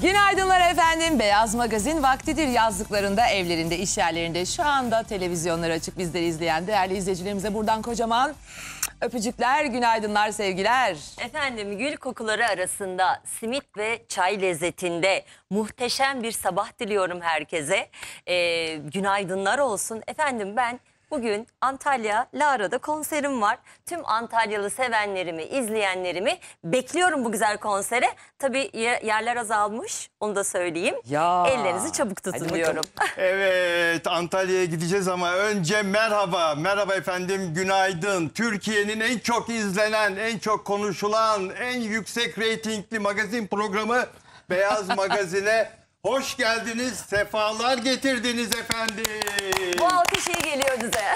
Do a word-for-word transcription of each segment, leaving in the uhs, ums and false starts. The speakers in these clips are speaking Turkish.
Günaydınlar efendim. Beyaz Magazin vaktidir yazlıklarında, evlerinde, iş yerlerinde, şu anda televizyonları açık bizleri izleyen değerli izleyicilerimize buradan kocaman öpücükler, günaydınlar, sevgiler. Efendim, gül kokuları arasında simit ve çay lezzetinde muhteşem bir sabah diliyorum herkese. Ee, günaydınlar olsun. Efendim, ben bugün Antalya Lara'da konserim var. Tüm Antalyalı sevenlerimi, izleyenlerimi bekliyorum bu güzel konsere. Tabii yerler azalmış, onu da söyleyeyim. Ya. Ellerinizi çabuk tutun diyorum. Evet, Antalya'ya gideceğiz ama önce merhaba. Merhaba efendim, günaydın. Türkiye'nin en çok izlenen, en çok konuşulan, en yüksek reytingli magazin programı Beyaz Magazin'e hoş geldiniz, sefalar getirdiniz efendim. Bu alkış iyi geliyor bize.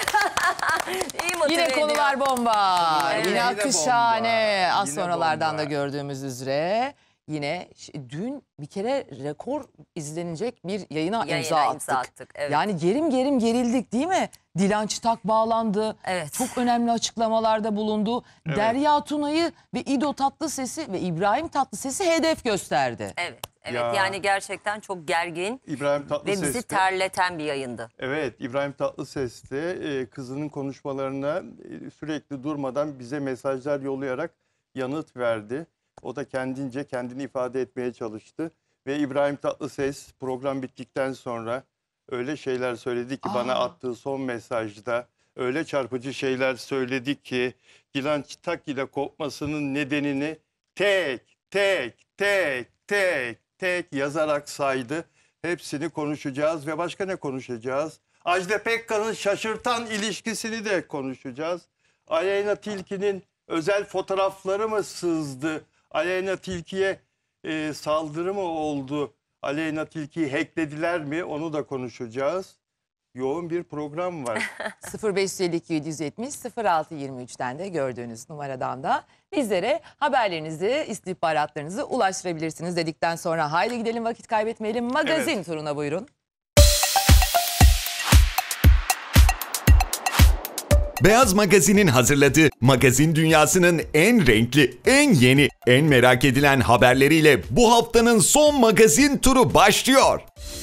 İyi motive Yine ediyor. konular bomba. Evet. Yine Yine akış bomba. şahane. Az Yine sonralardan bomba. da gördüğümüz üzere yine dün bir kere rekor izlenecek bir yayına, Yayına imza attık. imza attık, evet. Yani gerim gerim gerildik değil mi? Dilan Çıtak bağlandı. Evet. Çok önemli açıklamalarda bulundu. Evet. Derya Tuna'yı ve İdo Tatlıses'i ve İbrahim Tatlıses'i hedef gösterdi. Evet, evet. Ya. Yani gerçekten çok gergin İbrahim ve Tatlıses bizi de- terleten bir yayındı. Evet, İbrahim Tatlıses de e, kızının konuşmalarına e, sürekli durmadan bize mesajlar yollayarak yanıt verdi. O da kendince kendini ifade etmeye çalıştı. Ve İbrahim Tatlıses program bittikten sonra öyle şeyler söyledi ki, Aa. bana attığı son mesajda öyle çarpıcı şeyler söyledi ki Dilan Çıtak ile kopmasının nedenini tek tek tek tek tek yazarak saydı. Hepsini konuşacağız ve başka ne konuşacağız? Ajda Pekkan'ın şaşırtan ilişkisini de konuşacağız. Aleyna Tilki'nin özel fotoğrafları mı sızdı? Aleyna Tilki'ye e, saldırı mı oldu? Aleyna Tilki'yi hacklediler mi? Onu da konuşacağız. Yoğun bir program var. sıfır beş elli iki yedi yüz yetmiş sıfır altı yirmi üçten de gördüğünüz numaradan da bizlere haberlerinizi, istihbaratlarınızı ulaştırabilirsiniz dedikten sonra haydi gidelim, vakit kaybetmeyelim. Magazin Evet. turuna buyurun. Beyaz Magazin'in hazırladığı magazin dünyasının en renkli, en yeni, en merak edilen haberleriyle bu haftanın son magazin turu başlıyor.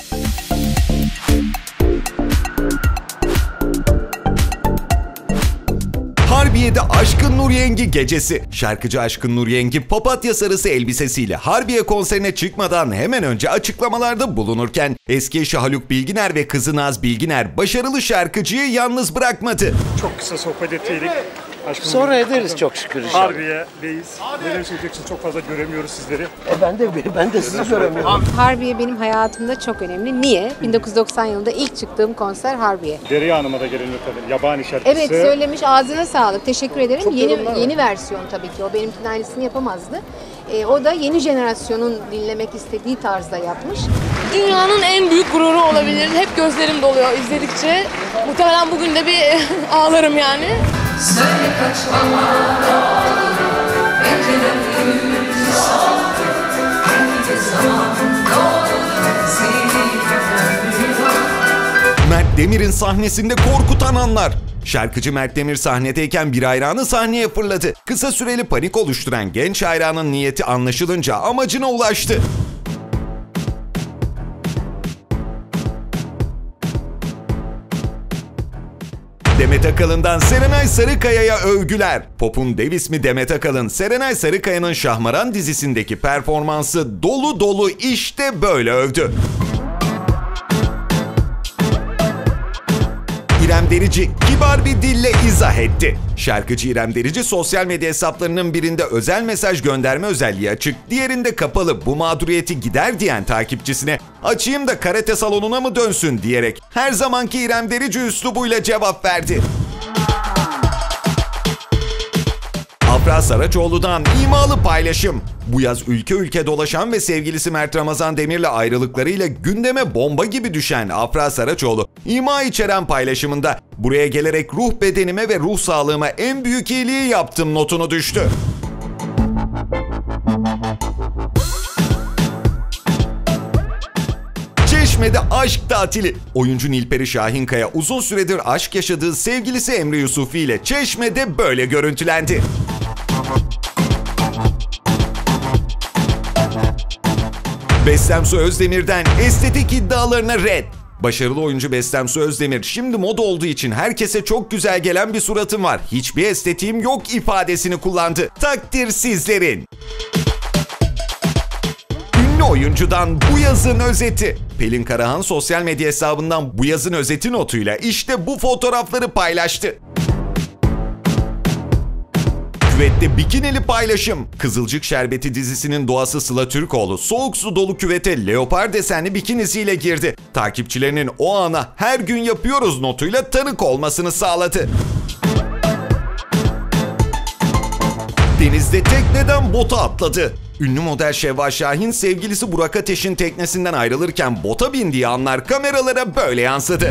Harbiye'de Aşkın Nur Yengi gecesi. Şarkıcı Aşkın Nur Yengi papatya sarısı elbisesiyle Harbiye konserine çıkmadan hemen önce açıklamalarda bulunurken eski eşi Haluk Bilginer ve kızı Naz Bilginer başarılı şarkıcıyı yalnız bırakmadı. Çok kısa sohbet ettiydik. Aşkım, Sonra ederiz çok şükür inşallah. Harbiye'deyiz. Neler söyleyeceksiniz? Çok fazla göremiyoruz sizleri. E ben de ben de sizi göremiyorum. Harbiye benim hayatımda çok önemli. Niye? bin dokuz yüz doksan yılında ilk çıktığım konser Harbiye. Derya Hanım'a da gelelim tabii. Yabani şarkısı. Evet, söylemiş, ağzına sağlık. Teşekkür ederim. Çok yorumlar Yeni var. yeni versiyon tabii ki. O benimkinin aynısını yapamazdı. E, o da yeni jenerasyonun dinlemek istediği tarzda yapmış. Dünyanın en büyük gururu olabilir. Hep gözlerim doluyor izledikçe. Muhtemelen bugün de bir ağlarım yani. Söyle kaç bana beklenen yüz hangi zaman doğru seni Mert Demir'in sahnesinde korkutan anlar. Şarkıcı Mert Demir sahnedeyken bir hayranı sahneye fırladı. Kısa süreli panik oluşturan genç hayranın niyeti anlaşılınca amacına ulaştı. Demet Akalın'dan Serenay Sarıkaya'ya övgüler. Pop'un dev ismi Demet Akalın, Serenay Sarıkaya'nın Şahmaran dizisindeki performansı dolu dolu işte böyle övdü. İrem Derici kibar bir dille izah etti. Şarkıcı İrem Derici sosyal medya hesaplarının birinde özel mesaj gönderme özelliği açık, diğerinde kapalı, bu mağduriyeti gider diyen takipçisine açayım da karate salonuna mı dönsün diyerek her zamanki İrem Derici üslubuyla cevap verdi. Afra Saraçoğlu'dan imalı paylaşım. Bu yaz ülke ülke dolaşan ve sevgilisi Mert Ramazan Demir'le ayrılıklarıyla gündeme bomba gibi düşen Afra Saraçoğlu, ima içeren paylaşımında buraya gelerek ruh bedenime ve ruh sağlığıma en büyük iyiliği yaptım notunu düştü. Çeşme'de aşk tatili. Oyuncu Nilperi Şahinkaya uzun süredir aşk yaşadığı sevgilisi Emre Yusufi ile Çeşme'de böyle görüntülendi. Bestem Su Özdemir'den estetik iddialarına red. Başarılı oyuncu Bestem Su Özdemir, şimdi moda olduğu için herkese çok güzel gelen bir suratım var, hiçbir estetiğim yok ifadesini kullandı. Takdir sizlerin. Ünlü oyuncudan bu yazın özeti. Pelin Karahan sosyal medya hesabından bu yazın özeti notuyla işte bu fotoğrafları paylaştı. Küvette bikinili paylaşım. Kızılcık Şerbeti dizisinin doğası Sıla Türkoğlu soğuk su dolu küvete leopar desenli bikinisiyle girdi. Takipçilerinin o ana her gün yapıyoruz notuyla tanık olmasını sağladı. Denizde tekneden bota atladı. Ünlü model Şevval Şahin sevgilisi Burak Ateş'in teknesinden ayrılırken bota bindiği anlar kameralara böyle yansıdı.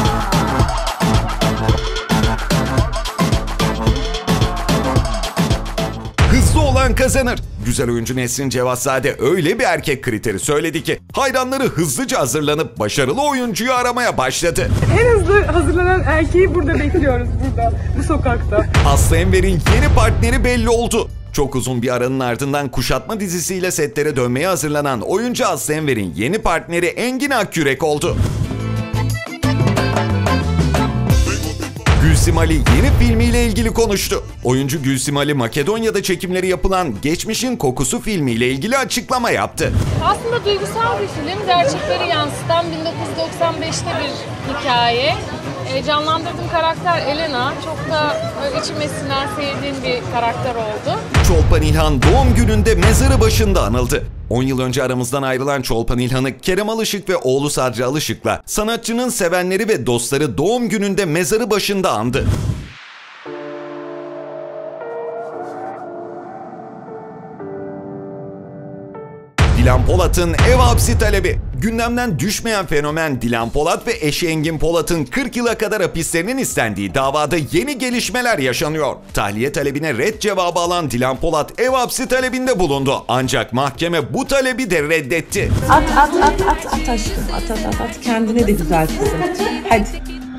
Hızlı olan kazanır. Güzel oyuncu Nesrin Cevatzade öyle bir erkek kriteri söyledi ki hayranları hızlıca hazırlanıp başarılı oyuncuyu aramaya başladı. En hızlı hazırlanan erkeği burada bekliyoruz, burada, bu sokakta. Aslı Enver'in yeni partneri belli oldu. Çok uzun bir aranın ardından Kuşatma dizisiyle setlere dönmeye hazırlanan oyuncu Aslı Enver'in yeni partneri Engin Akyürek oldu. Gülsim Ali yeni filmiyle ilgili konuştu. Oyuncu Gülsim Ali, Makedonya'da çekimleri yapılan Geçmişin Kokusu filmiyle ilgili açıklama yaptı. Aslında duygusal bir film, gerçekleri yansıtan bin dokuz yüz doksan beşte bir hikaye. E, canlandırdığım karakter Elena, çok da e, içime sinen, sevdiğim bir karakter oldu. Çolpan İlhan doğum gününde mezarı başında anıldı. on yıl önce aramızdan ayrılan Çolpan İlhan'ı Kerem Alışık ve oğlu Sadri Alışık'la sanatçının sevenleri ve dostları doğum gününde mezarı başında andı. Dilan Polat'ın ev hapsi talebi. Gündemden düşmeyen fenomen Dilan Polat ve eşi Engin Polat'ın kırk yıla kadar hapislerinin istendiği davada yeni gelişmeler yaşanıyor. Tahliye talebine red cevabı alan Dilan Polat ev hapsi talebinde bulundu. Ancak mahkeme bu talebi de reddetti. At at at at at aşkım, at at at at, kendine de güzel kızım. Hadi.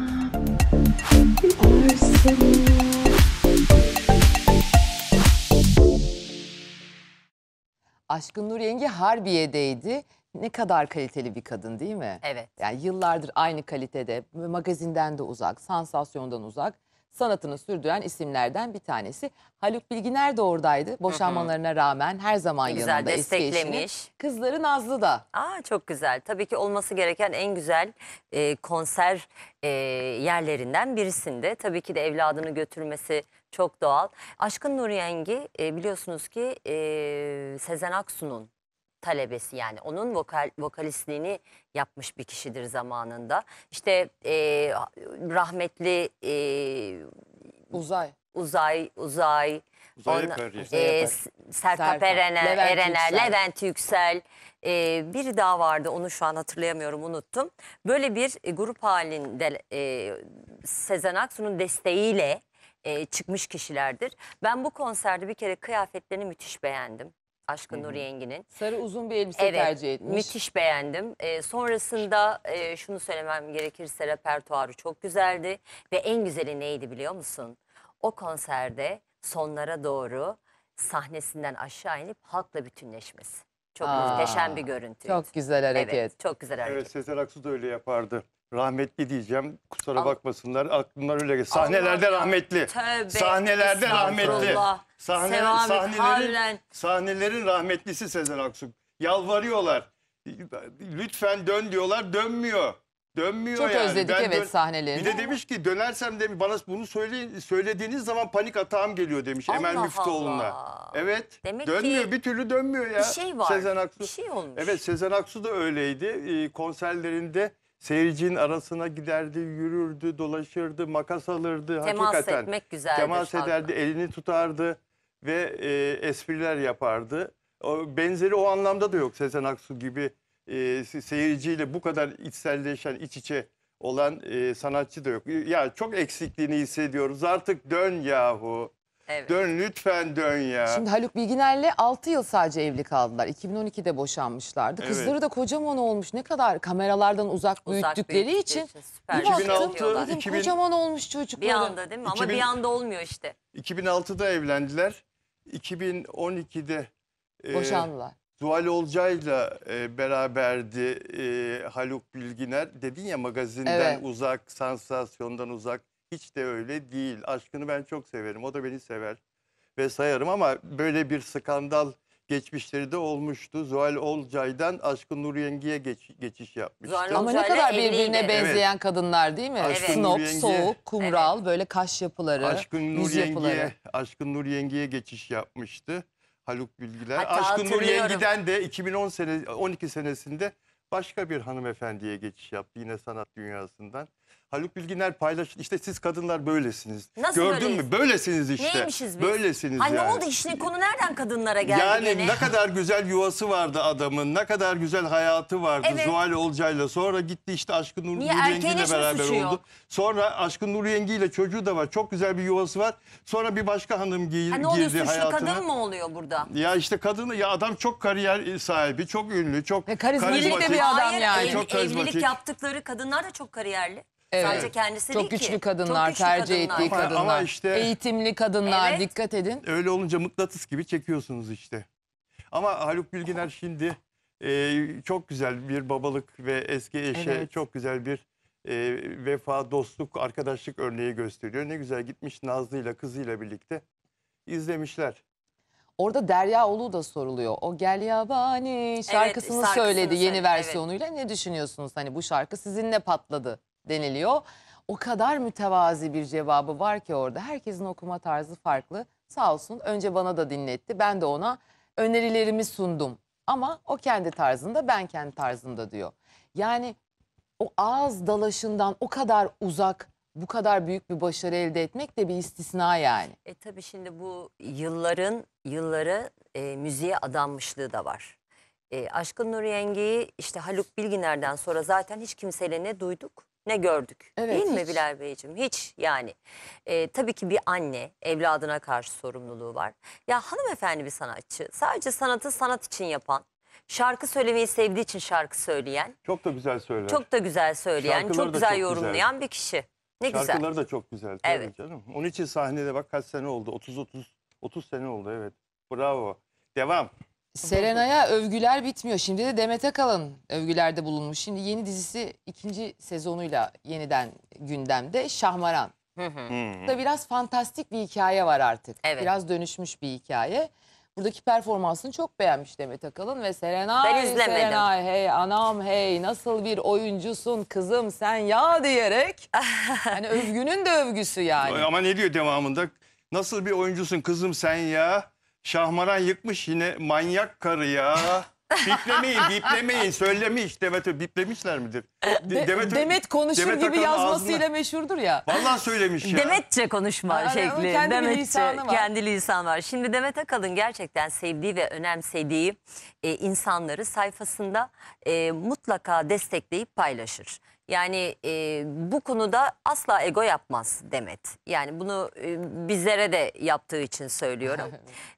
Aşkın Nur Yengi Harbiye'deydi. Ne kadar kaliteli bir kadın değil mi? Evet. Yani yıllardır aynı kalitede, magazinden de uzak, sansasyondan uzak sanatını sürdüren isimlerden bir tanesi. Haluk Bilginer de oradaydı. Boşanmalarına rağmen her zaman Ne güzel yanında eski eşinin. desteklemiş. Kızları Nazlı da. Aa, çok güzel. Tabii ki olması gereken en güzel e, konser e, yerlerinden birisinde. Tabii ki de evladını götürmesi çok doğal. Aşkın Nur Yengi e, biliyorsunuz ki e, Sezen Aksu'nun talebesi, yani onun vokal vokalistliğini yapmış bir kişidir zamanında. İşte e, rahmetli e, Uzay. Uzay, Uzay, Uzay ona- Akar ya. e, Akar. S- Sertab Sertab, Erener, Levent Erener, Yüksel. Levent Yüksel, e, biri daha vardı, onu şu an hatırlayamıyorum, unuttum. Böyle bir e, grup halinde e, Sezen Aksu'nun desteğiyle e, çıkmış kişilerdir. Ben bu konserde bir kere kıyafetlerini müthiş beğendim. Aşkın Nur Yengi'nin. Sarı uzun bir elbise Evet, tercih etmiş. müthiş beğendim. Ee, sonrasında e, şunu söylemem gerekirse repertuarı çok güzeldi. Ve en güzeli neydi biliyor musun? O konserde sonlara doğru sahnesinden aşağı inip halkla bütünleşmesi. Çok Aa, muhteşem bir görüntüydü. Çok güzel hareket. Evet, çok güzel hareket. Evet, Sezen Aksu da öyle yapardı. Rahmetli diyeceğim. Kusura Al- bakmasınlar. Aklımdan öyle geldi. Sahnelerde Allah- rahmetli. Tövbe, Sahnelerde rahmetli. estağfurullah. Sahne, Sevami sahnelerin, Havlen. sahnelerin rahmetlisi Sezen Aksu. Yalvarıyorlar. Lütfen dön diyorlar. Dönmüyor. Dönmüyor Çok yani. özledik Ben evet dön- sahnelerini. Bir de demiş ki dönersem demiş, bana bunu söyle, söylediğiniz zaman panik atağım geliyor demiş Allah Emel Müftüoğlu'na. Allah. Evet. Demek dönmüyor. ki Bir türlü dönmüyor ya. Bir şey var. Sezen Aksu. Bir şey olmuş. Evet, Sezen Aksu da öyleydi. Ee, konserlerinde seyircinin arasına giderdi, yürürdü, dolaşırdı, makas alırdı. Temas hakikaten. etmek güzeldir Temas halkla. ederdi, elini tutardı ve e, espriler yapardı. O, benzeri o anlamda da yok Sezen Aksu gibi e, se- seyirciyle bu kadar içselleşen, iç içe olan e, sanatçı da yok. Ya çok eksikliğini hissediyoruz. Artık dön yahu. Evet. Dön lütfen dön ya. Şimdi Haluk Bilginer'le altı yıl sadece evli kaldılar. iki bin on ikide boşanmışlardı. Evet. Kızları da kocaman olmuş. Ne kadar kameralardan uzak büyüttükleri büyüttükleri için. süper Bir baktım, iki bin altı, dedim, iki bin kocaman olmuş çocukları. Bir anda değil mi? Ama iki bin bir anda olmuyor işte. iki bin altıda evlendiler. iki bin on ikide e, Boşandılar. Zuhal Olcay'la e, beraberdi e, Haluk Bilginer. Dedin ya magazinden Evet. uzak, sansasyondan uzak. Hiç de öyle değil. Aşkını ben çok severim. O da beni sever ve sayarım ama böyle bir skandal geçmişleri de olmuştu. Zuhal Olcay'dan Aşkın Nur Yengi'ye geç, geçiş yapmıştı. Zuhal Ama ne Olcay'la kadar evliydi. birbirine benzeyen kadınlar değil mi? Aşkın Snob, Nur Yengi- soğuk, kumral, böyle kaş yapıları, Aşkın Nur yüz yapıları. Yengi'ye Aşkın Nur Yengi'ye geçiş yapmıştı Haluk Bilginer. Hatta Aşkın Nur hatırlıyorum. Yengi'den de iki bin on sene on iki senesinde başka bir hanımefendiye geçiş yaptı yine sanat dünyasından. Haluk Bilginer paylaş işte siz kadınlar böylesiniz. Nasıl Gördün böyleyiz? mü? Böylesiniz işte. Neymişiz biz? Böylesiniz Ay yani. ne oldu işin konu nereden kadınlara geldi Yani gene? ne kadar güzel yuvası vardı adamın, ne kadar güzel hayatı vardı Evet. Zuhal Olcay'la. Sonra gitti işte Aşkın Nur, Niye? Nur Erkeğin Yengi'yle hiç mi beraber suçu oldu. yok? Sonra Aşkın Nur Yengi'yle çocuğu da var. Çok güzel bir yuvası var. Sonra bir başka hanım gi Ha, ne oluyor, girdi suçlu hayatına. kadın mı oluyor burada? Ya işte kadını ya adam çok kariyer sahibi, çok ünlü, çok Ve karizmatik de bir adam Hayır, yani. ev- Çok karizmatik. evlilik yaptıkları kadınlar da çok kariyerli. Evet. Sadece kendisi Çok değil ki. güçlü kadınlar, Çok güçlü tercih kadınlar. ettiği Ama- kadınlar. ama işte- Eğitimli kadınlar, Evet. dikkat edin. Öyle olunca mıknatıs gibi çekiyorsunuz işte. Ama Haluk Bilginer şimdi e, çok güzel bir babalık ve eski eşe Evet. çok güzel bir e, vefa, dostluk, arkadaşlık örneği gösteriyor. Ne güzel gitmiş Nazlı'yla, kızıyla birlikte izlemişler. Orada Derya Ulu da soruluyor. O Gel Yabani şarkısını şarkısını söyledi yeni söyledi, versiyonuyla. Ne düşünüyorsunuz? Hani bu şarkı sizinle patladı deniliyor. O kadar mütevazi bir cevabı var ki orada. Herkesin okuma tarzı farklı. Sağ olsun önce bana da dinletti. Ben de ona önerilerimi sundum. Ama o kendi tarzında, ben kendi tarzımda diyor. Yani o ağız dalaşından o kadar uzak, bu kadar büyük bir başarı elde etmek de bir istisna yani. E tabii şimdi bu yılların yılları e, müziğe adanmışlığı da var. E, Aşkın Nur Yengi'yi işte Haluk Bilginer'den sonra zaten hiç kimseyle ne duyduk ne gördük. Evet, Değil mi hiç. Bilal Beyciğim? Hiç yani. E, tabii ki bir anne evladına karşı sorumluluğu var. Ya hanımefendi bir sanatçı. Sadece sanatı sanat için yapan, şarkı söylemeyi sevdiği için şarkı söyleyen, Çok da güzel söyler. çok da güzel söyleyen, Şarkıları çok da güzel çok yorumlayan bir kişi. Ne güzel. Şarkıları da çok güzel. Tabii Evet. canım. Onun için sahnede bak kaç sene oldu? otuz otuz otuz sene oldu evet. Bravo. Devam. Serenay'a övgüler bitmiyor. Şimdi de Demet Akalın övgülerde bulunmuş. Şimdi yeni dizisi ikinci sezonuyla yeniden gündemde Şahmaran. Hı hı. Hmm. Burada biraz fantastik bir hikaye var artık. Evet. Biraz dönüşmüş bir hikaye. Buradaki performansını çok beğenmiş Demet Akalın ve Serenay, Ben izlemedim. Serenay hey anam hey nasıl bir oyuncusun kızım sen ya diyerek hani övgünün de övgüsü yani. Ama ne diyor devamında? Nasıl bir oyuncusun kızım sen ya? Şahmaran yıkmış yine manyak karı ya. Biplemeyin, biplemeyin. Söylemiş. Demet biplemişler midir? De- De- Demet, konuşur Demet gibi Akalın yazmasıyla ağzına- meşhurdur ya. Vallahi söylemiş ya. Demetçe konuşma Aynen, onun şekli. kendi bir Demetçe, lisanı var. kendi lisan var. Şimdi Demet Akalın gerçekten sevdiği ve önemsediği e, insanları sayfasında e, mutlaka destekleyip paylaşır. Yani e, bu konuda asla ego yapmaz Demet. Yani bunu e, bizlere de yaptığı için söylüyorum.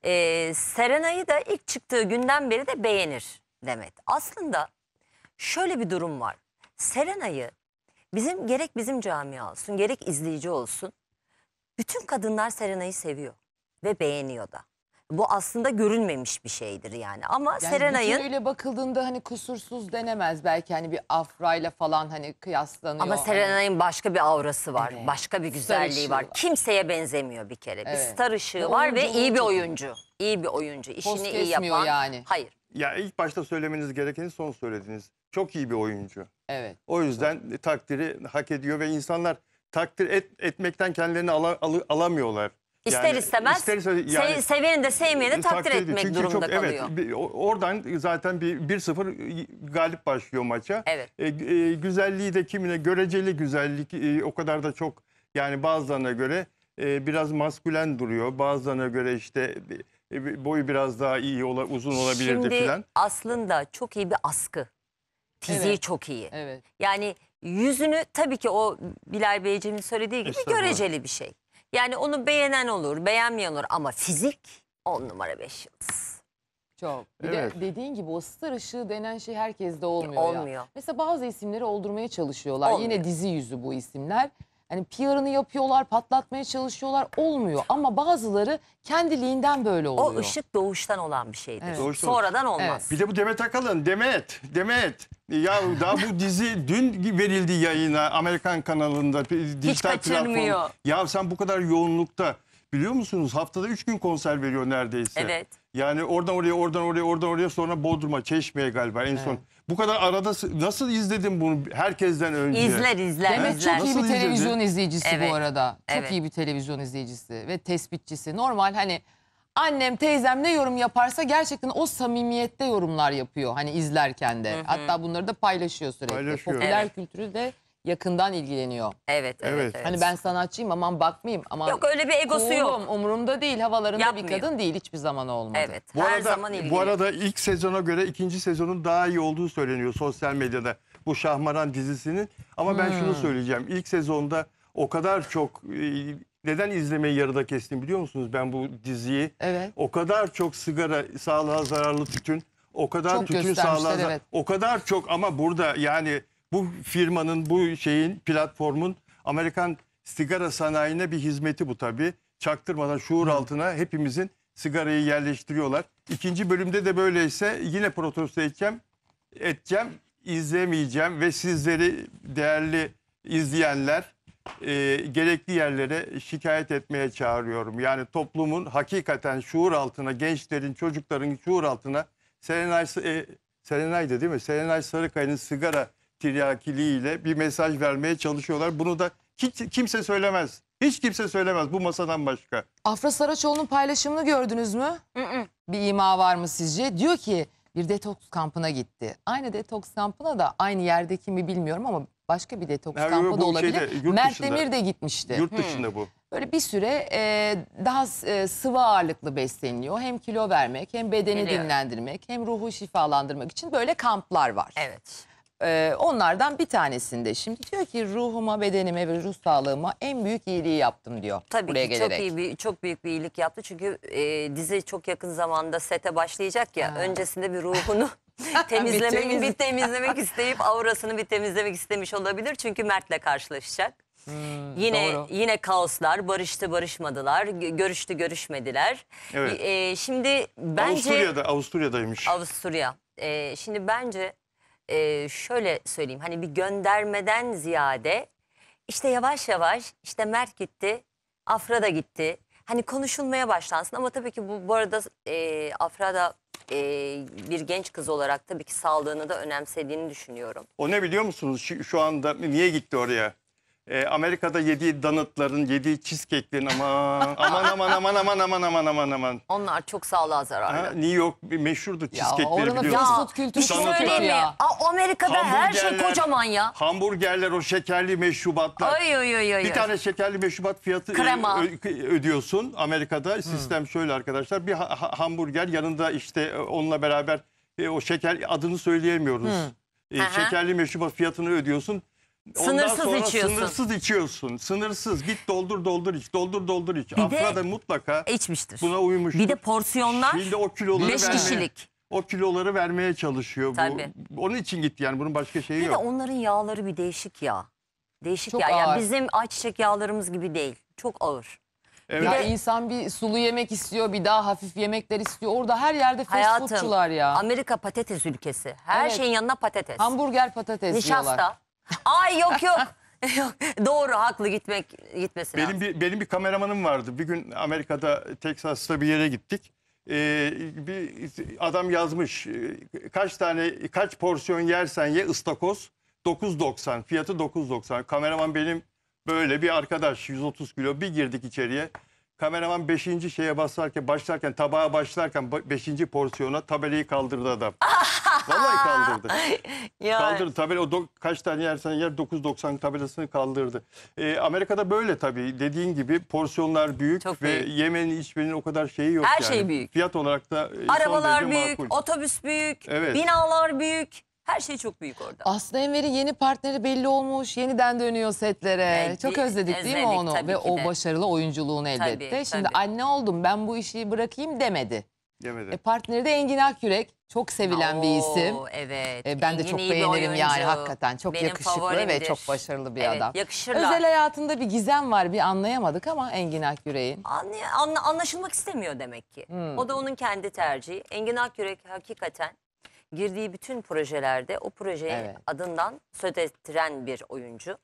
e, Serenay'ı da ilk çıktığı günden beri de beğenir Demet. Aslında şöyle bir durum var. Serenay'ı bizim gerek bizim camia olsun gerek izleyici olsun bütün kadınlar Serenay'ı seviyor ve beğeniyor da. Bu aslında görünmemiş bir şeydir yani ama Yani Serenay'ın bütünüyle bakıldığında hani kusursuz denemez belki hani bir Afra'yla falan hani kıyaslanıyor. ama Hani- Serenay'ın başka bir aurası var. Evet. Başka bir Star güzelliği ışığı var. var. Kimseye benzemiyor bir kere. Bir Evet. star ışığı Ve var ve oyunculuğu iyi bir çok iyi. oyuncu. İyi bir oyuncu. Poz İşini iyi kesmiyor yapan. yani. Hayır. Ya ilk başta söylemeniz gerekeni son söylediniz. Çok iyi bir oyuncu. Evet. O yüzden takdiri hak ediyor ve insanlar takdir et, etmekten kendilerini ala- alı- alamıyorlar. İster Yani istemez ister istemez- se- seveni de sevmeyeni de takdir ediyor. etmek Çünkü durumunda çok, evet, kalıyor. bir- o- oradan zaten bir bir sıfır galip başlıyor maça. Evet. E, e, güzelliği de kimine göreceli güzellik e, o kadar da çok yani bazılarına göre e, biraz maskülen duruyor. Bazılarına göre işte e, boyu biraz daha iyi ola, uzun olabilirdi Şimdi falan. aslında çok iyi bir askı. Fiziği Evet. çok iyi. Evet. Yani yüzünü tabii ki o Bilal Beyciğim'in söylediği gibi Estağfurullah. göreceli bir şey. Yani onu beğenen olur, beğenmeyen olur ama fizik on numara beş yıldız. Çok. Bir Evet. de dediğin gibi o star ışığı denen şey herkeste olmuyor, ya. Olmuyor. Mesela bazı isimleri oldurmaya çalışıyorlar. Olmuyor. Yine dizi yüzü bu isimler. hani P R'ını yapıyorlar, patlatmaya çalışıyorlar, olmuyor. Ama bazıları kendiliğinden böyle oluyor. O ışık doğuştan olan bir şeydir. Evet. Doğuştan. Sonradan olmaz. Bir de bu Demet Akalın. Demet, Demet. Ya daha bu dizi dün verildi yayına Amerikan kanalında. Dijital kaçırmıyor. platform. Ya sen bu kadar yoğunlukta biliyor musunuz? Haftada üç gün konser veriyor neredeyse. Evet. Yani oradan oraya, oradan oraya, oradan oraya, sonra Bodrum'a, Çeşme'ye galiba en son. Bu kadar arada s- nasıl izledin bunu herkesten önce? İzler izler Demet izler. çok iyi Nasıl bir izledi? televizyon izleyicisi Evet. bu arada. Çok Evet. iyi bir televizyon izleyicisi ve tespitçisi. Normal hani annem, teyzem ne yorum yaparsa gerçekten o samimiyette yorumlar yapıyor. Hani izlerken de. Hatta bunları da paylaşıyor sürekli. Paylaşıyor. Popüler Evet. kültürü de yakından ilgileniyor. Evet, evet, Evet. evet. Hani ben sanatçıyım aman bakmayayım. Aman Yok, öyle bir egosu yok. cool'um, umurumda değil, havalarında Yapmıyor. bir kadın değil, hiçbir zaman olmadı. Evet, Bu her arada, zaman ilgili. bu arada ilk sezona göre ikinci sezonun daha iyi olduğu söyleniyor sosyal medyada. Bu Şahmaran dizisinin. Ama ben şunu söyleyeceğim. İlk sezonda o kadar çok e, neden izlemeyi yarıda kestim biliyor musunuz ben bu diziyi? Evet. O kadar çok sigara, sağlığa zararlı tütün, o kadar Çok tütün göstermişler, sağlığa zar- evet. o kadar çok ama burada yani bu firmanın, bu şeyin, platformun Amerikan sigara sanayine bir hizmeti bu tabii. Çaktırmadan şuur altına hepimizin sigarayı yerleştiriyorlar. İkinci bölümde de böyleyse yine protesto edeceğim, edeceğim, izlemeyeceğim ve sizleri değerli izleyenler e, gerekli yerlere şikayet etmeye çağırıyorum. Yani toplumun hakikaten şuur altına, gençlerin, çocukların şuur altına Serenay, e, Serenay'dı değil mi? Serenay Sarıkaya'nın sigara tiryakiliğiyle bir mesaj vermeye çalışıyorlar. Bunu da hiç kimse söylemez. Hiç kimse söylemez bu masadan başka. Afra Saraçoğlu'nun paylaşımını gördünüz mü? Bir ima var mı sizce? Diyor ki bir detoks kampına gitti. Aynı detoks kampına da aynı yerdeki mi bilmiyorum ama başka bir detoks Ha, kampı bu da olabilir. şeyde, yurt Mert dışında. Demir de gitmişti. Yurt dışında bu. Böyle bir süre e, daha e, sıvı ağırlıklı besleniyor. Hem kilo vermek, hem bedeni Biliyorum. dinlendirmek, hem ruhu şifalandırmak için böyle kamplar var. Evet. E, onlardan bir tanesinde şimdi diyor ki ruhuma, bedenime ve ruh sağlığıma en büyük iyiliği yaptım diyor. Tabii buraya ki gelerek. çok iyi bir çok büyük bir iyilik yaptı. Çünkü e, dizi çok yakın zamanda sete başlayacak ya. Ha. Öncesinde bir ruhunu temizlemek, Bir temiz- bir temizlemek isteyip aurasını bir temizlemek istemiş olabilir. Çünkü Mert'le karşılaşacak. yine doğru. yine kaoslar, barıştı barışmadılar, gö- görüştü görüşmediler. Evet. E, şimdi bence Avusturya'da, Avusturya'daymış. Avusturya. E, şimdi bence e, şöyle söyleyeyim. Hani bir göndermeden ziyade işte yavaş yavaş işte Mert gitti, Afra da gitti. Hani konuşulmaya başlansın ama tabii ki bu, bu arada e, Afra da e, bir genç kız olarak tabii ki sağlığını da önemsediğini düşünüyorum. O ne biliyor musunuz şu, şu anda niye gitti oraya? Ee, Amerika'da yediği donutların, yediği cheesecake'lerin aman aman aman aman aman aman aman aman aman. Onlar çok sağlığa zararlı. Ha, New York bir meşhurdu Ya cheesecake'leri oranın biliyorsun. fast food kültürü Bir şey çok Donutlar. kötü söyleyeyim mi? ya. Aa, Amerika'da her şey Hamburgerler, kocaman ya. Hamburgerler, o şekerli meşrubatlar. Ay ay ay ay. Bir tane şekerli meşrubat fiyatı Krema. ö- ö- ödüyorsun. Amerika'da sistem şöyle arkadaşlar. Bir ha- ha- hamburger yanında işte e, onunla beraber e, o şeker adını söyleyemiyoruz. E, Aha. şekerli meşrubat fiyatını ödüyorsun. Ondan Sınırsız sonra içiyorsun. Sınırsız içiyorsun. Sınırsız. Git doldur doldur iç. Doldur doldur iç. de- Afra da mutlaka İçmiştir. buna uymuştur. Bir de porsiyonlar Şimdi o kiloları beş vermeye, kişilik. o kiloları vermeye çalışıyor. Tabii. Bu, onun için gitti yani. Bunun başka şeyi Bir de yok. onların yağları bir değişik yağ. Değişik Çok yağ. Yani ağır. bizim ayçiçek yağlarımız gibi değil. Çok ağır. Evet. Ya de- insan bir sulu yemek istiyor, bir daha hafif yemekler istiyor. Orada her yerde fast Hayatım, foodçular ya. Amerika patates ülkesi. Her Evet. şeyin yanına patates. Hamburger, patates diyorlar. Nişasta. Ay yok yok. Yok. Doğru, haklı gitmek gitmesi Benim lazım. bir benim bir kameramanım vardı. Bir gün Amerika'da, Teksas'ta bir yere gittik. Ee, bir adam yazmış. e, Kaç tane kaç porsiyon yersen ye ıstakoz dokuz doksan. Fiyatı dokuz doksan. Kameraman benim böyle bir arkadaş yüz otuz kilo. Bir girdik içeriye. Kameraman beşinci şeye basarken, başlarken, tabağa başlarken ba- beşinci porsiyona tabelayı kaldırdı adam. Vallahi kaldırdı. Ya, Kaldırdı tabela, o do- kaç tane yersen yer dokuz doksan tabelasını kaldırdı. Ee, Amerika'da böyle tabii, dediğin gibi porsiyonlar büyük Çok ve büyük. yemenin içmenin o kadar şeyi yok. Her yani. şey büyük. Fiyat olarak da e, son arabalar derece büyük, makul. otobüs büyük, Evet. binalar büyük. Her şey çok büyük orada. Aslı Enver'in yeni partneri belli olmuş. Yeniden dönüyor setlere. Evet, Çok özledik değil mi özledik onu? tabii Ve ki o de. başarılı oyunculuğunu elbette. Tabii, Şimdi tabii. anne oldum ben bu işi bırakayım demedi. Yemedi. E, partneri de Engin Akyürek. Çok sevilen bir isim. Oo, evet. E, ben de Engin çok iyi bir beğenirim yani oyuncu. hakikaten. Çok Benim yakışıklı ve favorimdir. çok başarılı bir Evet, adam. yakışırlar. Özel hayatında bir gizem var, bir anlayamadık ama Engin Akyürek'in. Anlay- anla- anlaşılmak istemiyor demek ki. Hmm. O da onun kendi tercihi. Engin Akyürek hakikaten girdiği bütün projelerde o projeye Evet. adından söz ettiren bir oyuncu.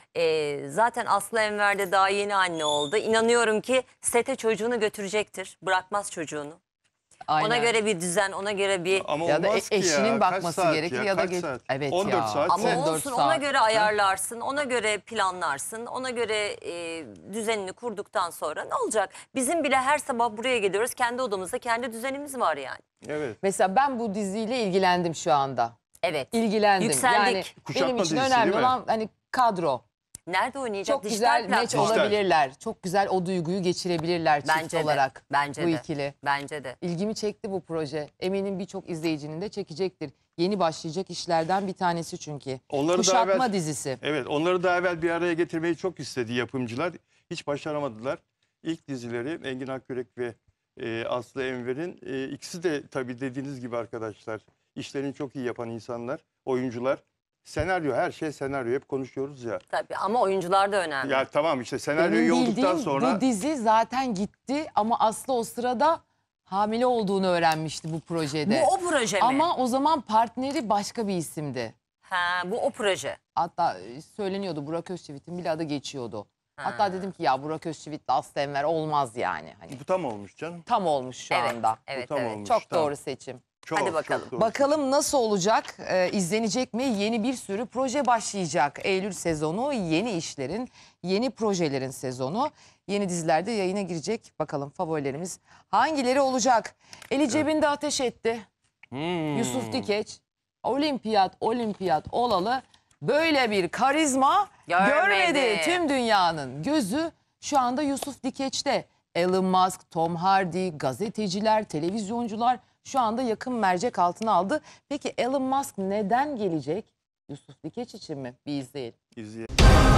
Ee, zaten Aslı Enver de daha yeni anne oldu. İnanıyorum ki sete çocuğunu götürecektir. Bırakmaz çocuğunu. Aynen. Ona göre bir düzen, ona göre bir... Ama Ya da olmaz ki eşinin ya. Kaç bakması saat gerekir ya, ya da kaç geç- saat? Evet on dört ya. saat. Ama sen- on dört olsun, saat. ona göre ayarlarsın, ona göre planlarsın, ona göre e, düzenini kurduktan sonra ne olacak? Bizim bile her sabah buraya geliyoruz, kendi odamızda kendi düzenimiz var yani. Evet. Mesela ben bu diziyle ilgilendim şu anda. Evet. İlgilendim. Yükseldik. Yani Kuşatma benim için dizisi önemli değil mi? olan hani kadro. Nerede oynayacak? Çok Dijital güzel meç platform. olabilirler. Çok güzel o duyguyu geçirebilirler çift Bence de, olarak. bence bu de. ikili. Bence de. İlgimi çekti bu proje. Eminim birçok izleyicinin de çekecektir. Yeni başlayacak işlerden bir tanesi çünkü. Onları da Kuşatma evvel- dizisi. Evet, onları daha evvel bir araya getirmeyi çok istedi yapımcılar. Hiç başaramadılar. İlk dizileri Engin Akyürek ve e, Aslı Enver'in e, ikisi de tabii dediğiniz gibi arkadaşlar işlerini çok iyi yapan insanlar, oyuncular. Senaryo, her şey senaryo. Hep konuşuyoruz ya. Tabii ama oyuncular da önemli. Ya tamam işte senaryo Benim iyi olduktan bildiğim sonra... bu dizi zaten gitti ama Aslı o sırada hamile olduğunu öğrenmişti bu projede. Bu o proje mi? Ama o zaman partneri başka bir isimdi. Ha, bu o proje. Hatta e, söyleniyordu, Burak Özçivit'in bile adı geçiyordu. Ha. Hatta dedim ki ya Burak Özçivit'le Aslı Enver olmaz yani. Hani Bu tam olmuş canım. tam olmuş şu Evet, anda. evet, tam evet. olmuş. Çok Tamam. doğru seçim. Çok, Hadi çok bakalım. doğru. Bakalım nasıl olacak? Ee, izlenecek mi? Yeni bir sürü proje başlayacak. Eylül sezonu, yeni işlerin, yeni projelerin sezonu. Yeni dizilerde yayına girecek. Bakalım favorilerimiz hangileri olacak? Eli cebinde ateş etti. Hmm. Yusuf Dikeç, olimpiyat, olimpiyat olalı böyle bir karizma Görmedi. görmedi. Tüm dünyanın gözü şu anda Yusuf Dikeç'te. Elon Musk, Tom Hardy, gazeteciler, televizyoncular şu anda yakın mercek altına aldı. Peki Elon Musk neden gelecek? Yusuf Dikeç için mi? Bir izleyelim. İzleyelim.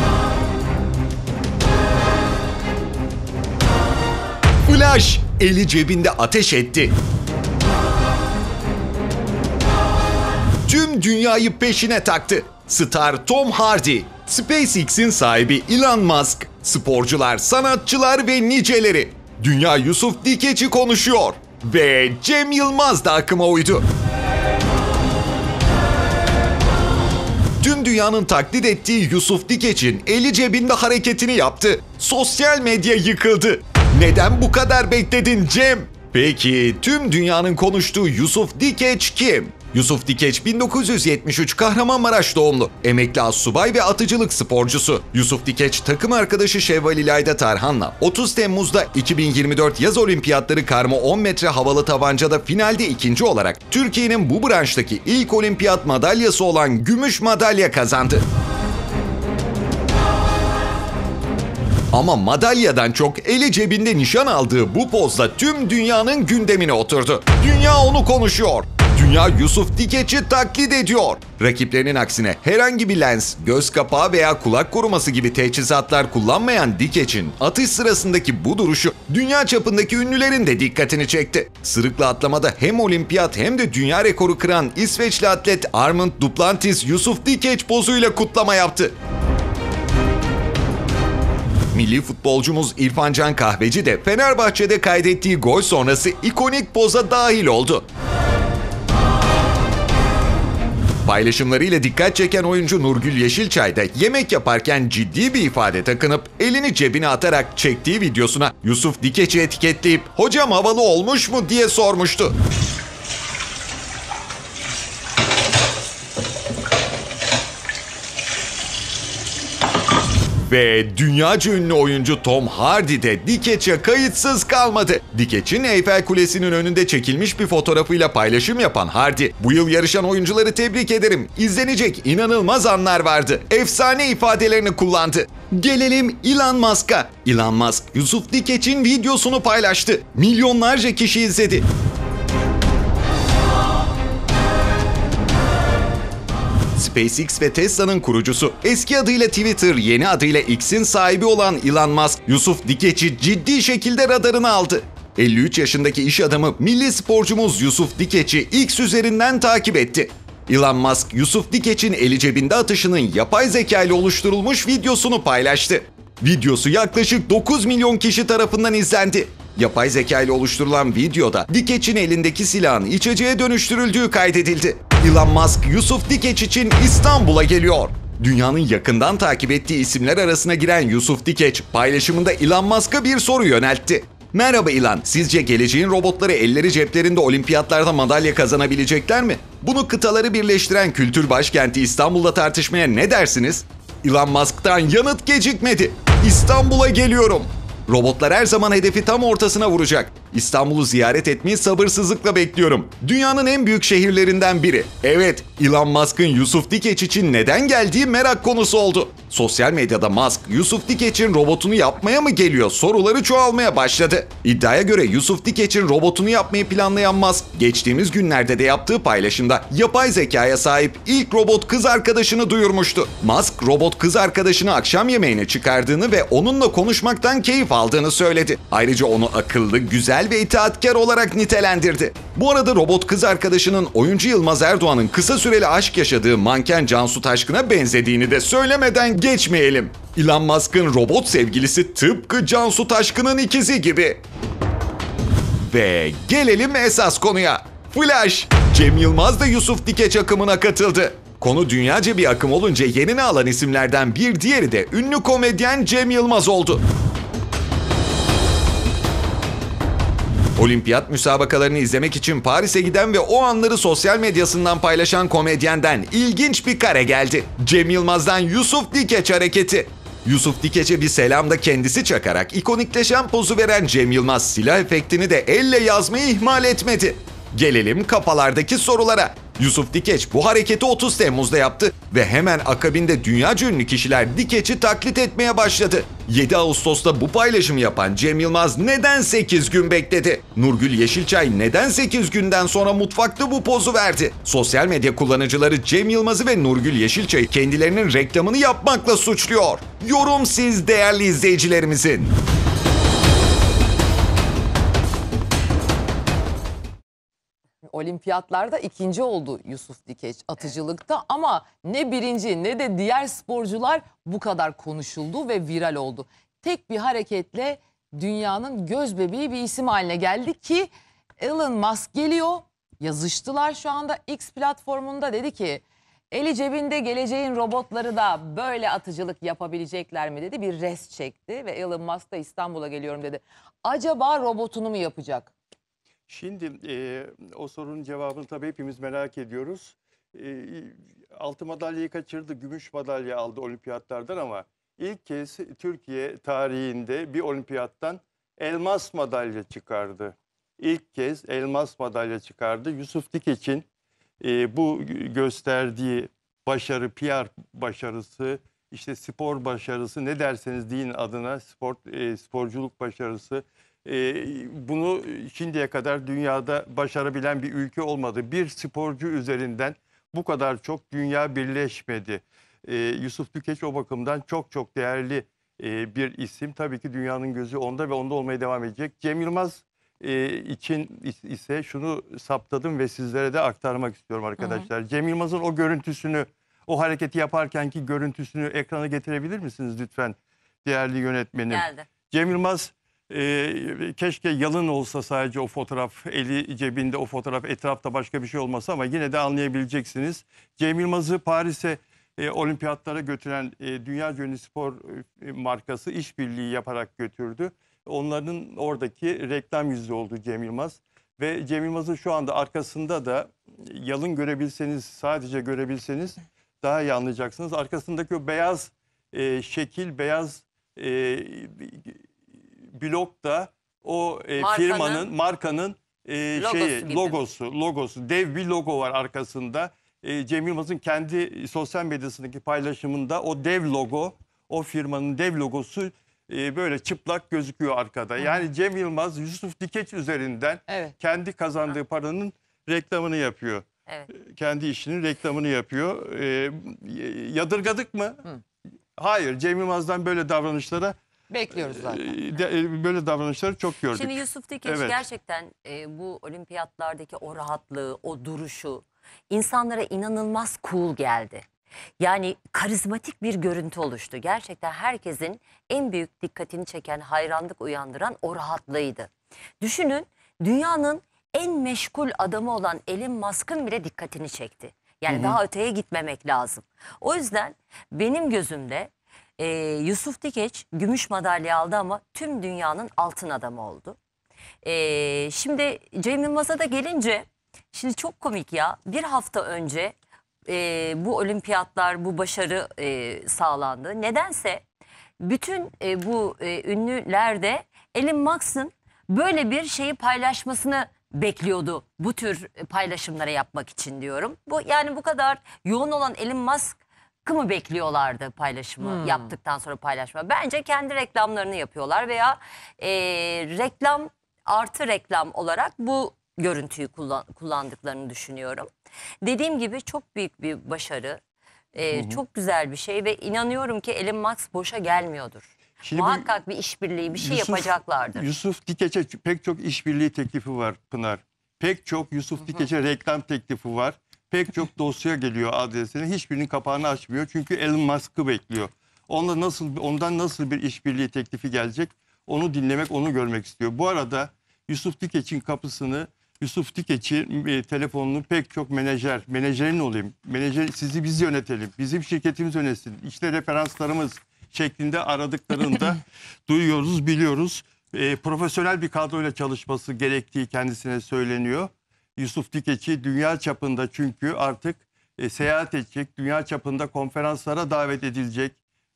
Flash eli cebinde ateş etti. Tüm dünyayı peşine taktı. Star Tom Hardy, SpaceX'in sahibi Elon Musk, sporcular, sanatçılar ve niceleri. Dünya Yusuf Dikeç'i konuşuyor. Ve Cem Yılmaz da akıma uydu. Tüm dünyanın taklit ettiği Yusuf Dikeç'in eli cebinde hareketini yaptı. Sosyal medya yıkıldı. Neden bu kadar bekledin Cem? Peki tüm dünyanın konuştuğu Yusuf Dikeç kim? Yusuf Dikeç bin dokuz yüz yetmiş üç Kahramanmaraş doğumlu. Emekli astsubay ve atıcılık sporcusu. Yusuf Dikeç takım arkadaşı Şevval İlayda Tarhan'la otuz Temmuz'da iki bin yirmi dört Yaz Olimpiyatları karma on metre havalı tabancada finalde ikinci olarak Türkiye'nin bu branştaki ilk olimpiyat madalyası olan gümüş madalya kazandı. Ama madalyadan çok eli cebinde nişan aldığı bu pozla tüm dünyanın gündemine oturdu. Dünya onu konuşuyor. Dünya Yusuf Dikeç'i taklit ediyor. Rakiplerinin aksine herhangi bir lens, göz kapağı veya kulak koruması gibi teçhizatlar kullanmayan Dikeç'in atış sırasındaki bu duruşu dünya çapındaki ünlülerin de dikkatini çekti. Sırıkla atlamada hem olimpiyat hem de dünya rekoru kıran İsveçli atlet Armand Duplantis Yusuf Dikeç pozuyla kutlama yaptı. Milli futbolcumuz İrfan Can Kahveci de Fenerbahçe'de kaydettiği gol sonrası ikonik poza dahil oldu. Paylaşımlarıyla dikkat çeken oyuncu Nurgül Yeşilçay da yemek yaparken ciddi bir ifade takınıp elini cebine atarak çektiği videosuna Yusuf Dikeç'i etiketleyip "Hocam havalı olmuş mu?" diye sormuştu. Ve dünyaca ünlü oyuncu Tom Hardy de Dikeç'e kayıtsız kalmadı. Dikeç'in Eyfel Kulesi'nin önünde çekilmiş bir fotoğrafıyla paylaşım yapan Hardy, "Bu yıl yarışan oyuncuları tebrik ederim. İzlenecek inanılmaz anlar vardı. Efsane ifadelerini kullandı." Gelelim Elon Musk'a. Elon Musk, Yusuf Dikeç'in videosunu paylaştı. Milyonlarca kişi izledi. SpaceX ve Tesla'nın kurucusu, eski adıyla Twitter, yeni adıyla X'in sahibi olan Elon Musk, Yusuf Dikeç'i ciddi şekilde radarına aldı. elli üç yaşındaki iş adamı milli sporcumuz Yusuf Dikeç'i X üzerinden takip etti. Elon Musk, Yusuf Dikeç'in eli cebinde atışının yapay zeka ile oluşturulmuş videosunu paylaştı. Videosu yaklaşık dokuz milyon kişi tarafından izlendi. Yapay zeka ile oluşturulan videoda Dikeç'in elindeki silahın içeceğe dönüştürüldüğü kaydedildi. Elon Musk, Yusuf Dikeç için İstanbul'a geliyor. Dünyanın yakından takip ettiği isimler arasına giren Yusuf Dikeç, paylaşımında Elon Musk'a bir soru yöneltti. Merhaba Elon, sizce geleceğin robotları elleri ceplerinde olimpiyatlarda madalya kazanabilecekler mi? Bunu kıtaları birleştiren kültür başkenti İstanbul'da tartışmaya ne dersiniz? Elon Musk'tan yanıt gecikmedi. İstanbul'a geliyorum. Robotlar her zaman hedefi tam ortasına vuracak. İstanbul'u ziyaret etmeyi sabırsızlıkla bekliyorum. Dünyanın en büyük şehirlerinden biri. Evet, Elon Musk'ın Yusuf Dikeç için neden geldiği merak konusu oldu. Sosyal medyada Musk, Yusuf Dikeç'in robotunu yapmaya mı geliyor soruları çoğalmaya başladı. İddiaya göre Yusuf Dikeç'in robotunu yapmayı planlayan Musk, geçtiğimiz günlerde de yaptığı paylaşımda yapay zekaya sahip ilk robot kız arkadaşını duyurmuştu. Musk, robot kız arkadaşını akşam yemeğine çıkardığını ve onunla konuşmaktan keyif aldığını söyledi. Ayrıca onu akıllı, güzel ve itaatkar olarak nitelendirdi. Bu arada robot kız arkadaşının oyuncu Yılmaz Erdoğan'ın kısa süreli aşk yaşadığı manken Cansu Taşkın'a benzediğini de söylemeden geçmeyelim. Elon Musk'ın robot sevgilisi tıpkı Cansu Taşkın'ın ikizi gibi. Ve gelelim esas konuya. Flash! Cem Yılmaz da Yusuf Dikeç akımına katıldı. Konu dünyaca bir akım olunca yerini alan isimlerden bir diğeri de ünlü komedyen Cem Yılmaz oldu. Olimpiyat müsabakalarını izlemek için Paris'e giden ve o anları sosyal medyasından paylaşan komedyenden ilginç bir kare geldi. Cem Yılmaz'dan Yusuf Dikeç hareketi. Yusuf Dikeç'e bir selam da kendisi çakarak ikonikleşen pozu veren Cem Yılmaz silah efektini de elle yazmayı ihmal etmedi. Gelelim kafalardaki sorulara. Yusuf Dikeç bu hareketi otuz Temmuz'da yaptı ve hemen akabinde dünyaca ünlü kişiler Dikeç'i taklit etmeye başladı. yedi Ağustos'ta bu paylaşımı yapan Cem Yılmaz neden sekiz gün bekledi? Nurgül Yeşilçay neden sekiz günden sonra mutfakta bu pozu verdi? Sosyal medya kullanıcıları Cem Yılmaz'ı ve Nurgül Yeşilçay'ı kendilerinin reklamını yapmakla suçluyor. Yorum siz değerli izleyicilerimizin. Olimpiyatlarda ikinci oldu Yusuf Dikeç atıcılıkta ama ne birinci ne de diğer sporcular bu kadar konuşuldu ve viral oldu. Tek bir hareketle dünyanın gözbebeği bir isim haline geldi ki Elon Musk geliyor, yazıştılar şu anda X platformunda, dedi ki eli cebinde geleceğin robotları da böyle atıcılık yapabilecekler mi dedi, bir rest çekti ve Elon Musk da İstanbul'a geliyorum dedi. Acaba robotunu mu yapacak? Şimdi e, o sorunun cevabını tabii hepimiz merak ediyoruz. E, altın madalyayı kaçırdı, gümüş madalya aldı olimpiyatlardan ama ilk kez Türkiye tarihinde bir olimpiyattan elmas madalya çıkardı. İlk kez elmas madalya çıkardı. Yusuf Dikeç'in e, bu gösterdiği başarı, P R başarısı, işte spor başarısı, ne derseniz deyin adına, spor e, sporculuk başarısı. Ee, bunu şimdiye kadar dünyada başarabilen bir ülke olmadı. Bir sporcu üzerinden bu kadar çok dünya birleşmedi. Ee, Yusuf Dikeç o bakımdan çok çok değerli e, bir isim. Tabii ki dünyanın gözü onda ve onda olmaya devam edecek. Cem Yılmaz e, için ise şunu saptadım ve sizlere de aktarmak istiyorum arkadaşlar. Hı hı. Cem Yılmaz'ın o görüntüsünü, o hareketi yaparkenki görüntüsünü ekrana getirebilir misiniz lütfen değerli yönetmenim? Geldi. Cem Yılmaz... Ee, keşke yalın olsa sadece o fotoğraf, eli cebinde o fotoğraf, etrafta başka bir şey olmasa ama yine de anlayabileceksiniz. Cem Yılmaz'ı Paris'e e, olimpiyatlara götüren e, dünya ünlü spor e, markası işbirliği yaparak götürdü. Onların oradaki reklam yüzü oldu Cem Yılmaz. Ve Cem Yılmaz'ın şu anda arkasında da yalın görebilseniz, sadece görebilseniz daha iyi anlayacaksınız. Arkasındaki o beyaz e, şekil, beyaz e, blokta o e, markanın, firmanın, markanın e, logosu şeyi, gibi. logosu, logosu, dev bir logo var arkasında. E, Cem Yılmaz'ın kendi sosyal medyasındaki paylaşımında o dev logo, o firmanın dev logosu e, böyle çıplak gözüküyor arkada. Hı. Yani Cem Yılmaz Yusuf Dikeç üzerinden evet. kendi kazandığı paranın reklamını yapıyor. Evet. Kendi işinin reklamını yapıyor. E, yadırgadık mı? Hı. Hayır, Cem Yılmaz'dan böyle davranışlara Bekliyoruz zaten. e, de- e, böyle davranışları çok gördük. Şimdi Yusuf Dikeç Evet. gerçekten e, bu olimpiyatlardaki o rahatlığı, o duruşu insanlara inanılmaz cool geldi. Yani karizmatik bir görüntü oluştu. Gerçekten herkesin en büyük dikkatini çeken, hayranlık uyandıran o rahatlığıydı. Düşünün, dünyanın en meşgul adamı olan Elon Musk'ın bile dikkatini çekti. Yani Hı hı. daha öteye gitmemek lazım. O yüzden benim gözümde e, Yusuf Dikeç gümüş madalya aldı ama tüm dünyanın altın adamı oldu. E, şimdi Cem Yılmaz'a da gelince, şimdi çok komik ya, bir hafta önce e, bu olimpiyatlar, bu başarı e, sağlandı. Nedense bütün e, bu e, ünlüler de Elon Musk'ın böyle bir şeyi paylaşmasını bekliyordu, bu tür paylaşımları yapmak için diyorum. Bu yani bu kadar yoğun olan Elon Musk'ı mı bekliyorlardı paylaşımı Hmm. yaptıktan sonra paylaşma? Bence kendi reklamlarını yapıyorlar veya e, reklam artı reklam olarak bu görüntüyü kullan, kullandıklarını düşünüyorum. Dediğim gibi çok büyük bir başarı, e, çok güzel bir şey ve inanıyorum ki Elon Musk boşa gelmiyordur. Şimdi bu- Muhakkak bir işbirliği, bir şey Yusuf- yapacaklardır. Yusuf Dikeç'e pek çok işbirliği teklifi var Pınar. Pek çok Yusuf Dikeç'e reklam teklifi var. Pek çok dosya geliyor adresine. Hiçbirinin kapağını açmıyor. Çünkü Elon Musk'ı bekliyor. Onunla nasıl, ondan nasıl bir işbirliği teklifi gelecek? Onu dinlemek, onu görmek istiyor. Bu arada Yusuf Dikeç'in kapısını, Yusuf Dikeç'in e, telefonunu pek çok menajer, menajerin olayım, menajer, sizi biz yönetelim, bizim şirketimiz yönetsin, işte referanslarımız şeklinde aradıklarında duyuyoruz, biliyoruz. E, profesyonel bir kadroyla çalışması gerektiği kendisine söyleniyor. Yusuf Dikeç'i dünya çapında çünkü artık e, seyahat edecek, dünya çapında konferanslara davet edilecek,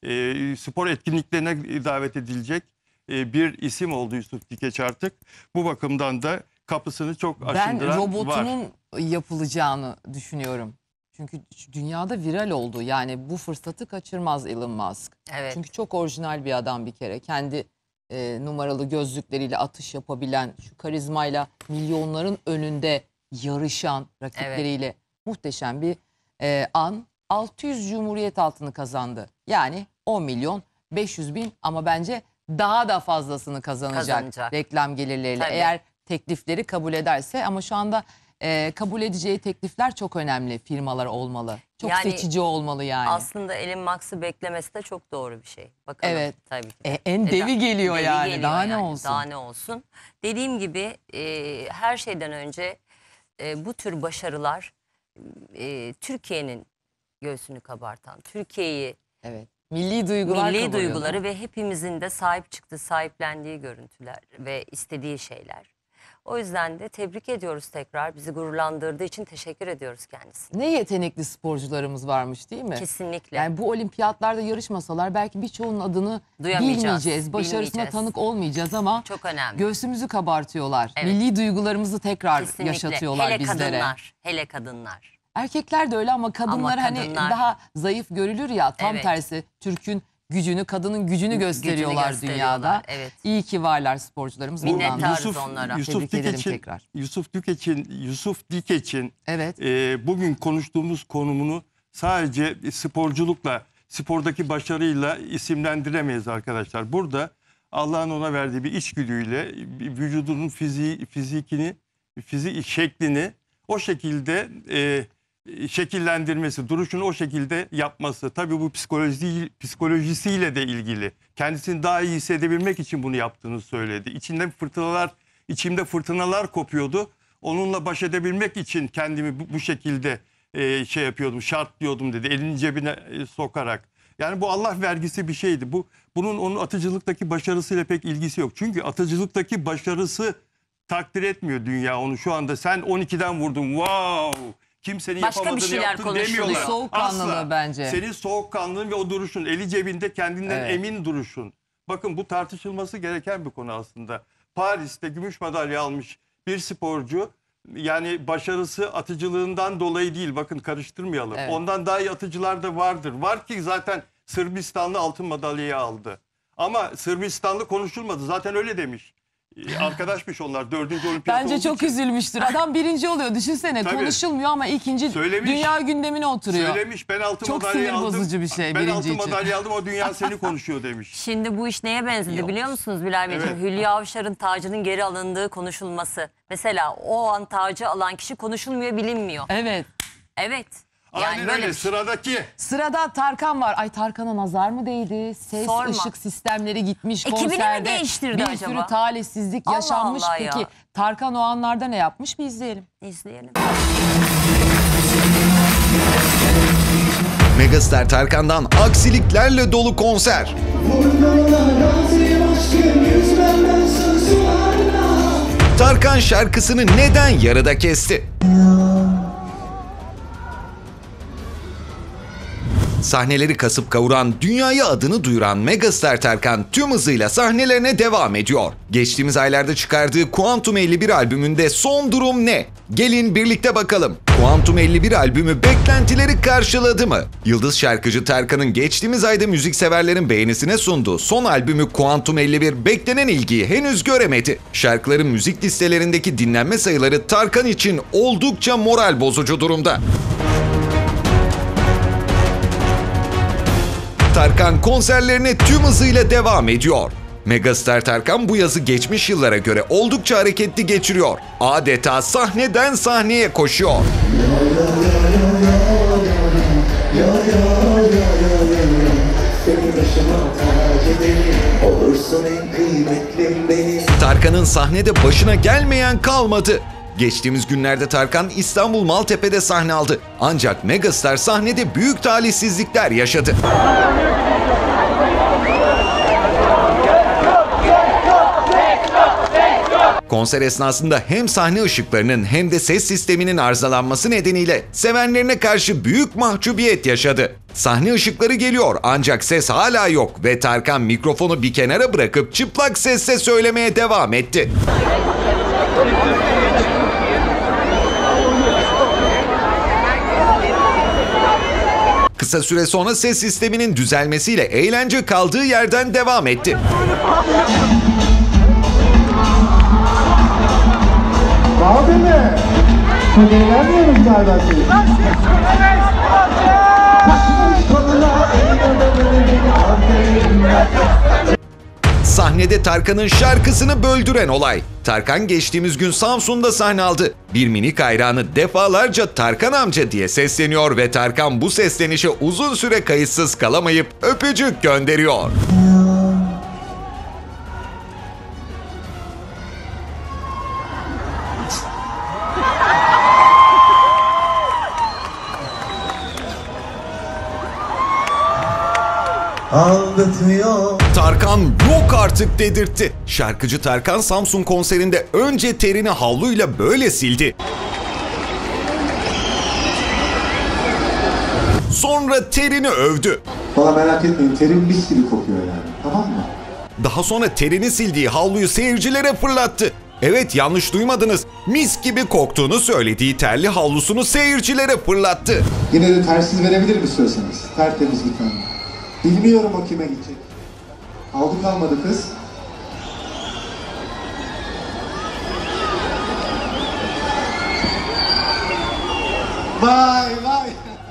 e, spor etkinliklerine davet edilecek e, bir isim oldu Yusuf Dikeç artık. Bu bakımdan da kapısını çok Ben aşındıran var. robotunun yapılacağını düşünüyorum. Çünkü dünyada viral oldu. Yani bu fırsatı kaçırmaz Elon Musk. Evet. Çünkü çok orijinal bir adam bir kere. Kendi e, numaralı gözlükleriyle atış yapabilen, şu karizmayla milyonların önünde yarışan rakipleriyle muhteşem bir e, an. altı yüz Cumhuriyet altını kazandı. Yani on milyon beş yüz bin ama bence daha da fazlasını kazanacak, Kazanacak. reklam gelirleriyle. Tabii. Eğer teklifleri kabul ederse, ama şu anda e, kabul edeceği teklifler çok önemli, firmalar olmalı. Çok Yani seçici olmalı yani. Aslında Elon Musk'ı beklemesi de çok doğru bir şey. Bakalım. Evet. Tabii ki. E, en devi geliyor yani. Daha ne olsun? Daha ne olsun? Dediğim gibi e, her şeyden önce e, bu tür başarılar e, Türkiye'nin göğsünü kabartan, Türkiye'yi, Evet. Milli duygular milli kabarıyor, duyguları değil mi? ve hepimizin de sahip çıktığı, sahiplendiği görüntüler ve istediği şeyler. O yüzden de tebrik ediyoruz tekrar. Bizi gururlandırdığı için teşekkür ediyoruz kendisine. Ne yetenekli sporcularımız varmış, değil mi? Kesinlikle. Yani bu olimpiyatlarda yarışmasalar belki birçoğunun adını Duyamayacağız, bilmeyeceğiz. Başarısına bilmeyeceğiz. tanık olmayacağız ama Çok önemli. göğsümüzü kabartıyorlar. Evet. Milli duygularımızı tekrar Kesinlikle. yaşatıyorlar hele bizlere. kadınlar, hele kadınlar. Erkekler de öyle ama kadınlar hani kadınlar- daha zayıf görülür ya, tam Evet. tersi Türk'ün gücünü, kadının gücünü gösteriyorlar, gösteriyorlar, dünyada. evet. İyi ki varlar sporcularımız. Buradan Minnettarız da Yusuf, onlara. Yusuf tebrik ederim Dikeç'in, tekrar. Yusuf Dikeç'in, Yusuf Dikeç'in Evet. e, bugün konuştuğumuz konumunu sadece sporculukla, spordaki başarıyla isimlendiremeyiz arkadaşlar. Burada Allah'ın ona verdiği bir içgüdüyle vücudunun fiziği, fizikini, fizik şeklini o şekilde e, şekillendirmesi, duruşunu o şekilde yapması. Tabii bu psikoloji, psikolojisiyle de ilgili. Kendisini daha iyi hissedebilmek için bunu yaptığını söyledi. İçinden fırtınalar, içimde fırtınalar kopuyordu. Onunla baş edebilmek için kendimi bu, bu şekilde e, şey yapıyordum, şartlıyordum dedi. Elini cebine e, sokarak. Yani bu Allah vergisi bir şeydi. Bu bunun onun atıcılıktaki başarısıyla pek ilgisi yok. Çünkü atıcılıktaki başarısı takdir etmiyor dünya onu şu anda. Sen on ikiden vurdun. Wow! Kimsenin Başka bir yapamadığını şeyler yaptın konuşuluyor. demiyorlar. Soğukkanlılığı Asla. bence. Senin soğukkanlılığın ve o duruşun, eli cebinde kendinden Evet. emin duruşun. Bakın bu tartışılması gereken bir konu aslında. Paris'te gümüş madalya almış bir sporcu, yani başarısı atıcılığından dolayı değil, bakın karıştırmayalım. Evet. Ondan daha iyi atıcılar da vardır. Var ki zaten Sırbistanlı altın madalyayı aldı. Ama Sırbistanlı konuşulmadı, zaten öyle demiş. Ee, Arkadaşmış onlar. Dördüncü olimpiyat Bence olduğu çok için. üzülmüştür. Adam birinci oluyor. Düşünsene Tabii. konuşulmuyor ama ikinci Söylemiş. dünya gündemine oturuyor. Söylemiş, ben altın Çok madalya sinir aldım. bozucu bir şey Ben birinci altın için. madalya aldım, o dünya seni konuşuyor demiş. Şimdi bu iş neye benzedi Yok. biliyor musunuz Bilal Beyciğim? Evet. Hülya Avşar'ın tacının geri alındığı konuşulması. Mesela o an tacı alan kişi konuşulmuyor, bilinmiyor. Evet. Evet. Yani Aynen böyle öyle. bir şey. Sıradaki. Sırada Tarkan var. Ay Tarkan'a nazar mı değdi? Ses, Sorma. ışık sistemleri gitmiş Ekibini mi konserde. değiştirdi bir acaba? sürü talihsizlik Allah yaşanmış. Allah Peki ya. Tarkan o anlarda ne yapmış? Bir izleyelim. İzleyelim. Megastar Tarkan'dan aksiliklerle dolu konser. Tarkan şarkısını neden yarıda kesti? Sahneleri kasıp kavuran, dünyaya adını duyuran Megastar Tarkan tüm hızıyla sahnelerine devam ediyor. Geçtiğimiz aylarda çıkardığı Kuantum elli bir albümünde son durum ne? Gelin birlikte bakalım. Kuantum elli bir albümü beklentileri karşıladı mı? Yıldız şarkıcı Tarkan'ın geçtiğimiz ayda müzikseverlerin beğenisine sunduğu son albümü Kuantum elli bir beklenen ilgiyi henüz göremedi. Şarkıların müzik listelerindeki dinlenme sayıları Tarkan için oldukça moral bozucu durumda. Tarkan konserlerine tüm hızıyla devam ediyor. Megastar Tarkan bu yazı geçmiş yıllara göre oldukça hareketli geçiriyor. Adeta sahneden sahneye koşuyor. Tarkan'ın sahnede başına gelmeyen kalmadı. Geçtiğimiz günlerde Tarkan İstanbul Maltepe'de sahne aldı. Ancak Megastar sahnede büyük talihsizlikler yaşadı. Konser esnasında hem sahne ışıklarının hem de ses sisteminin arızalanması nedeniyle sevenlerine karşı büyük mahcubiyet yaşadı. Sahne ışıkları geliyor ancak ses hala yok ve Tarkan mikrofonu bir kenara bırakıp çıplak sesle söylemeye devam etti. Kısa süre sonra ses sisteminin düzelmesiyle eğlence kaldığı yerden devam etti. Abi mi? Çok eğlenmiyoruz galiba siz. Sahnede Tarkan'ın şarkısını böldüren olay. Tarkan geçtiğimiz gün Samsun'da sahne aldı. Bir minik hayranı defalarca Tarkan amca diye sesleniyor ve Tarkan bu seslenişe uzun süre kayıtsız kalamayıp öpücük gönderiyor. Aldatıyor. Tarkan yok artık dedirtti. Şarkıcı Tarkan Samsun konserinde önce terini havluyla böyle sildi. Sonra terini övdü. Valla merak etmeyin, terim mis gibi kokuyor yani. Tamam mı? Daha sonra terini sildiği havluyu seyircilere fırlattı. Evet, yanlış duymadınız. Mis gibi koktuğunu söylediği terli havlusunu seyircilere fırlattı. Yine de tersiz verebilir mi istiyorsanız? Tertemiz bir tane. Bilmiyorum o kime gidecek. Aldı kalmadı kız. Vay vay.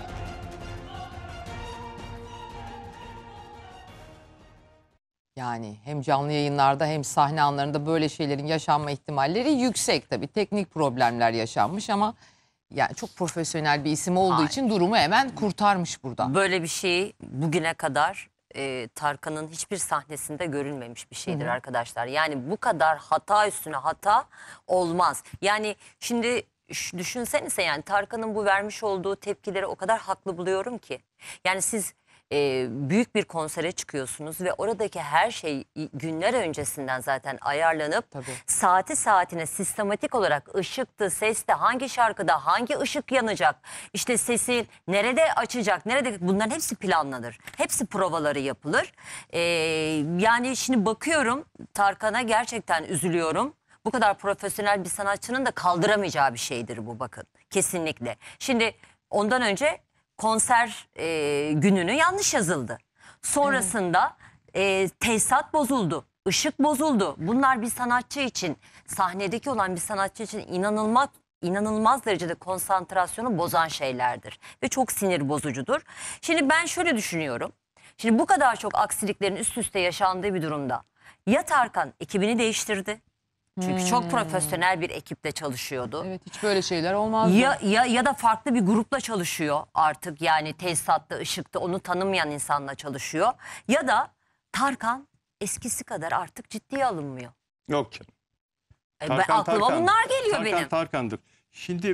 Yani hem canlı yayınlarda hem sahne anlarında böyle şeylerin yaşanma ihtimalleri yüksek tabii. Teknik problemler yaşanmış ama yani çok profesyonel bir isim olduğu Hayır. için durumu hemen kurtarmış burada. Böyle bir şey bugüne kadar e, Tarkan'ın hiçbir sahnesinde görülmemiş bir şeydir arkadaşlar. Yani bu kadar hata üstüne hata olmaz. Yani şimdi ş- düşünsenize, yani Tarkan'ın bu vermiş olduğu tepkileri o kadar haklı buluyorum ki. Yani siz e, büyük bir konsere çıkıyorsunuz ve oradaki her şey günler öncesinden zaten ayarlanıp Tabii. saati saatine sistematik olarak ışıktı, seste, hangi şarkıda hangi ışık yanacak, işte sesi nerede açacak, nerede, bunların hepsi planlanır. Hepsi provaları yapılır. Ee, yani şimdi bakıyorum Tarkan'a, gerçekten üzülüyorum. Bu kadar profesyonel bir sanatçının da kaldıramayacağı bir şeydir bu, bakın. Kesinlikle. Şimdi ondan önce konser e, gününü yanlış yazıldı. Sonrasında e, tesisat bozuldu. ışık bozuldu. Bunlar bir sanatçı için, sahnedeki olan bir sanatçı için inanılmaz inanılmaz derecede konsantrasyonu bozan şeylerdir. Ve çok sinir bozucudur. Şimdi ben şöyle düşünüyorum. Şimdi bu kadar çok aksiliklerin üst üste yaşandığı bir durumda ya Tarkan ekibini değiştirdi. Çünkü Hmm. çok profesyonel bir ekiple çalışıyordu. Evet, hiç böyle şeyler olmazdı. Ya, ya, ya da farklı bir grupla çalışıyor artık, yani tesisatta, ışıkta onu tanımayan insanla çalışıyor. Ya da Tarkan eskisi kadar artık ciddiye alınmıyor. Yok canım. E, ben, aklıma bunlar geliyor Tarkan, benim. Tarkan'dır. Şimdi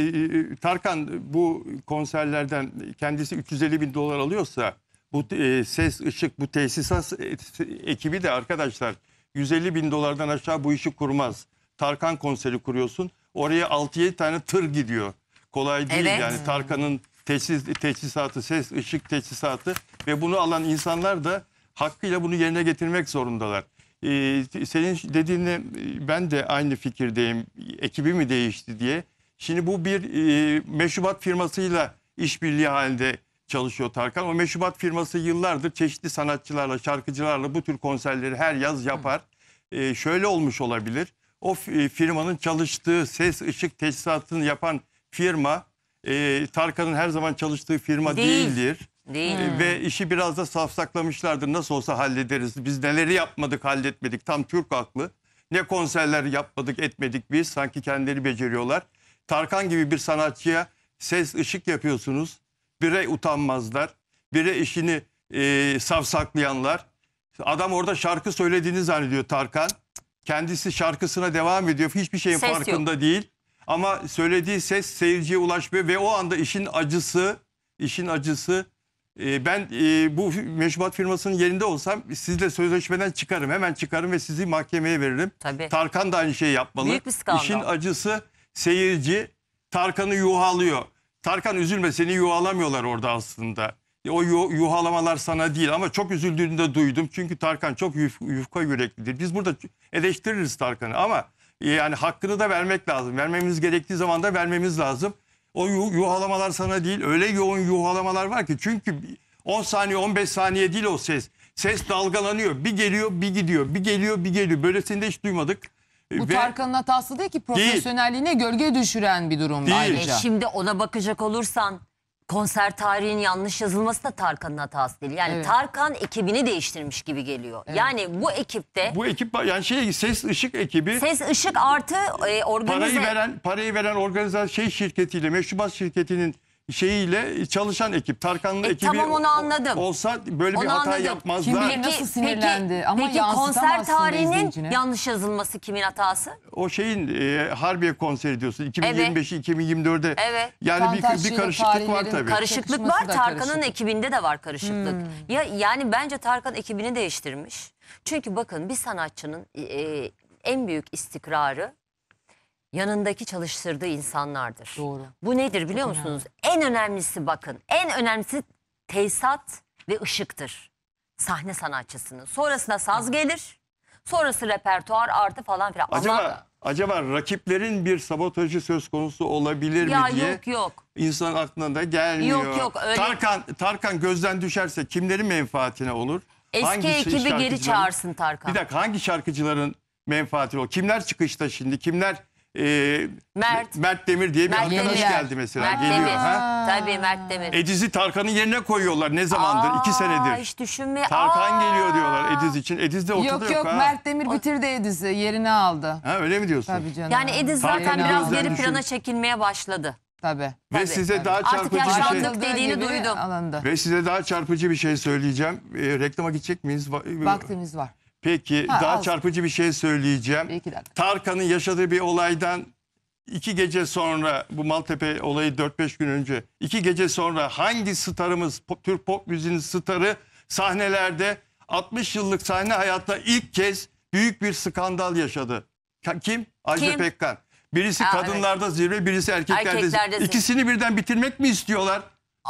e, Tarkan bu konserlerden kendisi üç yüz elli bin dolar alıyorsa bu e, ses, ışık, bu tesisat e, ekibi de arkadaşlar yüz elli bin dolardan aşağı bu işi kurmaz. Tarkan konseri kuruyorsun. Oraya altı yedi tane tır gidiyor. Kolay değil Evet. yani Tarkan'ın tesis, tesisatı, ses, ışık tesisatı ve bunu alan insanlar da hakkıyla bunu yerine getirmek zorundalar. Ee, senin dediğinle ben de aynı fikirdeyim. Ekibi mi değişti diye. Şimdi bu bir e, meşrubat firmasıyla işbirliği halinde çalışıyor Tarkan. O meşrubat firması yıllardır çeşitli sanatçılarla, şarkıcılarla bu tür konserleri her yaz yapar. Ee, şöyle olmuş olabilir. O firmanın çalıştığı ses, ışık tesisatını yapan firma e, Tarkan'ın her zaman çalıştığı firma Değil. değildir. Değil. E, Ve işi biraz da safsaklamışlardır. Nasıl olsa hallederiz. Biz neleri yapmadık, halletmedik. Tam Türk haklı. Ne konserler yapmadık, etmedik biz. Sanki kendileri beceriyorlar. Tarkan gibi bir sanatçıya ses, ışık yapıyorsunuz. Bire utanmazlar. Bire işini e, safsaklayanlar. Adam orada şarkı söylediğini zannediyor Tarkan. Kendisi şarkısına devam ediyor. Hiçbir şeyin Ses farkında değil. Ama söylediği ses seyirciye ulaşmıyor ve o anda işin acısı, işin acısı e, ben e, bu meşrubat firmasının yerinde olsam sizle sözleşmeden çıkarım. Hemen çıkarım ve sizi mahkemeye veririm. Tabii. Tarkan da aynı şeyi yapmalı. Büyük bir skandal. İşin acısı seyirci Tarkan'ı yuhalıyor. Tarkan üzülme, seni yuhalamıyorlar orada aslında. O yu- yuhalamalar sana değil ama çok üzüldüğünü de duydum. Çünkü Tarkan çok yuf- yufka yüreklidir. Biz burada eleştiririz Tarkan'ı ama yani hakkını da vermek lazım. Vermemiz gerektiği zaman da vermemiz lazım. O yu- yuhalamalar sana değil. Öyle yoğun yuhalamalar var ki. Çünkü on saniye on beş saniye değil o ses. Ses dalgalanıyor. Bir geliyor bir gidiyor. Bir geliyor bir geliyor. Böylesini de hiç duymadık. Bu Ve Tarkan'ın hatası değil ki, profesyonelliğine gölge düşüren bir durum Değil. ayrıca. E şimdi ona bakacak olursan konser tarihinin yanlış yazılması da Tarkan'ın hatası değil. Yani Evet. Tarkan ekibini değiştirmiş gibi geliyor. Yani bu ekipte bu ekip yani şey ses ışık ekibi ses, ışık artı e, organize... parayı veren parayı veren organizasyon şey şirketiyle, meşrubat şirketinin şeyiyle çalışan ekip. Tarkan'ın E, ekibi tamam, onu anladım. olsa böyle bir Onu hata anladım. yapmazlar. Kim bilir nasıl sinirlendi ama peki yansıtamazsın konser da tarihinin izleyicine. yanlış yazılması kimin hatası? O şeyin e, Harbiye konseri diyorsun. iki bin yirmi beşi iki bin yirmi dörde Evet. yani bir, Fantasya'yla bir karışıklık var tarihlerin tabii. Karışıklık Çakışması var. da Tarkan'ın karışık. ekibinde de var karışıklık. Hmm. Ya yani bence Tarkan ekibini değiştirmiş. Çünkü bakın bir sanatçının e, en büyük istikrarı yanındaki çalıştırdığı insanlardır. Doğru. Bu nedir biliyor Çok musunuz? En önemlisi bakın. En önemlisi tesisat ve ışıktır. Sahne sanatçısının. Sonrasında saz gelir. Sonrası repertuar artı falan filan. Acaba Ama acaba rakiplerin bir sabotajı söz konusu olabilir ya mi diye yok yok. insan aklına da gelmiyor. Yok, yok, öyle- Tarkan Tarkan gözden düşerse kimlerin menfaatine olur? Eski Hangi ekibi geri şarkıcıların- çağırsın Tarkan. Bir dakika, hangi şarkıcıların menfaatine olur? Kimler çıkışta şimdi? Kimler e, Mert. Mert Demir diye bir Mert arkadaş Demir. geldi mesela. Mert Geliyor. Demir. Ha? Tabii Mert Demir. Ediz'i Tarkan'ın yerine koyuyorlar. Ne zamandır? Aa, İki senedir. Hiç düşünme. Tarkan Aa. geliyor diyorlar Ediz için. Ediz de ortada Yok yok, yok, ha. Mert Demir bitirdi Ediz'i, yerini aldı. Ha, öyle mi diyorsun? Tabii canım. Yani Ediz zaten Tarkan'ı biraz gözden geri düşün- plana çekilmeye başladı. Tabii. Ve Tabii. size daha Artık çarpıcı bir şey yaşlandık. Başladığı dediğini gibi duydum. alındı. ve size daha çarpıcı bir şey söyleyeceğim. E, reklama gidecek miyiz? Va- Vaktimiz var. Peki, Ha, daha az. çarpıcı bir şey söyleyeceğim. Bir iki dakika. Tarkan'ın yaşadığı bir olaydan iki gece sonra, bu Maltepe olayı dört beş gün önce, iki gece sonra hangi starımız, pop, Türk pop müziğinin starı sahnelerde altmış yıllık sahne hayatında ilk kez büyük bir skandal yaşadı? Ka- Kim? Ajda Kim? Pekkan. Birisi Aa, kadınlarda zirve, birisi erkeklerde, Erkeklerde zirve. İkisini birden bitirmek mi istiyorlar?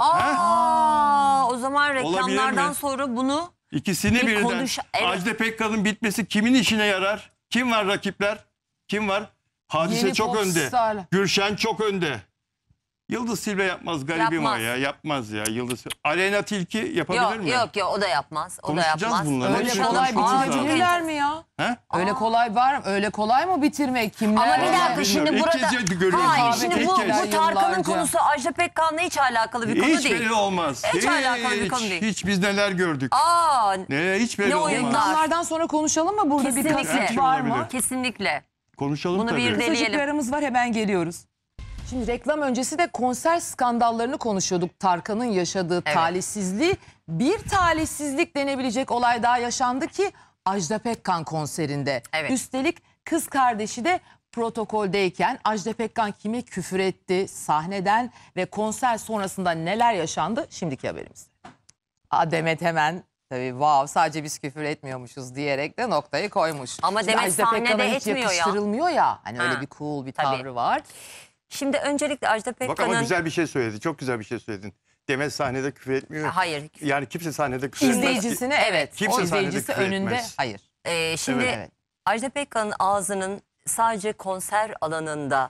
Aa, o zaman Olabilir reklamlardan mi? sonra bunu İkisini Bir birden. konuş- evet. Ajda Pekkan'ın bitmesi kimin işine yarar? Kim var rakipler? Kim var? Hadise Yeni çok pop önde. starlar. Gülşen çok önde. Yıldız Silve yapmaz, garibim Yapmaz. o ya. Yapmaz ya Yıldız. Aleyna Tilki yapabilir Yok mi? yok yok o da yapmaz. O da Konuşacağız yapmaz. bunları. Öyle Hepsini kolay konuşmamız lazım. bitirebilirler mi ya? He? Öyle kolay var mı? Öyle kolay mı bitirmek? Kimler? Ama bir Vallahi dakika şimdi bilmiyorum. İlk burada... kez görüyorum Hayır bunu. şimdi İlk bu, kez. bu Tarkan'ın Yıllarca. konusu Ajda Pekkan'la hiç alakalı bir konu Hiç değil. belli olmaz. Hiç alakalı bir konu değil. Hiç biz neler gördük. Aa, Ne hiç belli Ne olmaz. oyunlar? Reklamlardan sonra konuşalım mı? Burada bir Kesinlikle. kasıt var mı? Olabilir. kesinlikle. Konuşalım Bunu tabii. bir de- Kısacık Deneyelim. bir aramız var, hemen geliyoruz. Şimdi reklam öncesi de konser skandallarını konuşuyorduk. Tarkan'ın yaşadığı Evet. talihsizliği. Bir talihsizlik denebilecek olay daha yaşandı ki Ajda Pekkan konserinde. Evet. Üstelik kız kardeşi de protokoldeyken Ajda Pekkan kime küfür etti sahneden ve konser sonrasında neler yaşandı? Şimdiki haberimizde. Aa, Demet hemen tabii wow sadece biz küfür etmiyormuşuz diyerek de noktayı koymuş. Ama Şimdi Demet Ajda sahnede Pekkan'a hiç etmiyor ya. yakıştırılmıyor ya. Hani Ha, öyle bir cool bir tabii. tavrı var. Şimdi öncelikle Ajda Bak ama Pekkan'ın... güzel bir şey söyledi. Çok güzel bir şey söyledin. Demet sahnede küfür etmiyor. Hayır. Yani kimse sahnede küfür etmez. ki. İzleyicisine evet. Kimse o sahnede izleyicisi küfür önünde etmez. hayır. Ee, şimdi Evet. Ajda Pekkan'ın ağzının sadece konser alanında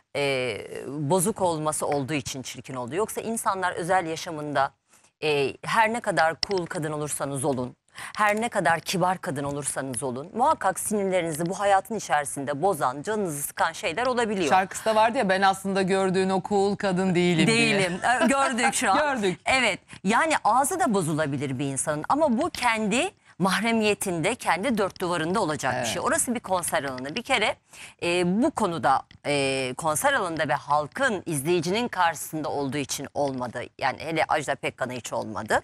e, bozuk olması olduğu için çirkin oldu. Yoksa insanlar özel yaşamında e, her ne kadar cool kadın olursanız olun, her ne kadar kibar kadın olursanız olun, muhakkak sinirlerinizi bu hayatın içerisinde bozan, canınızı sıkan şeyler olabiliyor. Şarkısı da vardı ya, ben aslında gördüğün o cool kadın değilim diye. Değilim. Ee, Gördük şu an. Gördük. Evet. Yani ağzı da bozulabilir bir insanın ama bu kendi mahremiyetinde, kendi dört duvarında olacak bir şey. Orası bir konser alanı. Bir kere e, bu konuda e, konser alanında ve halkın, izleyicinin karşısında olduğu için olmadı. Yani hele Ajda Pekkan'a hiç olmadı.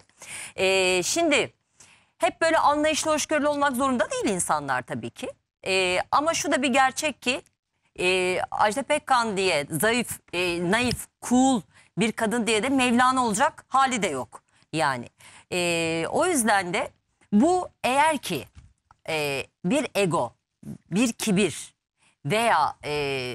E, şimdi hep böyle anlayışlı, hoşgörülü olmak zorunda değil insanlar tabii ki. E, ama şu da bir gerçek ki e, Ajda Pekkan diye zayıf, e, naif, cool bir kadın diye de Mevlana olacak hali de yok. Yani e, o yüzden de bu eğer ki e, bir ego, bir kibir veya e,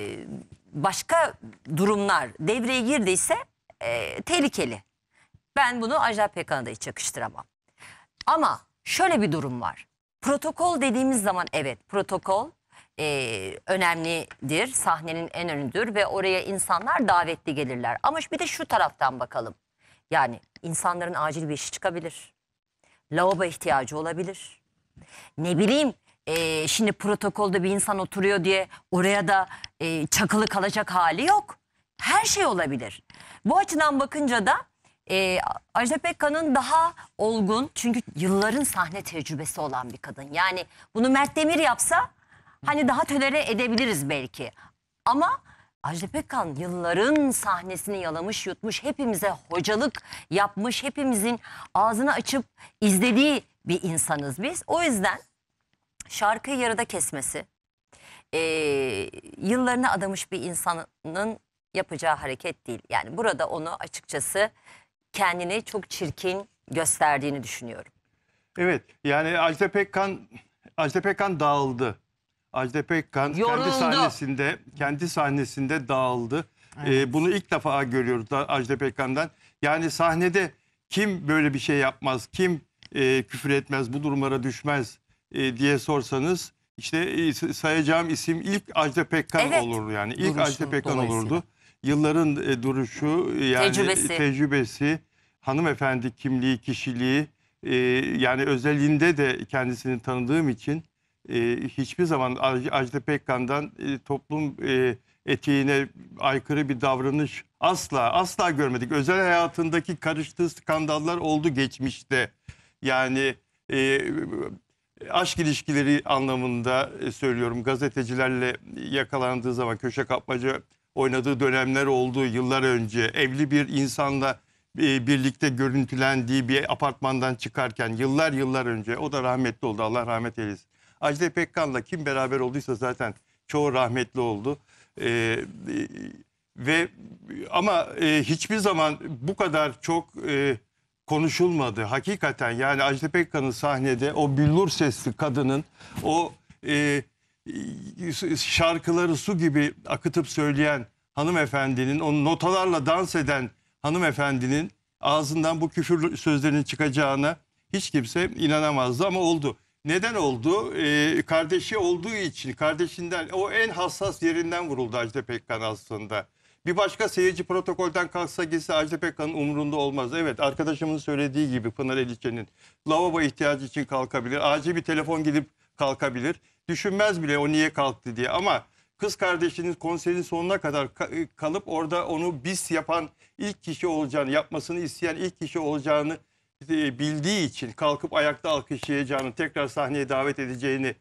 başka durumlar devreye girdiyse e, tehlikeli. Ben bunu Ajda Pekkan'a da hiç yakıştıramam. Ama şöyle bir durum var. Protokol dediğimiz zaman evet protokol e, önemlidir. Sahnenin en önüdür ve oraya insanlar davetli gelirler. Ama bir de şu taraftan bakalım. Yani insanların acil bir işi çıkabilir. Lavabo ihtiyacı olabilir. Ne bileyim e, şimdi protokolde bir insan oturuyor diye oraya da e, çakılı kalacak hali yok. Her şey olabilir. Bu açıdan bakınca da e, Ajda Pekkan'ın daha olgun, çünkü yılların sahne tecrübesi olan bir kadın. Yani bunu Mert Demir yapsa hani daha tolere edebiliriz belki. Ama Ajda Pekkan yılların sahnesini yalamış yutmuş, hepimize hocalık yapmış, hepimizin ağzını açıp izlediği bir insanız biz. O yüzden şarkıyı yarıda kesmesi, e, yıllarını adamış bir insanın yapacağı hareket değil. Yani burada onu açıkçası kendini çok çirkin gösterdiğini düşünüyorum. Evet yani Ajda Pekkan, Ajda Pekkan dağıldı. Ajda Pekkan Yoruldu. kendi sahnesinde kendi sahnesinde dağıldı. Ee, bunu ilk defa görüyoruz da Ajda Pekkan'dan. Yani sahnede kim böyle bir şey yapmaz, kim e, küfür etmez, bu durumlara düşmez e, diye sorsanız işte e, sayacağım isim ilk Ajda Pekkan Evet. olur yani. İlk Duruşun Ajda Pekkan dolayısıyla. olurdu. Yılların e, duruşu yani Tecrübesi. tecrübesi, hanımefendi kimliği, kişiliği e, yani özelliğinde de kendisini tanıdığım için e, hiçbir zaman Aj- Ajda Pekkan'dan e, toplum e, etiğine aykırı bir davranış asla asla görmedik. Özel hayatındaki karıştığı skandallar oldu geçmişte. Yani e, aşk ilişkileri anlamında e, söylüyorum, gazetecilerle yakalandığı zaman köşe kapmaca oynadığı dönemler oldu yıllar önce. Evli bir insanla e, birlikte görüntülendiği bir apartmandan çıkarken yıllar yıllar önce, o da rahmetli oldu, Allah rahmet eylesin. Ajda Pekkan'la kim beraber olduysa zaten çoğu rahmetli oldu. E, e, ve ama e, hiçbir zaman bu kadar çok e, konuşulmadı. Hakikaten yani Ajda Pekkan'ın sahnede o billur sesli kadının o e, şarkıları su gibi akıtıp söyleyen hanımefendinin, o notalarla dans eden hanımefendinin ağzından bu küfür sözlerinin çıkacağına hiç kimse inanamazdı ama oldu. Neden oldu? Ee, kardeşi olduğu için, kardeşinden, o en hassas yerinden vuruldu Ajda Pekkan aslında. Bir başka seyirci protokolden kalksa gitse Ajda Pekkan'ın umurunda olmaz. Evet, arkadaşımın söylediği gibi Pınar Eliçe'nin lavabo ihtiyacı için kalkabilir. Acil bir telefon gidip kalkabilir. Düşünmez bile o niye kalktı diye, ama kız kardeşinin konserin sonuna kadar kalıp orada onu bis yapan ilk kişi olacağını, yapmasını isteyen ilk kişi olacağını bildiği için kalkıp ayakta alkışlayacağını, tekrar sahneye davet edeceğini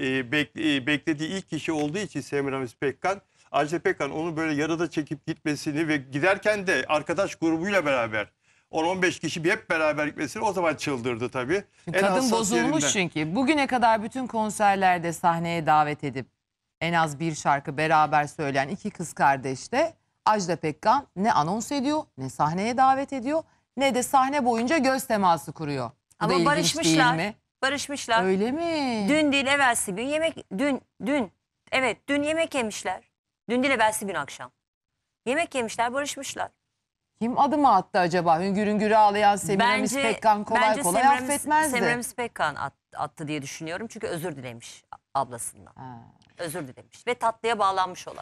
beklediği ilk kişi olduğu için Semiramis Pekkan, Ajda Pekkan onu böyle yarıda çekip gitmesini ve giderken de arkadaş grubuyla beraber on on beş kişi bir hep beraber gitmesini, o zaman çıldırdı tabii. En Kadın hassas bozulmuş yerinden. çünkü. Bugüne kadar bütün konserlerde sahneye davet edip en az bir şarkı beraber söyleyen iki kız kardeş de Ajda Pekkan ne anons ediyor, ne sahneye davet ediyor, ne de sahne boyunca göz teması kuruyor. Bu da Ama ilginç barışmışlar. değil mi? Barışmışlar. Öyle mi? Dün değil evvelsi gün yemek, dün, dün, evet dün yemek yemişler. Dün değil evvelsi gün akşam. Yemek yemişler, barışmışlar. Kim adımı attı acaba? Hüngür hüngür ağlayan Semiramis Pekkan kolay bence kolay Semiramis- affetmezdi. Semiramis Pekkan at, attı diye düşünüyorum. Çünkü özür dilemiş ablasından. Ha. Özür dilemiş ve tatlıya bağlanmış olay.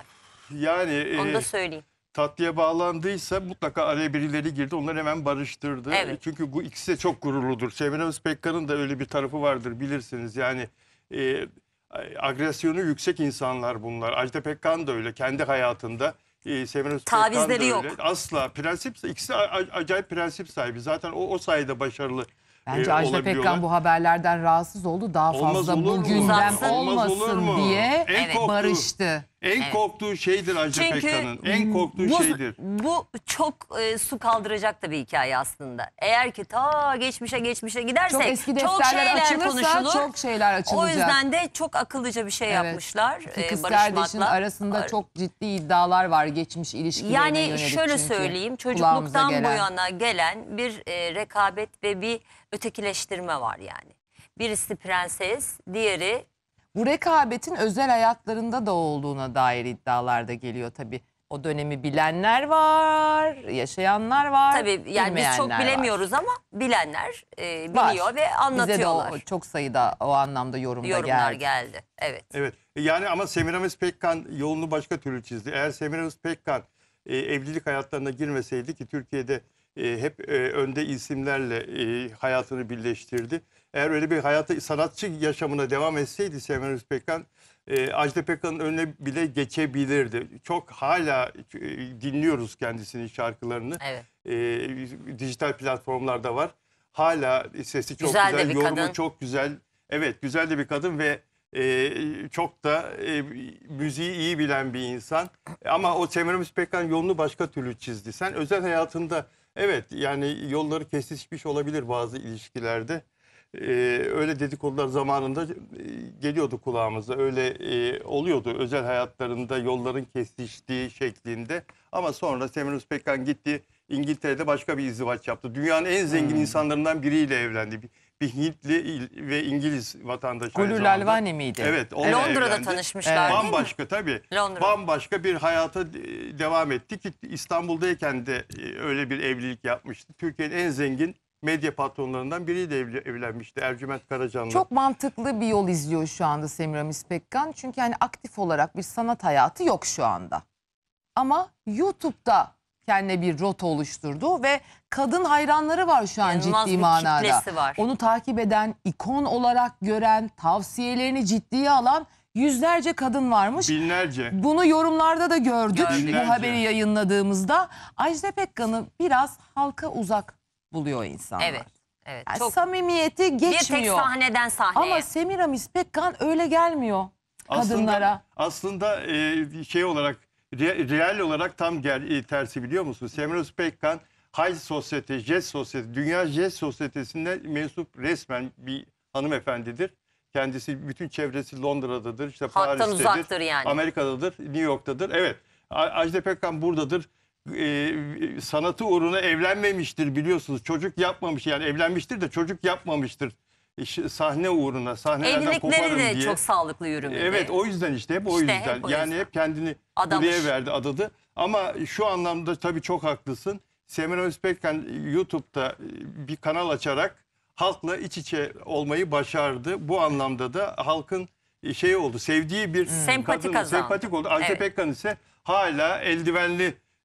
Yani Onu e, da söyleyeyim. tatlıya bağlandıysa mutlaka araya birileri girdi. Onları hemen barıştırdı. Evet. Çünkü bu ikisi de çok gururludur. Semiramis Pekkan'ın da öyle bir tarafı vardır, bilirsiniz. Yani e, agresyonu yüksek insanlar bunlar. Ajda Pekkan da öyle kendi hayatında. E, Semiramis Pekkan da Tavizleri öyle. yok. Asla. Prensip, ikisi de a- acayip prensip sahibi. Zaten o, o sayede başarılı Bence e, Ajda olabiliyorlar. Pekkan bu haberlerden rahatsız oldu. Daha Olmaz fazla olur bu mu? gündem Uzatsın. Olmaz olur olmasın mu? diye En korktuğu- barıştı. En Evet. korktuğu şeydir Ajda Çünkü Pekkan'ın. En korktuğu bu, şeydir. bu çok e, su kaldıracak da bir hikaye aslında. Eğer ki ta geçmişe geçmişe gidersek Çok eski çok defterler şeyler açılırsa konuşulur. çok şeyler açılacak. O yüzden de çok akıllıca bir şey Evet. yapmışlar. İki e, kız barışmakla. kardeşin arasında çok ciddi iddialar var geçmiş ilişkilerine Yani yönelik. şöyle çünkü söyleyeyim, kulağımıza çocukluktan bu gelen. yana gelen bir e, rekabet ve bir ötekileştirme var yani. Birisi prenses, diğeri Bu rekabetin özel hayatlarında da olduğuna dair iddialar da geliyor tabii. O dönemi bilenler var, yaşayanlar var, tabii yani biz çok bilmeyenler bilemiyoruz ama bilenler e, var. biliyor Var. ve anlatıyorlar. Bize de o, çok sayıda o anlamda yorumda Yorumlar geldi. geldi. Evet. Evet. Yani ama Semiramis Pekkan yolunu başka türlü çizdi. Eğer Semiramis Pekkan e, evlilik hayatlarına girmeseydi, ki Türkiye'de e, hep e, önde isimlerle e, hayatını birleştirdi. Eğer öyle bir hayatı, sanatçı yaşamına devam etseydi Semiramis Pekkan, e, Ajda Pekkan'ın önüne bile geçebilirdi. Çok hala e, dinliyoruz kendisinin şarkılarını. Evet. E, dijital platformlarda var. Hala sesi çok Güzel de güzel, bir yorumu kadın. çok güzel. Evet, güzel de bir kadın ve e, çok da e, müziği iyi bilen bir insan. Ama o Semiramis Pekkan yolunu başka türlü çizdi. Sen özel hayatında evet, yani yolları kesişmiş olabilir bazı ilişkilerde. Ee, öyle dedikodular zamanında e, geliyordu kulağımıza. Öyle e, oluyordu özel hayatlarında yolların kesiştiği şeklinde. Ama sonra Semiramis Pekkan gitti, İngiltere'de başka bir izdivaç yaptı. Dünyanın en zengin Hmm. insanlarından biriyle evlendi. Bir, bir Hintli ve İngiliz vatandaşı. aynı Gulül zamanda. Alvani miydi? Evet. onunla Londra'da evlendi. tanışmışlar değil mi? Bambaşka tabii. Londra. Bambaşka bir hayata e, devam etti ki İstanbul'dayken de e, öyle bir evlilik yapmıştı. Türkiye'nin en zengin medya patronlarından biriyle evli, evlenmişti. Ercüment Karacan'la. Çok mantıklı bir yol izliyor şu anda Semiramis Pekkan. Çünkü hani aktif olarak bir sanat hayatı yok şu anda. Ama YouTube'da kendine bir rota oluşturdu ve kadın hayranları var şu an İnanılmaz ciddi bir manada. kitlesi var. Onu takip eden, ikon olarak gören, tavsiyelerini ciddiye alan yüzlerce kadın varmış. Binlerce. Bunu yorumlarda da gördük Gördük. bu haberi yayınladığımızda. Ajda Pekkan'ı biraz halka uzak buluyor insanlar. Evet. Evet. Yani Çok samimiyeti bir tek geçmiyor. sahneden sahneye. Ama Semiramis Pekkan öyle gelmiyor kadınlara. Aslında, aslında e, şey olarak, re, real olarak tam gel, e, tersi, biliyor musun? Semiramis Pekkan High Society, Jet Society, Dünya Jet Society'sine mensup resmen bir hanımefendidir. Kendisi, bütün çevresi Londra'dadır, işte Halktan Paris'tedir, uzaktır yani. Amerika'dadır, New York'tadır. Evet, A- Ajda Pekkan buradadır. Ee, sanatı uğruna evlenmemiştir, biliyorsunuz. Çocuk yapmamış, yani evlenmiştir de çocuk yapmamıştır. İşte sahne uğruna, sahnelerden koparım Evlilikleri de diye. çok sağlıklı yürümedi. Evet, o yüzden işte hep o İşte yüzden. hep o yani yüzden. hep kendini Adamış. buraya verdi, adadı. Ama şu anlamda tabii çok haklısın. Semiramis Pekkan YouTube'da bir kanal açarak halkla iç içe olmayı başardı. Bu anlamda da halkın şey oldu, sevdiği bir Sempati kadın, kazandı. sempatik oldu. Ajda Evet. Pekkan ise hala eldivenli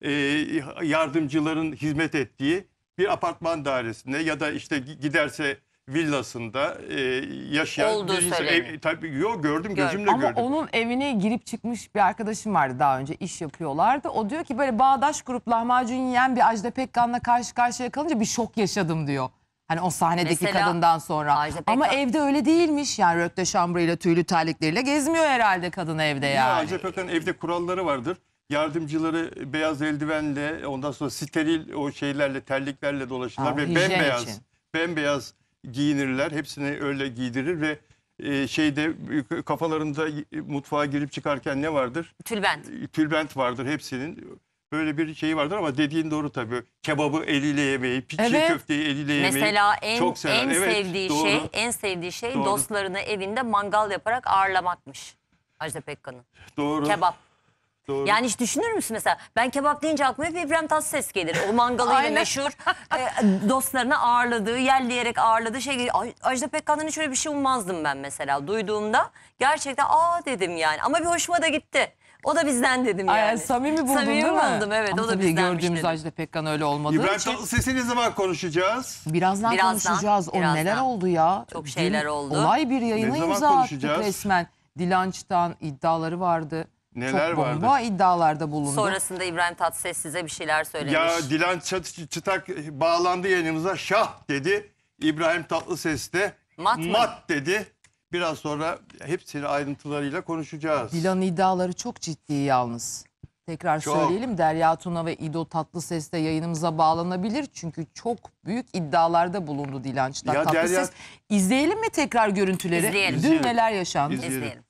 e, yardımcıların hizmet ettiği bir apartman dairesinde ya da işte giderse villasında e, yaşayan Olduğu bir insan. söyleniyor. Ev, tabii yok gördüm gözümle Ama gördüm. onun evine girip çıkmış bir arkadaşım vardı, daha önce iş yapıyorlardı. O diyor ki böyle bağdaş kurup lahmacun yiyen bir Ajda Pekkan'la karşı karşıya kalınca bir şok yaşadım diyor. Hani o sahnedeki Mesela kadından sonra. Ajda Pekkan- Ama evde öyle değilmiş. Yani rökte şambrıyla, tüylü terlikleriyle gezmiyor herhalde kadın evde Ya yani. Ajda Pekkan'ın evde kuralları vardır. Yardımcıları beyaz eldivenle, ondan sonra steril o şeylerle, terliklerle dolaşırlar Aa, ve hijyen bembeyaz, için. bembeyaz giyinirler. Hepsini öyle giydirir ve e, şeyde kafalarında mutfağa girip çıkarken ne vardır? Tülbent. Tülbent vardır hepsinin. Böyle bir şeyi vardır ama dediğin doğru tabii. Kebabı eliyle yemeyi, piçi Evet. köfteyi eliyle yemeyi Mesela en çok sever. en Evet, sevdiği doğru. şey, en sevdiği şey Doğru. dostlarını evinde mangal yaparak ağırlamakmış. Ajda Pekkan'ın. Doğru. Kebap. Doğru. Yani hiç düşünür müsün mesela? Ben kebap deyince aklıma hep İbrahim Tatlıses gelir. O mangalıyla Aynen. meşhur e, dostlarını ağırladığı, yerleyerek ağırladığı şey geliyor. Ay, Ajda Pekkan'dan hiç öyle bir şey ummazdım ben mesela duyduğumda. Gerçekten aa dedim yani. Ama bir hoşuma da gitti. O da bizden dedim yani. Ay, samimi buldun Samimi değil mi? buldum evet. Ama o da tabii bizdenmiş gördüğümüz dedim. Ajda Pekkan öyle olmadığı İbrahim için. Tatlıses'i ne zaman konuşacağız? Birazdan, Birazdan, konuşacağız. O birazdan. neler oldu ya? Çok şeyler Dün oldu. Olay bir yayına Ne zaman imza attık konuşacağız? resmen. Dilanç'tan iddiaları vardı. Neler Çok vardı? bomba iddialarda bulundu. Sonrasında İbrahim Tatlıses size bir şeyler söylemiş. Ya Dilan Çat- Çıtak bağlandı yayınımıza, şah dedi. İbrahim Tatlıses de Mat mı? mat dedi. Biraz sonra hepsini ayrıntılarıyla konuşacağız. Dilan'ın iddiaları çok ciddi yalnız. Tekrar Çok. söyleyelim, Derya Tuna ve İdo Tatlıses de yayınımıza bağlanabilir. Çünkü çok büyük iddialarda bulundu Dilanç'tan. Ya Tatlıses. Derya- İzleyelim mi tekrar görüntüleri? İzleyelim. Dün İzleyelim. neler yaşandı? İzleyelim. İzleyelim.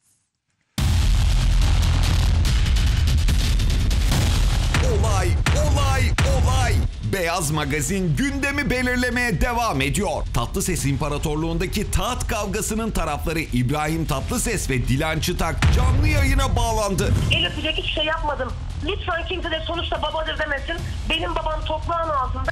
Olay, olay, olay. Beyaz Magazin gündemi belirlemeye devam ediyor. Tatlıses İmparatorluğundaki taht kavgasının tarafları İbrahim Tatlıses ve Dilan Çıtak canlı yayına bağlandı. El öpecek hiçbir şey yapmadım. Lütfen kimse de sonuçta babadır demesin. Benim babam toprağın altında.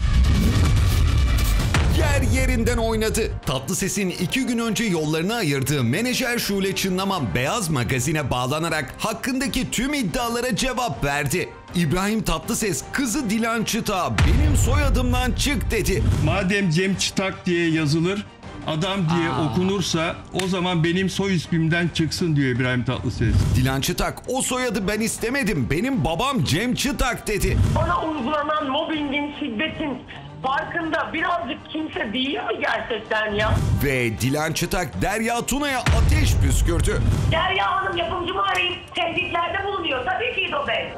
Yer yerinden oynadı. Tatlıses'in iki gün önce yollarını ayırdığı menajer Şule Çınlaman Beyaz Magazin'e bağlanarak hakkındaki tüm iddialara cevap verdi. İbrahim Tatlıses kızı Dilan Çıtak'a benim soyadımdan çık dedi. Madem Cem Çıtak diye yazılır, adam diye Aa. okunursa o zaman benim soy ismimden çıksın diyor İbrahim Tatlıses. Dilan Çıtak o soyadı ben istemedim, benim babam Cem Çıtak dedi. Bana uygulanan mobbingin, şiddetin farkında birazcık kimse değil mi gerçekten ya? Ve Dilan Çıtak Derya Tuna'ya ateş püskürtü. Derya Hanım yapımcımı arayıp tehditlerde bulunuyor. Tabii ki İdo Bey.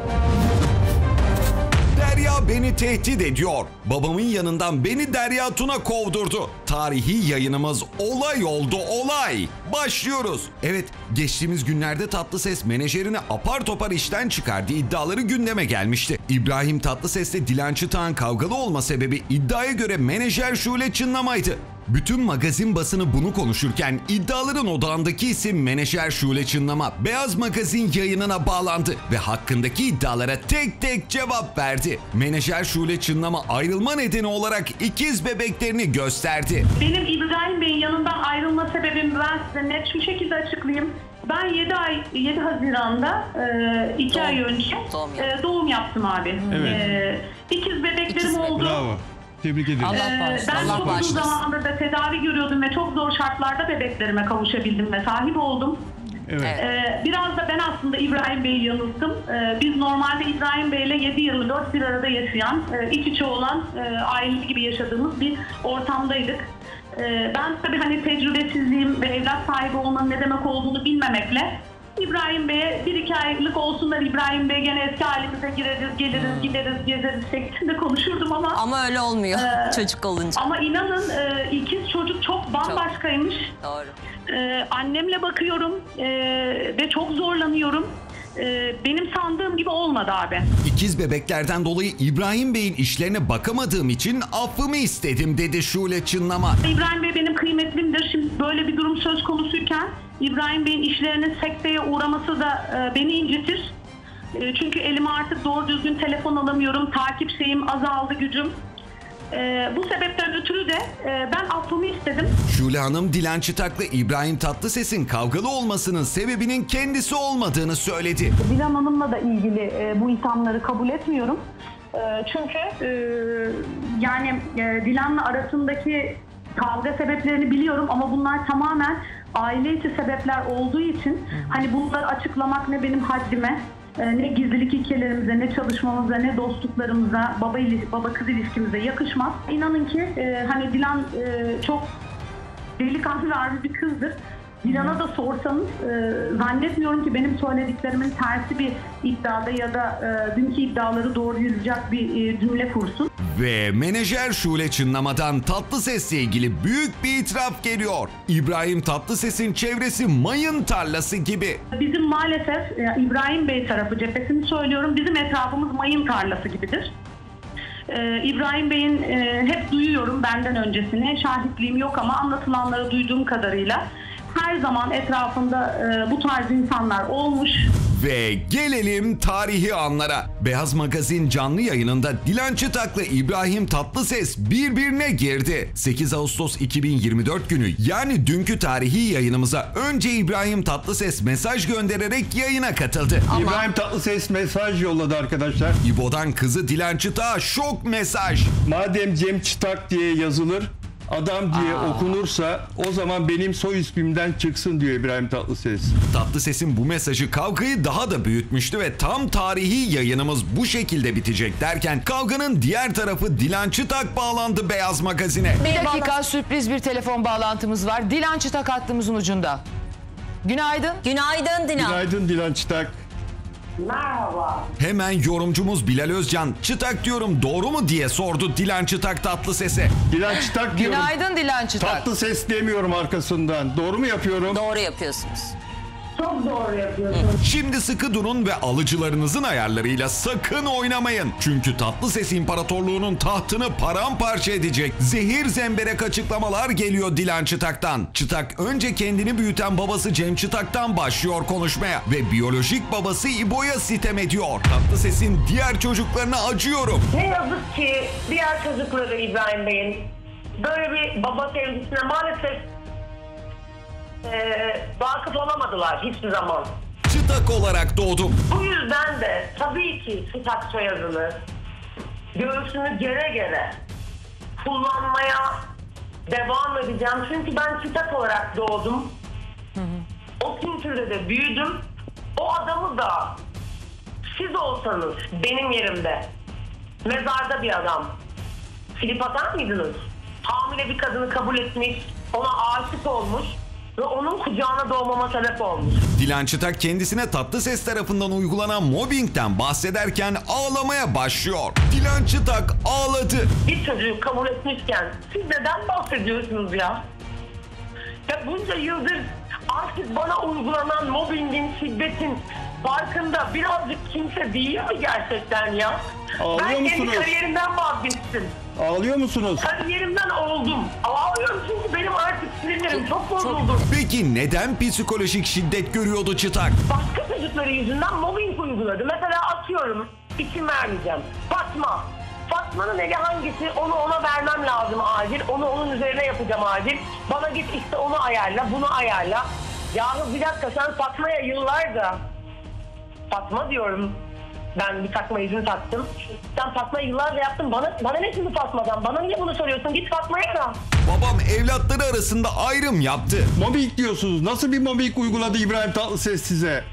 Derya beni tehdit ediyor. Babamın yanından beni Derya Tuna kovdurdu. Tarihi yayınımız olay oldu olay. Başlıyoruz. Evet, geçtiğimiz günlerde Tatlıses menajerini apar topar işten çıkardığı iddiaları gündeme gelmişti. İbrahim Tatlıses ile Dilan Çıtak'ın kavgalı olma sebebi iddiaya göre menajer Şule Çınlamay'dı. Bütün magazin basını bunu konuşurken iddiaların odağındaki isim menajer Şule Çınlama Beyaz Magazin yayınına bağlandı ve hakkındaki iddialara tek tek cevap verdi. Menajer Şule Çınlama ayrılma nedeni olarak ikiz bebeklerini gösterdi. Benim İbrahim Bey'in yanından ayrılma sebebimi ben size net şu şekilde açıklayayım. Ben yedi ay yedi Haziran'da iki Doğum. ay önce Doğum e, yaptın. doğum yaptım abi. Evet. E, ikiz bebeklerim İkiz bebek. oldu. Bravo. Tebrik ederim. Allah Ee, bağışlasın. ben Allah çok uzun bağışlasın. zamandır da tedavi görüyordum ve çok zor şartlarda bebeklerime kavuşabildim ve sahip oldum. Evet. Ee, biraz da ben aslında İbrahim Bey'i yanılttım. Ee, biz normalde İbrahim Bey'le yedi yirmi dört bir arada yaşayan, e, iç içe olan, e, aile gibi yaşadığımız bir ortamdaydık. Ee, ben tabii hani tecrübesizliğim ve evlat sahibi olmanın ne demek olduğunu bilmemekle İbrahim Bey'e bir iki aylık olsunlar, İbrahim Bey gene eski halimize gireriz, geliriz, gideriz, gezeriz şeklinde konuşurdum ama... Ama öyle olmuyor Ee, çocuk olunca. Ama inanın e, ikiz çocuk çok bambaşkaymış. Doğru. E, annemle bakıyorum e, ve çok zorlanıyorum. E, benim sandığım gibi olmadı abi. İkiz bebeklerden dolayı İbrahim Bey'in işlerine bakamadığım için affımı istedim dedi Şule Çınlama. İbrahim Bey benim kıymetlimdir. Şimdi böyle bir durum söz konusuyken İbrahim Bey'in işlerinin sekteye uğraması da e, beni incitir. E, çünkü elime artık doğru düzgün telefon alamıyorum. Takip şeyim azaldı, gücüm. Ee, bu sebepten ötürü de e, ben affımı istedim. Şule Hanım Dilan Çıtak'la İbrahim Tatlıses'in kavgalı olmasının sebebinin kendisi olmadığını söyledi. Dilan Hanım'la da ilgili e, bu ithamları kabul etmiyorum. Ee, çünkü e, yani e, Dilan'la arasındaki kavga sebeplerini biliyorum ama bunlar tamamen aile içi sebepler olduğu için hani bunları açıklamak ne benim haddime, e, ne gizlilik ilkelerimize, ne çalışmamıza, ne dostluklarımıza, baba ili- baba kız ilişkimize yakışmaz. İnanın ki e, hani Dilan e, çok delikanlı ve harbi bir kızdır. Dilan'a da sorsanız e, zannetmiyorum ki benim söylediklerimin tersi bir iddiada ya da e, dünkü iddiaları doğrulayacak bir e, cümle kursun. Ve menajer Şule Çınlama'dan Tatlıses'le ilgili büyük bir itiraf geliyor. İbrahim Tatlıses'in çevresi mayın tarlası gibi. Bizim maalesef e, İbrahim Bey tarafı cephesini söylüyorum, bizim etrafımız mayın tarlası gibidir. Ee, İbrahim Bey'in e, hep duyuyorum benden öncesine, şahitliğim yok ama anlatılanları duyduğum kadarıyla her zaman etrafında e, bu tarz insanlar olmuş. Ve gelelim tarihi anlara. Beyaz Magazin canlı yayınında Dilan Çıtak'la İbrahim Tatlıses birbirine girdi. sekiz Ağustos iki bin yirmi dört günü yani dünkü tarihi yayınımıza önce İbrahim Tatlıses mesaj göndererek yayına katıldı. İbrahim Tatlıses mesaj yolladı arkadaşlar. İbo'dan kızı Dilan Çıtak'a şok mesaj. Madem Cem Çıtak diye yazılır, adam diye Aa. okunursa o zaman benim soy ismimden çıksın diyor İbrahim Tatlıses. Tatlıses'in bu mesajı kavgayı daha da büyütmüştü ve tam tarihi yayınımız bu şekilde bitecek derken kavganın diğer tarafı Dilan Çıtak bağlandı Beyaz Magazin'e. Bir dakika, sürpriz bir telefon bağlantımız var. Dilan Çıtak hattımızın ucunda. Günaydın. Günaydın Dilan. Günaydın Dilan Çıtak. Merhaba. Hemen yorumcumuz Bilal Özcan, Çıtak diyorum doğru mu diye sordu Dilan Çıtak Tatlıses'e. Dilan Çıtak diyorum. Günaydın Dilan Çıtak. Tatlıses demiyorum arkasından. Doğru mu yapıyorum? Doğru yapıyorsunuz. Çok doğru yapıyorsun. Şimdi sıkı durun ve alıcılarınızın ayarlarıyla sakın oynamayın. Çünkü Tatlıses İmparatorluğu'nun tahtını paramparça edecek zehir zemberek açıklamalar geliyor Dilan Çıtak'tan. Çıtak önce kendini büyüten babası Cem Çıtak'tan başlıyor konuşmaya ve biyolojik babası İbo'ya sitem ediyor. Tatlıses'in diğer çocuklarına acıyorum. Ne yazık ki diğer çocukları İbrahim Bey'in böyle bir baba sevgisine maalesef e, vakıf olamadılar hiçbir zaman. Çıtak olarak doğdum. Bu yüzden de tabii ki Çıtak soyadını göğsünü gere gere kullanmaya devam edeceğim. Çünkü ben Çıtak olarak doğdum. Hı hı. O kültürde de büyüdüm. O adamı da siz olsanız benim yerimde mezarda bir adam klip atar mıydınız? Hamile bir kadını kabul etmiş, ona aşık olmuş ve onun kucağına doğmama sebep olmuş. Dilan Çıtak kendisine Tatlıses tarafından uygulanan mobbingten bahsederken ağlamaya başlıyor. Dilan Çıtak ağladı. Bir çocuğu kabul etmişken siz neden bahsediyorsunuz ya? Ya bunca yıldır artık bana uygulanan mobbingin, şiddetin farkında birazcık kimse değil mi gerçekten ya? Ağlıyor ben musunuz? kendi kariyerimden vazgeçtim. Ağlıyor musunuz? Kariyerimden oldum. Ağlıyorum çünkü benim artık sinirlerim çok bozuldu. Peki neden psikolojik şiddet görüyordu Çıtak? Başka çocukları yüzünden mobbing uyguladı. Mesela atıyorum, isim vermeyeceğim. Fatma. Fatma'nın eli hangisi? Onu ona vermem lazım acil. Onu onun üzerine yapacağım acil. Bana git işte onu ayarla, bunu ayarla. Yahu bir dakika sen Fatma'ya yıllarca... Fatma diyorum. Ben bir takma izini taktım. Sen Fatma'yı yıllarca yaptın. Bana, bana ne şimdi Fatma'dan? Bana niye bunu soruyorsun? Git Fatma'ya da. Babam evlatları arasında ayrım yaptı. Mobbing diyorsunuz. Nasıl bir mobbing uyguladı İbrahim Tatlıses size?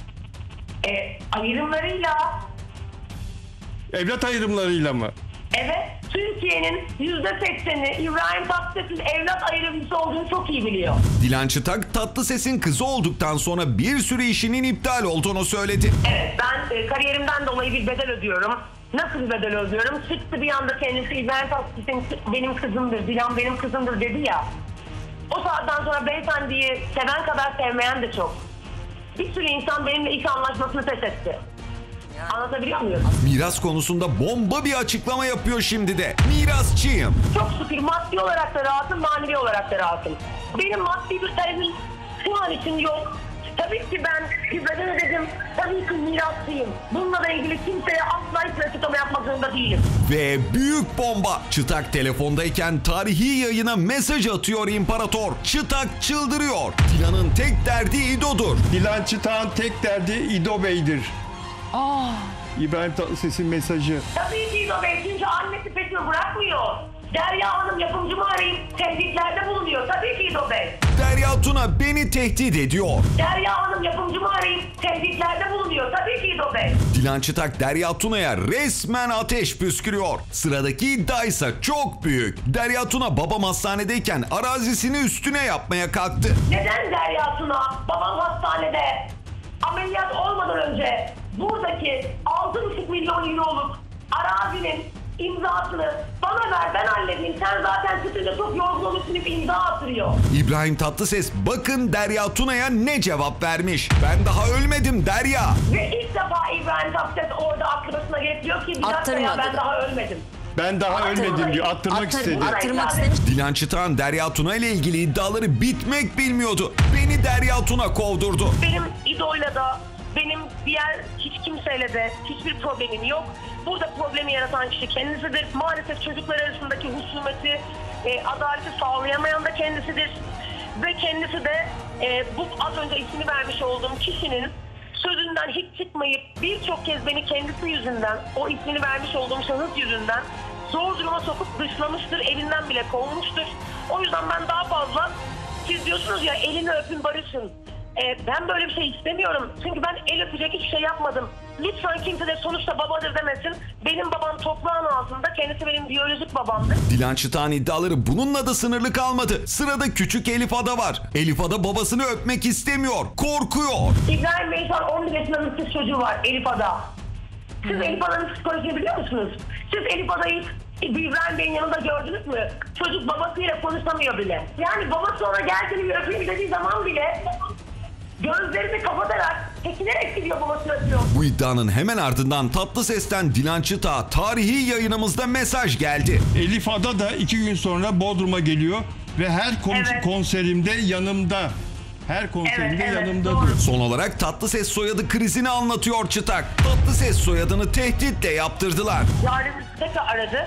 E, ayrımlarıyla... Evlat ayrımlarıyla mı? Evet, Türkiye'nin yüzde sekseni İbrahim Tatlıses'in evlat ayrımcısı olduğunu çok iyi biliyor. Dilan Çıtak Tatlıses'in kızı olduktan sonra bir sürü işinin iptal olduğunu söyledi. Evet, ben e, kariyerimden dolayı bir bedel ödüyorum. Nasıl bir bedel ödüyorum? Çıktı bir anda kendisi İbrahim Tatlıses'in benim kızımdır, Dilan benim kızımdır dedi ya. O saatten sonra beyefendiyi seven kadar sevmeyen de çok. Bir sürü insan benimle iş anlaşmasını feshetti. Anlatabiliyor muyum? Miras konusunda bomba bir açıklama yapıyor şimdi de. Mirasçıyım. Çok şükür maddi olarak da rahatım, manevi olarak da rahatım. Benim maddi bir talebim şu an için yok. Tabii ki ben güveden ödedim. Tabii ki mirasçıyım. Bununla da ilgili kimseye asla hiç açıklama yapmak zorunda değilim. Ve büyük bomba. Çıtak telefondayken tarihi yayına mesaj atıyor imparator. Çıtak çıldırıyor. Dilan'ın tek derdi İdo'dur. Dilan Çıtak'ın tek derdi İdo Bey'dir. Aa, İbrahim Tatlıses'in mesajı. Tabii ki İdo Bey, çünkü annesi peşini bırakmıyor. Derya Hanım yapımcımı arayıp tehditlerde bulunuyor. Tabii ki İdo Bey. Derya Tuna beni tehdit ediyor. Derya Hanım yapımcımı arayıp tehditlerde bulunuyor. Tabii ki İdo Bey. Dilan Çıtak Derya Tuna'ya resmen ateş püskürüyor. Sıradaki iddia ise çok büyük. Derya Tuna babam hastanedeyken arazisini üstüne yapmaya kalktı. Neden Derya Tuna babam hastanede ameliyat olmadan önce buradaki altı buçuk milyon euroluk arazinin imzasını bana ver, ben halledeyim, sen zaten çıkınca çok yorgun olursun deyip imza attırıyor. İbrahim Tatlıses bakın Derya Tuna'ya ne cevap vermiş. Ben daha ölmedim Derya. Ve ilk defa İbrahim Tatlıses orada aklı başına gelip diyor ki bir dakika ya, ben daha ölmedim. Ben daha ölmedim diyor. Attırmak Attır, istedi. attırmak istemiş. Dilan Çıtak'ın Derya Tuna ile ilgili iddiaları bitmek bilmiyordu. Beni Derya Tuna kovdurdu. Benim İdo'yla da, benim diğer hiç kimseyle de hiçbir problemim yok. Burada problemi yaratan kişi kendisidir. Maalesef çocuklar arasındaki husumeti, e, adaleti sağlayamayan da kendisidir. Ve kendisi de e, bu az önce ismini vermiş olduğum kişinin sözünden hiç çıkmayıp birçok kez beni kendisi yüzünden, o ismini vermiş olduğum şahıs yüzünden zor duruma sokup dışlamıştır, evinden bile kovmuştur. O yüzden ben daha fazla, siz diyorsunuz ya elini öpün barışın. Ee, ben böyle bir şey istemiyorum. Çünkü ben el öpecek hiçbir şey yapmadım. Lütfen kimse de sonuçta babadır demesin. Benim babam toprağın altında, kendisi benim biyolojik babamdır. Dilan Çıtak'ın iddiaları bununla da sınırlı kalmadı. Sırada küçük Elif Ada var. Elif Ada babasını öpmek istemiyor, korkuyor. İbrahim Bey şu an on bir yaşında bir kız çocuğu var, Elif Ada. Siz Elif Ada'nın psikolojisini biliyor musunuz? Siz Elif Ada'yı İbrahim Bey'in yanında gördünüz mü? Çocuk babasıyla konuşamıyor bile. Yani babası ona gel seni bir öpeyim dediği zaman bile gözlerini kapatarak çekinerek gidiyor, babasını öpüyor. Bu iddianın hemen ardından Tatlıses'ten Dilan Çıtak'a tarihi yayınımızda mesaj geldi. Elif Ada da iki gün sonra Bodrum'a geliyor ve her kon- Evet. konserimde yanımda. Her konserimde Evet, evet, yanımdadır. doğru. Son olarak Tatlıses soyadı krizini anlatıyor Çıtak. Tatlıses soyadını tehditle yaptırdılar. Yarın tekrar aradı.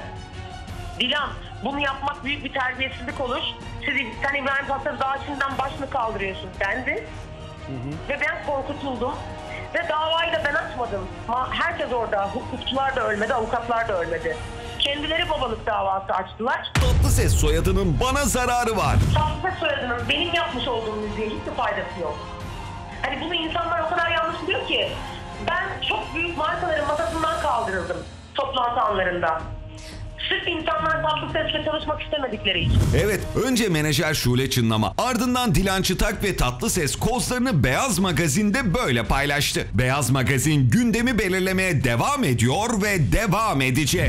Dilan, bunu yapmak büyük bir terbiyesizlik olur. Siz, sen İbrahim Tatlıses daha şimdiden baş mı kaldırıyorsun dendi. Ve ben korkutuldum. Ve davayı da ben açmadım. Ma- Herkes orada, hukukçular da ölmedi, avukatlar da ölmedi. Kendileri babalık davası açtılar. Tatlıses soyadının bana zararı var. Tatlıses soyadının benim yapmış olduğum müziğe hiçbir faydası yok. Hani bunu insanlar o kadar yanlış biliyor ki. Ben çok büyük markaların masasından kaldırıldım toplantı anlarında. Sırf insanlar Tatlıses'le çalışmak istemedikleri için. Evet, önce menajer Şule Çınlama, ardından Dilan Çıtak ve Tatlıses kozlarını Beyaz Magazin'de böyle paylaştı. Beyaz Magazin gündemi belirlemeye devam ediyor ve devam edecek.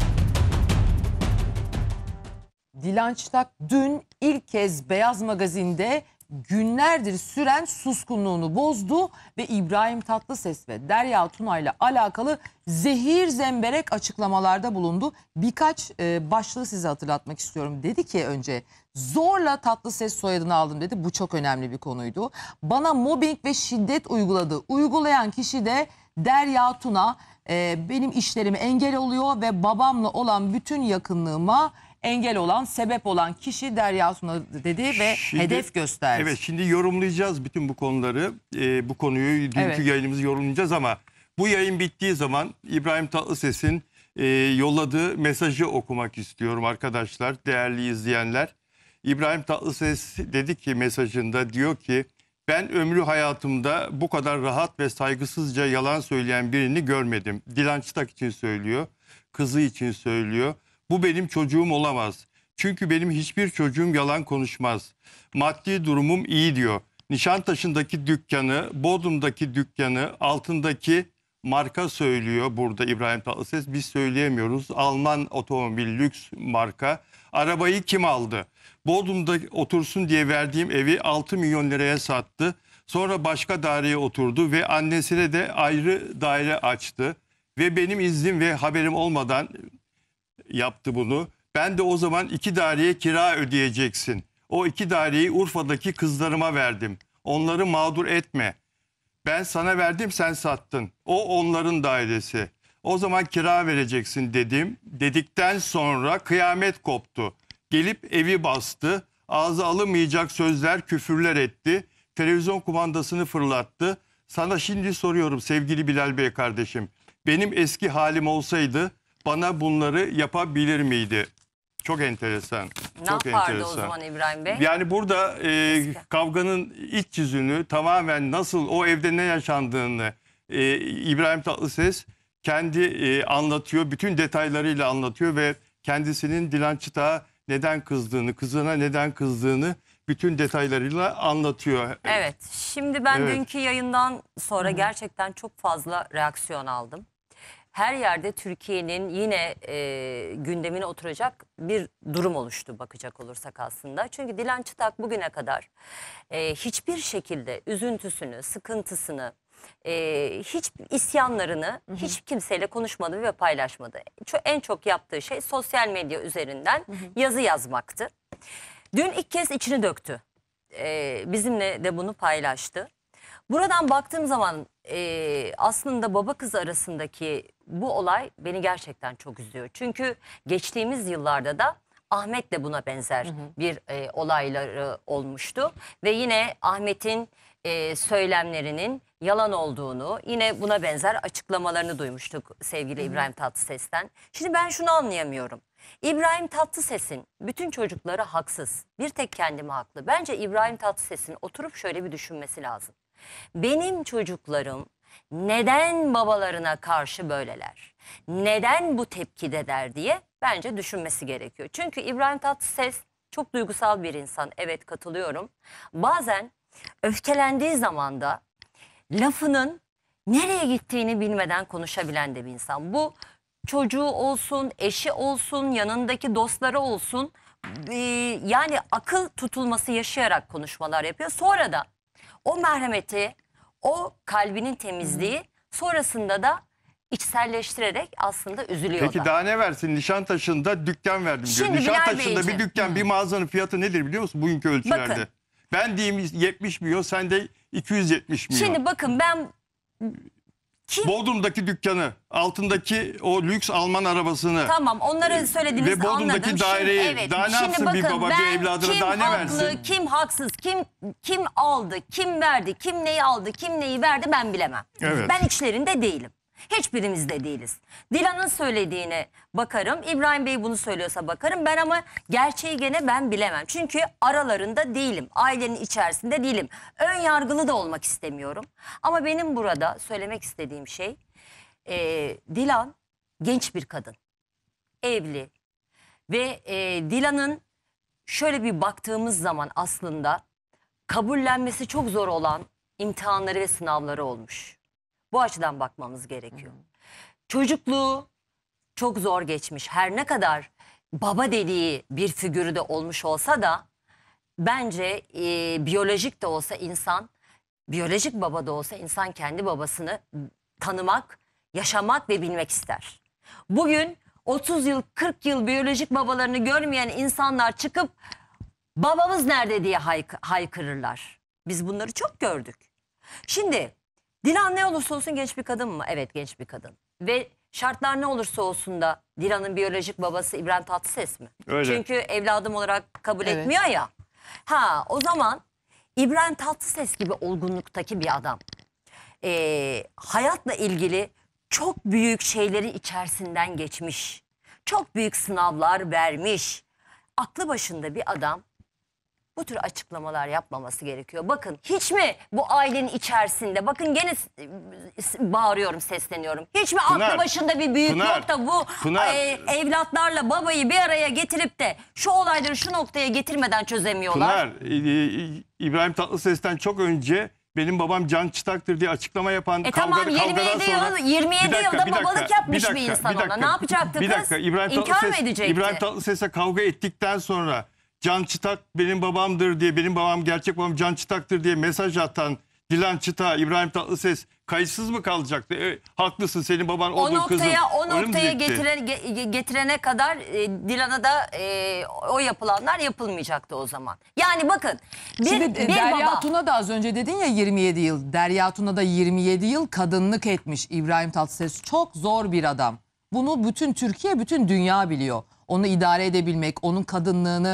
Dilan Çıtak dün ilk kez Beyaz Magazin'de günlerdir süren suskunluğunu bozdu ve İbrahim Tatlıses ve Derya Tuna ile alakalı zehir zemberek açıklamalarda bulundu. Birkaç e, başlığı size hatırlatmak istiyorum. Dedi ki önce zorla Tatlıses soyadını aldım dedi. Bu çok önemli bir konuydu. Bana mobbing ve şiddet uyguladı. Uygulayan kişi de Derya Tuna. E, benim işlerime engel oluyor ve babamla olan bütün yakınlığıma engel olan, sebep olan kişi Derya Tuna dedi ve Şimdi- hedef gösterdi. Evet, şimdi yorumlayacağız bütün bu konuları. Ee, bu konuyu dünkü Evet. yayınımızı yorumlayacağız ama bu yayın bittiği zaman İbrahim Tatlıses'in e, yolladığı mesajı okumak istiyorum arkadaşlar, değerli izleyenler. İbrahim Tatlıses dedi ki mesajında, diyor ki ben ömrü hayatımda bu kadar rahat ve saygısızca yalan söyleyen birini görmedim. Dilan Çıtak için söylüyor, kızı için söylüyor. Bu benim çocuğum olamaz. Çünkü benim hiçbir çocuğum yalan konuşmaz. Maddi durumum iyi diyor. Nişantaşı'ndaki dükkanı, Bodrum'daki dükkanı, altındaki marka söylüyor burada İbrahim Tatlıses. Biz söyleyemiyoruz. Alman otomobil, lüks marka. Arabayı kim aldı? Bodrum'da otursun diye verdiğim evi altı milyon liraya sattı. Sonra başka daireye oturdu ve annesine de ayrı daire açtı. Ve benim iznim ve haberim olmadan yaptı bunu. Ben de o zaman iki daireye kira ödeyeceksin. O iki daireyi Urfa'daki kızlarıma verdim. Onları mağdur etme. Ben sana verdim, sen sattın. O onların dairesi. O zaman kira vereceksin dedim. Dedikten sonra kıyamet koptu. Gelip evi bastı. Ağza alınmayacak sözler, küfürler etti. Televizyon kumandasını fırlattı. Sana şimdi soruyorum sevgili Bilal Bey kardeşim. benim eski halim olsaydı bana bunları yapabilir miydi? Çok enteresan. Ne çok yapardı enteresan. o zaman İbrahim Bey? Yani burada e, kavganın iç yüzünü tamamen nasıl o evde ne yaşandığını e, İbrahim Tatlıses kendi e, anlatıyor. Bütün detaylarıyla anlatıyor ve kendisinin Dilan Çıtak'a neden kızdığını, kızına neden kızdığını bütün detaylarıyla anlatıyor. Evet. Şimdi ben Evet. dünkü yayından sonra gerçekten çok fazla reaksiyon aldım. Her yerde Türkiye'nin yine e, gündemine oturacak bir durum oluştu bakacak olursak aslında. Çünkü Dilan Çıtak bugüne kadar e, hiçbir şekilde üzüntüsünü, sıkıntısını, e, hiç isyanlarını hı hı. hiç kimseyle konuşmadı ve paylaşmadı. Çok, en çok yaptığı şey sosyal medya üzerinden hı hı. yazı yazmaktı. Dün ilk kez içini döktü. E, bizimle de bunu paylaştı. Buradan baktığım zaman e, aslında baba kız arasındaki bu olay beni gerçekten çok üzüyor. Çünkü geçtiğimiz yıllarda da Ahmet de buna benzer hı hı. bir e, olayları olmuştu. Ve yine Ahmet'in e, söylemlerinin yalan olduğunu, yine buna benzer açıklamalarını duymuştuk sevgili hı hı. İbrahim Tatlıses'ten. Şimdi ben şunu anlayamıyorum. İbrahim Tatlıses'in bütün çocukları haksız. Bir tek kendimi haklı. Bence İbrahim Tatlıses'in oturup şöyle bir düşünmesi lazım. Benim çocuklarım neden babalarına karşı böyleler? Neden bu tepkideler diye bence düşünmesi gerekiyor. Çünkü İbrahim Tatlıses çok duygusal bir insan. Evet, katılıyorum. Bazen öfkelendiği zaman da lafının nereye gittiğini bilmeden konuşabilen de bir insan. Bu çocuğu olsun, eşi olsun, yanındaki dostları olsun. Ee, yani akıl tutulması yaşayarak konuşmalar yapıyor. Sonra da o merhameti, o kalbinin temizliği sonrasında da içselleştirerek aslında üzülüyor Peki da. daha ne versin? Nişantaşı'nda dükkan verdim diyor. Şimdi Nişantaşı'nda bir dükkan, bir mağazanın fiyatı nedir biliyor musun bugünkü ölçülerde? Bakın. Ben diyeyim yetmiş milyon, sen de iki yüz yetmiş milyon. Şimdi bakın ben... Kim? Bodrum'daki dükkanı, altındaki o lüks Alman arabasını. Tamam, onları söylediğinizi ve Bodrum'daki anladım. daireyi. Şimdi, evet, daha ne şimdi yapsın bakın, bir baba bir evladına, kim daha ne haklı, versin? Kim haksız, kim kim aldı, kim verdi, kim neyi aldı, kim neyi verdi ben bilemem. Evet. Ben içlerinde değilim. Hiçbirimiz de değiliz. Dilan'ın söylediğine bakarım. İbrahim Bey bunu söylüyorsa bakarım. Ben ama gerçeği gene ben bilemem. Çünkü aralarında değilim. Ailenin içerisinde değilim. Ön yargılı da olmak istemiyorum. Ama benim burada söylemek istediğim şey... E, Dilan genç bir kadın. Evli. Ve e, Dilan'ın şöyle bir baktığımız zaman aslında kabullenmesi çok zor olan imtihanları ve sınavları olmuş. Bu açıdan bakmamız gerekiyor. Hmm. Çocukluğu çok zor geçmiş. Her ne kadar baba dediği bir figürü de olmuş olsa da bence e, biyolojik de olsa insan, biyolojik baba da olsa insan kendi babasını tanımak, yaşamak ve bilmek ister. Bugün otuz yıl, kırk yıl biyolojik babalarını görmeyen insanlar çıkıp babamız nerede diye hayk haykırırlar. Biz bunları çok gördük. Şimdi Dilan ne olursa olsun genç bir kadın mı? Evet, genç bir kadın. Ve şartlar ne olursa olsun da Dilan'ın biyolojik babası İbrahim Tatlıses mi? Öyle. Çünkü evladım olarak kabul Evet. etmiyor ya. Ha, o zaman İbrahim Tatlıses gibi olgunluktaki bir adam e, hayatla ilgili çok büyük şeyleri içerisinden geçmiş. Çok büyük sınavlar vermiş. Aklı başında bir adam bu tür açıklamalar yapmaması gerekiyor. Bakın hiç mi bu ailenin içerisinde, bakın gene bağırıyorum, sesleniyorum. Hiç mi Pınar, aklı başında bir büyük Pınar, nokta bu Pınar. e, evlatlarla babayı bir araya getirip de şu olayları şu noktaya getirmeden çözemiyorlar? Pınar, e, İbrahim Tatlıses'ten çok önce benim babam Can Çıtak'tır diye açıklama yapan E kavga, tamam, kavgadan yirmi yedi sonra... yıl, yirmi yedi Bir dakika, yılda bir dakika, babalık yapmış bir bir, dakika, insan bir ona. dakika. Ne yapacaktı Bir kız? dakika, İbrahim İnkar mı Tatlıses, edecekti? İbrahim Tatlıses'e kavga ettikten sonra Can Çıtak benim babamdır diye, benim babam gerçek babam Can Çıtak'tır diye mesaj atan Dilan Çıtak'a İbrahim Tatlıses kayıtsız mı kalacaktı? E, haklısın, senin baban O odur noktaya, kızım. o Öyle mi noktaya diyecekti? getire, ge- getirene kadar e, Dilan'a da e, o yapılanlar yapılmayacaktı o zaman. Yani bakın bir, Şimdi bir Derya baba... Tuna da az önce dedin ya yirmi yedi yıl. Derya Tuna da yirmi yedi yıl kadınlık etmiş. İbrahim Tatlıses çok zor bir adam. Bunu bütün Türkiye, bütün dünya biliyor. Onu idare edebilmek, onun kadınlığını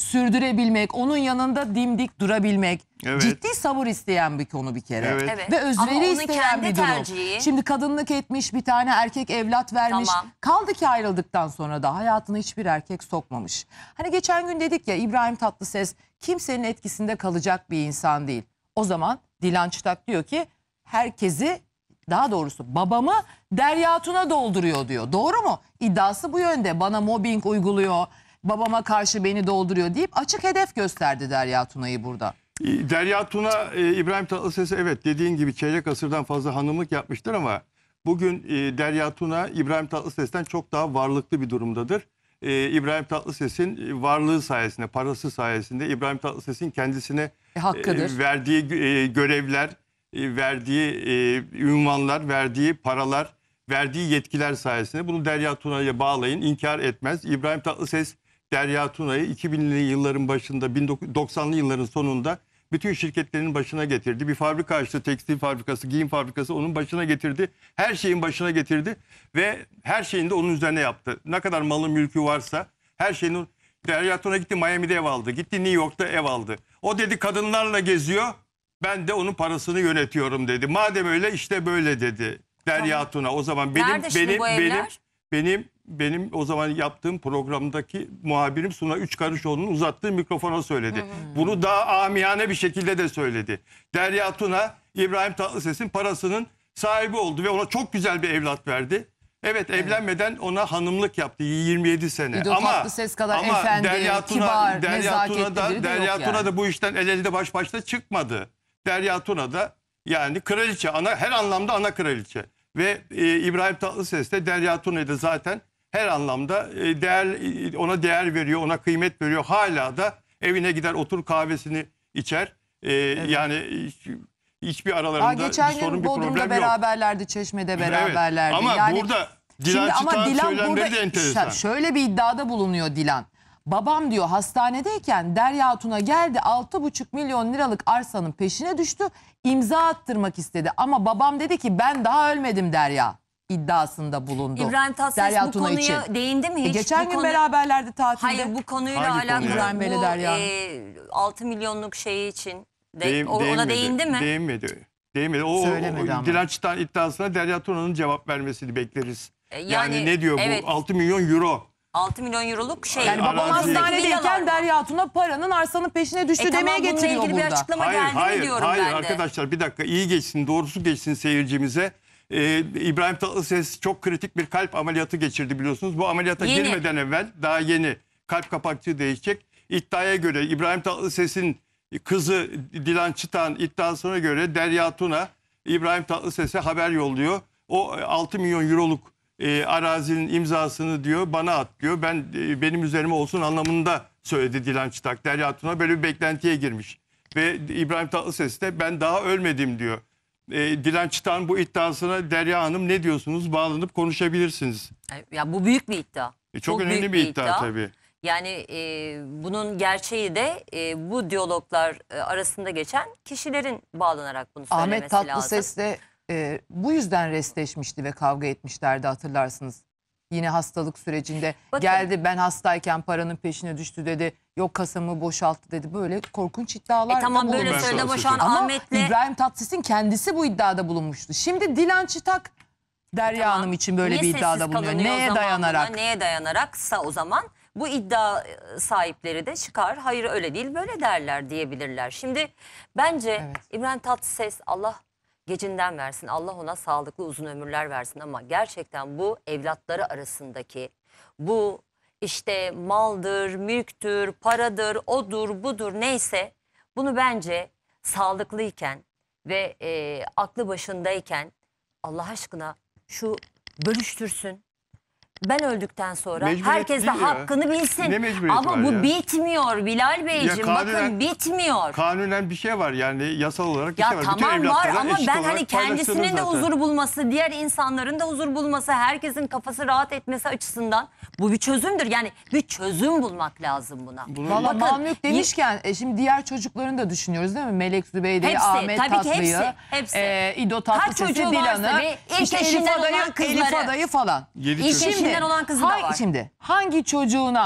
sürdürebilmek, onun yanında dimdik durabilmek Evet. ciddi sabır isteyen bir konu bir kere. Evet. Evet. Ve Ama özveri onun isteyen kendi bir durum. tercihi. Şimdi kadınlık etmiş, bir tane erkek evlat vermiş. Tamam. Kaldı ki ayrıldıktan sonra da hayatına hiçbir erkek sokmamış. Hani geçen gün dedik ya, İbrahim Tatlıses kimsenin etkisinde kalacak bir insan değil. O zaman Dilan Çıtak diyor ki herkesi, daha doğrusu babamı Derya Tuna dolduruyor diyor. Doğru mu? İddiası bu yönde. Bana mobbing uyguluyor, babama karşı beni dolduruyor deyip açık hedef gösterdi Derya Tuna'yı burada. Derya Tuna, e, İbrahim Tatlıses'e evet dediğin gibi çeyrek asırdan fazla hanımlık yapmıştır ama bugün e, Derya Tuna İbrahim Tatlıses'ten çok daha varlıklı bir durumdadır. E, İbrahim Tatlıses'in varlığı sayesinde, parası sayesinde, İbrahim Tatlıses'in kendisine E, hakkıdır. e, verdiği e, görevler, e, verdiği e, ünvanlar, verdiği paralar, verdiği yetkiler sayesinde bunu Derya Tuna'ya bağlayın, inkar etmez. İbrahim Tatlıses Derya Tuna'yı iki binli yılların başında, bin doksanlı yılların sonunda bütün şirketlerin başına getirdi. Bir fabrika açtı, tekstil fabrikası, giyim fabrikası onun başına getirdi. Her şeyin başına getirdi ve her şeyini de onun üzerine yaptı. Ne kadar malı mülkü varsa her şeyini... Derya Tuna gitti Miami'de ev aldı, gitti New York'ta ev aldı. O dedi kadınlarla geziyor, ben de onun parasını yönetiyorum dedi. Madem öyle işte böyle dedi Derya Tuna. O zaman benim Nerede şimdi benim bu benim evler? benim benim o zaman yaptığım programdaki muhabirim Suna Üçkarışoğlu'nun uzattığı mikrofona söyledi. Hı hı. Bunu daha amiyane bir şekilde de söyledi. Derya Tuna İbrahim Tatlıses'in parasının sahibi oldu ve ona çok güzel bir evlat verdi. Evet, evet. Evlenmeden ona hanımlık yaptı yirmi yedi sene. İdo ama Tatlıses kadar ama efendi, Derya Tuna, kibar, Derya nezaketli Tuna da biri de Derya yok Tuna yani. da bu işten el elde baş başta çıkmadı. Derya Tuna da yani kraliçe, ana her anlamda ana kraliçe. Ve e, İbrahim Tatlıses de Derya Tuna'yı da zaten her anlamda e, değer e, ona değer veriyor, ona kıymet veriyor. Hala da evine gider, otur kahvesini içer. E, evet. Yani hiç, hiçbir aralarında Aa, geçen bir sorun, gün bir Bodrum'da problem beraberlerdi, Çeşme'de beraberlerdi. Evet. Ama yani, burada Dilan şimdi ama Çıtak'ın Dilan söylemleri burada de enteresan. şöyle bir iddiada bulunuyor Dilan. Babam diyor hastanedeyken Derya Tuna geldi, altı buçuk milyon liralık arsanın peşine düştü, imza attırmak istedi. Ama babam dedi ki ben daha ölmedim Derya iddiasında bulundu. İbrahim Tatlıses Derya bu Tuna konuya için. değindi mi hiç? E, geçen bu gün konu... beraberlerdi tatilde. Hayır, bu konuyla Hangi alakalı konuya? İbrahim Bey'le bu Derya. e, altı milyonluk şeyi için de, Değim- o- ona değindi mi? Değinmedi. Değinmedi. O, Söylemedi o ama. Dilan Çıtak'ın iddiasına Derya Tuna'nın cevap vermesini bekleriz. E, yani, yani, ne diyor evet. bu? altı milyon euro. altı milyon euroluk şey. Yani babam Arazi- hastanedeyken Derya Tuna paranın arsanın peşine düştü E, demeye tamam, bununla getiriyor ilgili bir burada. açıklama Hayır, geldi mi hayır, diyorum hayır ben de. arkadaşlar bir dakika iyi geçsin, doğrusu geçsin seyircimize. Ee, İbrahim Tatlıses çok kritik bir kalp ameliyatı geçirdi biliyorsunuz. Bu ameliyata Yeni. girmeden evvel daha yeni kalp kapakçığı değişecek. İddiaya göre İbrahim Tatlıses'in kızı Dilan Çıtak'ın iddiasına göre Derya Tuna İbrahim Tatlıses'e haber yolluyor. O altı milyon euroluk e, arazinin imzasını diyor bana at diyor. Ben e, benim üzerime olsun anlamında söyledi Dilan Çıtak. Derya Tuna böyle bir beklentiye girmiş. Ve İbrahim Tatlıses de ben daha ölmedim diyor. E, Dilan Çıtak'ın bu iddiasına Derya Hanım ne diyorsunuz? Bağlanıp konuşabilirsiniz. Ya bu büyük bir iddia. E, çok, önemli büyük bir iddia, tabii. Yani e, bunun gerçeği de e, bu diyaloglar e, arasında geçen kişilerin bağlanarak bunu söylemesi Ahmet lazım. Tatlıses de e, bu yüzden restleşmişti ve kavga etmişlerdi, hatırlarsınız. Yine hastalık sürecinde Bakın. geldi, ben hastayken paranın peşine düştü dedi. Yok kasamı boşalttı dedi. Böyle korkunç iddialar E tamam, da böyle bulunmuştu. söyledi ama şu an Ama Ahmet'le... İbrahim Tatlıses'in kendisi bu iddiada bulunmuştu. Şimdi Dilan Çıtak Derya Tamam. Hanım için böyle Niye bir iddiada sessiz bulunuyor. kalınıyor o Neye zaman dayanarak? buna? Neye dayanaraksa o zaman bu iddia sahipleri de çıkar. Hayır öyle değil böyle derler diyebilirler. Şimdi bence Evet. İbrahim Tatlıses Allah gecinden versin. Allah ona sağlıklı uzun ömürler versin ama gerçekten bu evlatları arasındaki bu işte maldır, mülktür, paradır, odur, budur neyse bunu bence sağlıklıyken ve e, aklı başındayken Allah aşkına şu bölüştürsün. Ben öldükten sonra Mecburiyet herkes de değil ya. hakkını bilsin. Ne mecburiyeti Ama var bu ya? bitmiyor Bilal Beyciğim. Ya Bakın kanunen- bitmiyor. Kanunen bir şey var yani yasal olarak bir Ya şey var. Bütün tamam var evlatlara ama eşit ben olarak hani paylaşılır kendisinin de zaten. huzur bulması, diğer insanların da huzur bulması, herkesin kafası rahat etmesi açısından bu bir çözümdür. Yani bir çözüm bulmak lazım buna. Bunu- Valla Bakın, mal mülk demişken e, şimdi diğer çocuklarını da düşünüyoruz değil mi? Melek Zübeyde'yi, Hepsi, Ahmet tabii ki Tatlı'yı, hepsi, hepsi. e, İdo Kaç Tatlıses'i, çocuğu varsa Dilan'ı, ve ilk işte Elif eşinden Adayı, olan kızları. Elif Adayı falan. Yedi İlk çocuk. eşinden olan kızı da ha- var. Şimdi hangi çocuğuna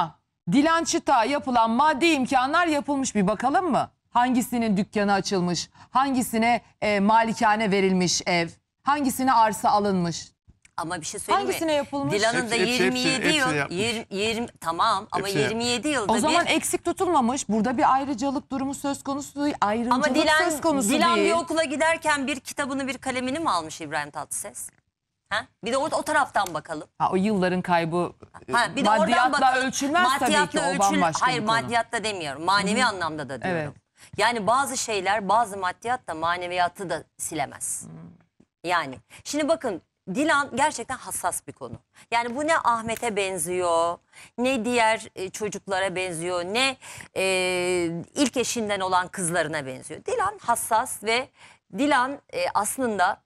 Dilan Çıtak'a yapılan maddi imkanlar yapılmış, bir bakalım mı? Hangisinin dükkanı açılmış, hangisine e, malikane verilmiş ev, hangisine arsa alınmış? Ama bir şey söyleyeyim Hangisine mi? yapılmış? Dilan'ın da Hepsi- hepsi- yirmi yedi hepsi- yıl, hepsini yapmış. yirmi, yirmi tamam ama Hepsini yirmi yedi yılda O zaman bir... eksik tutulmamış. Burada bir ayrıcalık durumu söz konusu değil. Ayrımcılık Ama Dilan, söz konusu Dilan değil. bir okula giderken bir kitabını, bir kalemini mi almış İbrahim Tatlıses? Ha? Bir de o, o taraftan bakalım. Ha, o yılların kaybı Ha, bir de oradan maddiyatla bakalım. ölçülmez tabii ki. Maddiyatla O ölçül- bambaşka Hayır, bir konu. maddiyatta demiyorum. Manevi anlamda da diyorum. Evet. Yani bazı şeyler, bazı maddiyat da maneviyatı da silemez. Hmm. Yani şimdi bakın, Dilan gerçekten hassas bir konu. Yani bu ne Ahmet'e benziyor, ne diğer e, çocuklara benziyor, ne e, ilk eşinden olan kızlarına benziyor. Dilan hassas ve Dilan e, aslında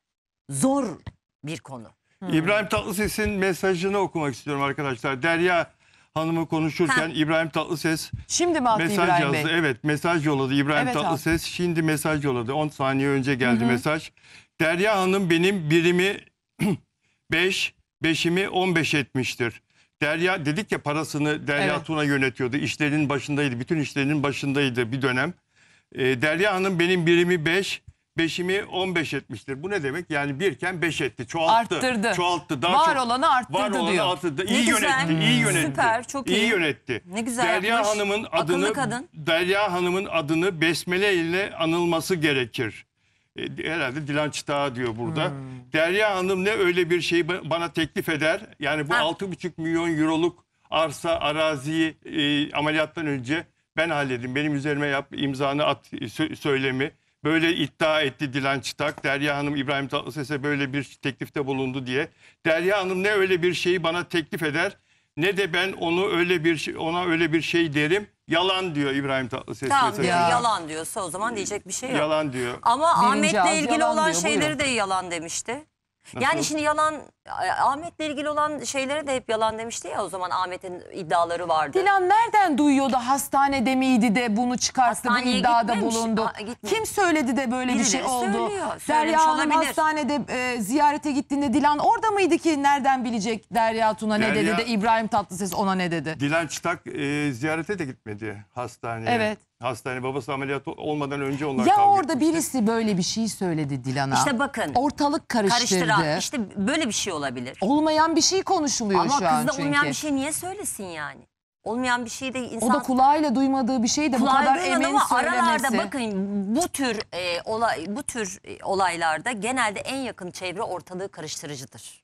zor bir konu. İbrahim Tatlıses'in mesajını okumak istiyorum arkadaşlar. Derya Hanım'ı konuşurken Ha. İbrahim Tatlıses Şimdi mi attı mesaj İbrahim yazdı. Bey? Evet, mesaj yolladı İbrahim Evet abi. Tatlıses. Şimdi mesaj yolladı. on saniye önce geldi mesaj. Derya Hanım benim birimi beş, beşimi on beş etmiştir. Derya, dedik ya, parasını Derya Evet. Tuna yönetiyordu. İşlerinin başındaydı. Bütün işlerinin başındaydı bir dönem. Ee, Derya Hanım benim birimi beş, beşimi on beş etmiştir. Bu ne demek? Yani birken beş etti. Çoğalttı. Arttırdı. Çoğalttı. Daha Var çok, olanı arttırdı var olanı diyor. arttırdı. Ne İyi güzel. yönetti. iyi yönetti. Süper, çok iyi. İyi yönetti. Ne güzel Derya yapmış. Hanım'ın Akıllı adını kadın. Derya Hanım'ın adını besmele ile anılması gerekir. E, herhalde Dilan Çıtak'a diyor burada. Derya Hanım ne öyle bir şeyi ba- bana teklif eder. Yani bu Ha. altı buçuk milyon euroluk arsa, araziyi e, ameliyattan önce ben halledeyim. Benim üzerime yap, imzanı at sö- söylemi. Böyle iddia etti Dilan Çıtak. Derya Hanım İbrahim Tatlıses'e böyle bir teklifte bulundu diye. Derya Hanım ne öyle bir şeyi bana teklif eder, ne de ben onu öyle bir şey, ona öyle bir şey derim. Yalan diyor İbrahim Tatlıses. Tamam mesela. diyor, Ya. yalan diyorsa o zaman diyecek bir şey yok. Yalan diyor. Ama Birinci Ahmet'le ağız ilgili yalan olan diyor, şeyleri buyurun. de yalan demişti. Nasıl? Yani şimdi yalan, Ahmet'le ilgili olan şeylere de hep yalan demişti ya, o zaman Ahmet'in iddiaları vardı. Dilan nereden duyuyordu, hastanede miydi de bunu çıkarttı, bu Hastaneye iddiada gitmemiş. bulundu? Aa, gitmemiş. Kim söyledi de böyle bir şey Birileri oldu? söylüyor, söylemiş Derya Hanım olabilir. hastanede e, ziyarete gittiğinde Dilan orada mıydı ki nereden bilecek Derya Tuna ne Derya- dedi de İbrahim Tatlıses ona ne dedi? Dilan Çıtak e, ziyarete de gitmedi hastaneye. Evet. Hastane, babası ameliyat olmadan önce onlar Ya kavga orada etmişti. birisi böyle bir şey söyledi Dilan'a. İşte bakın. Ortalık karıştırdı. Karıştıran, işte böyle bir şey olabilir. Olmayan bir şey konuşuluyor Ama şu an kızda çünkü. olmayan bir şey niye söylesin yani? Olmayan bir şey de insan... O da kulağıyla duymadığı bir şey de bu kadar Kulağıyla emin ama söylemesi. aralarda bakın bu tür e, olay bu tür e, olaylarda genelde en yakın çevre ortalığı karıştırıcıdır.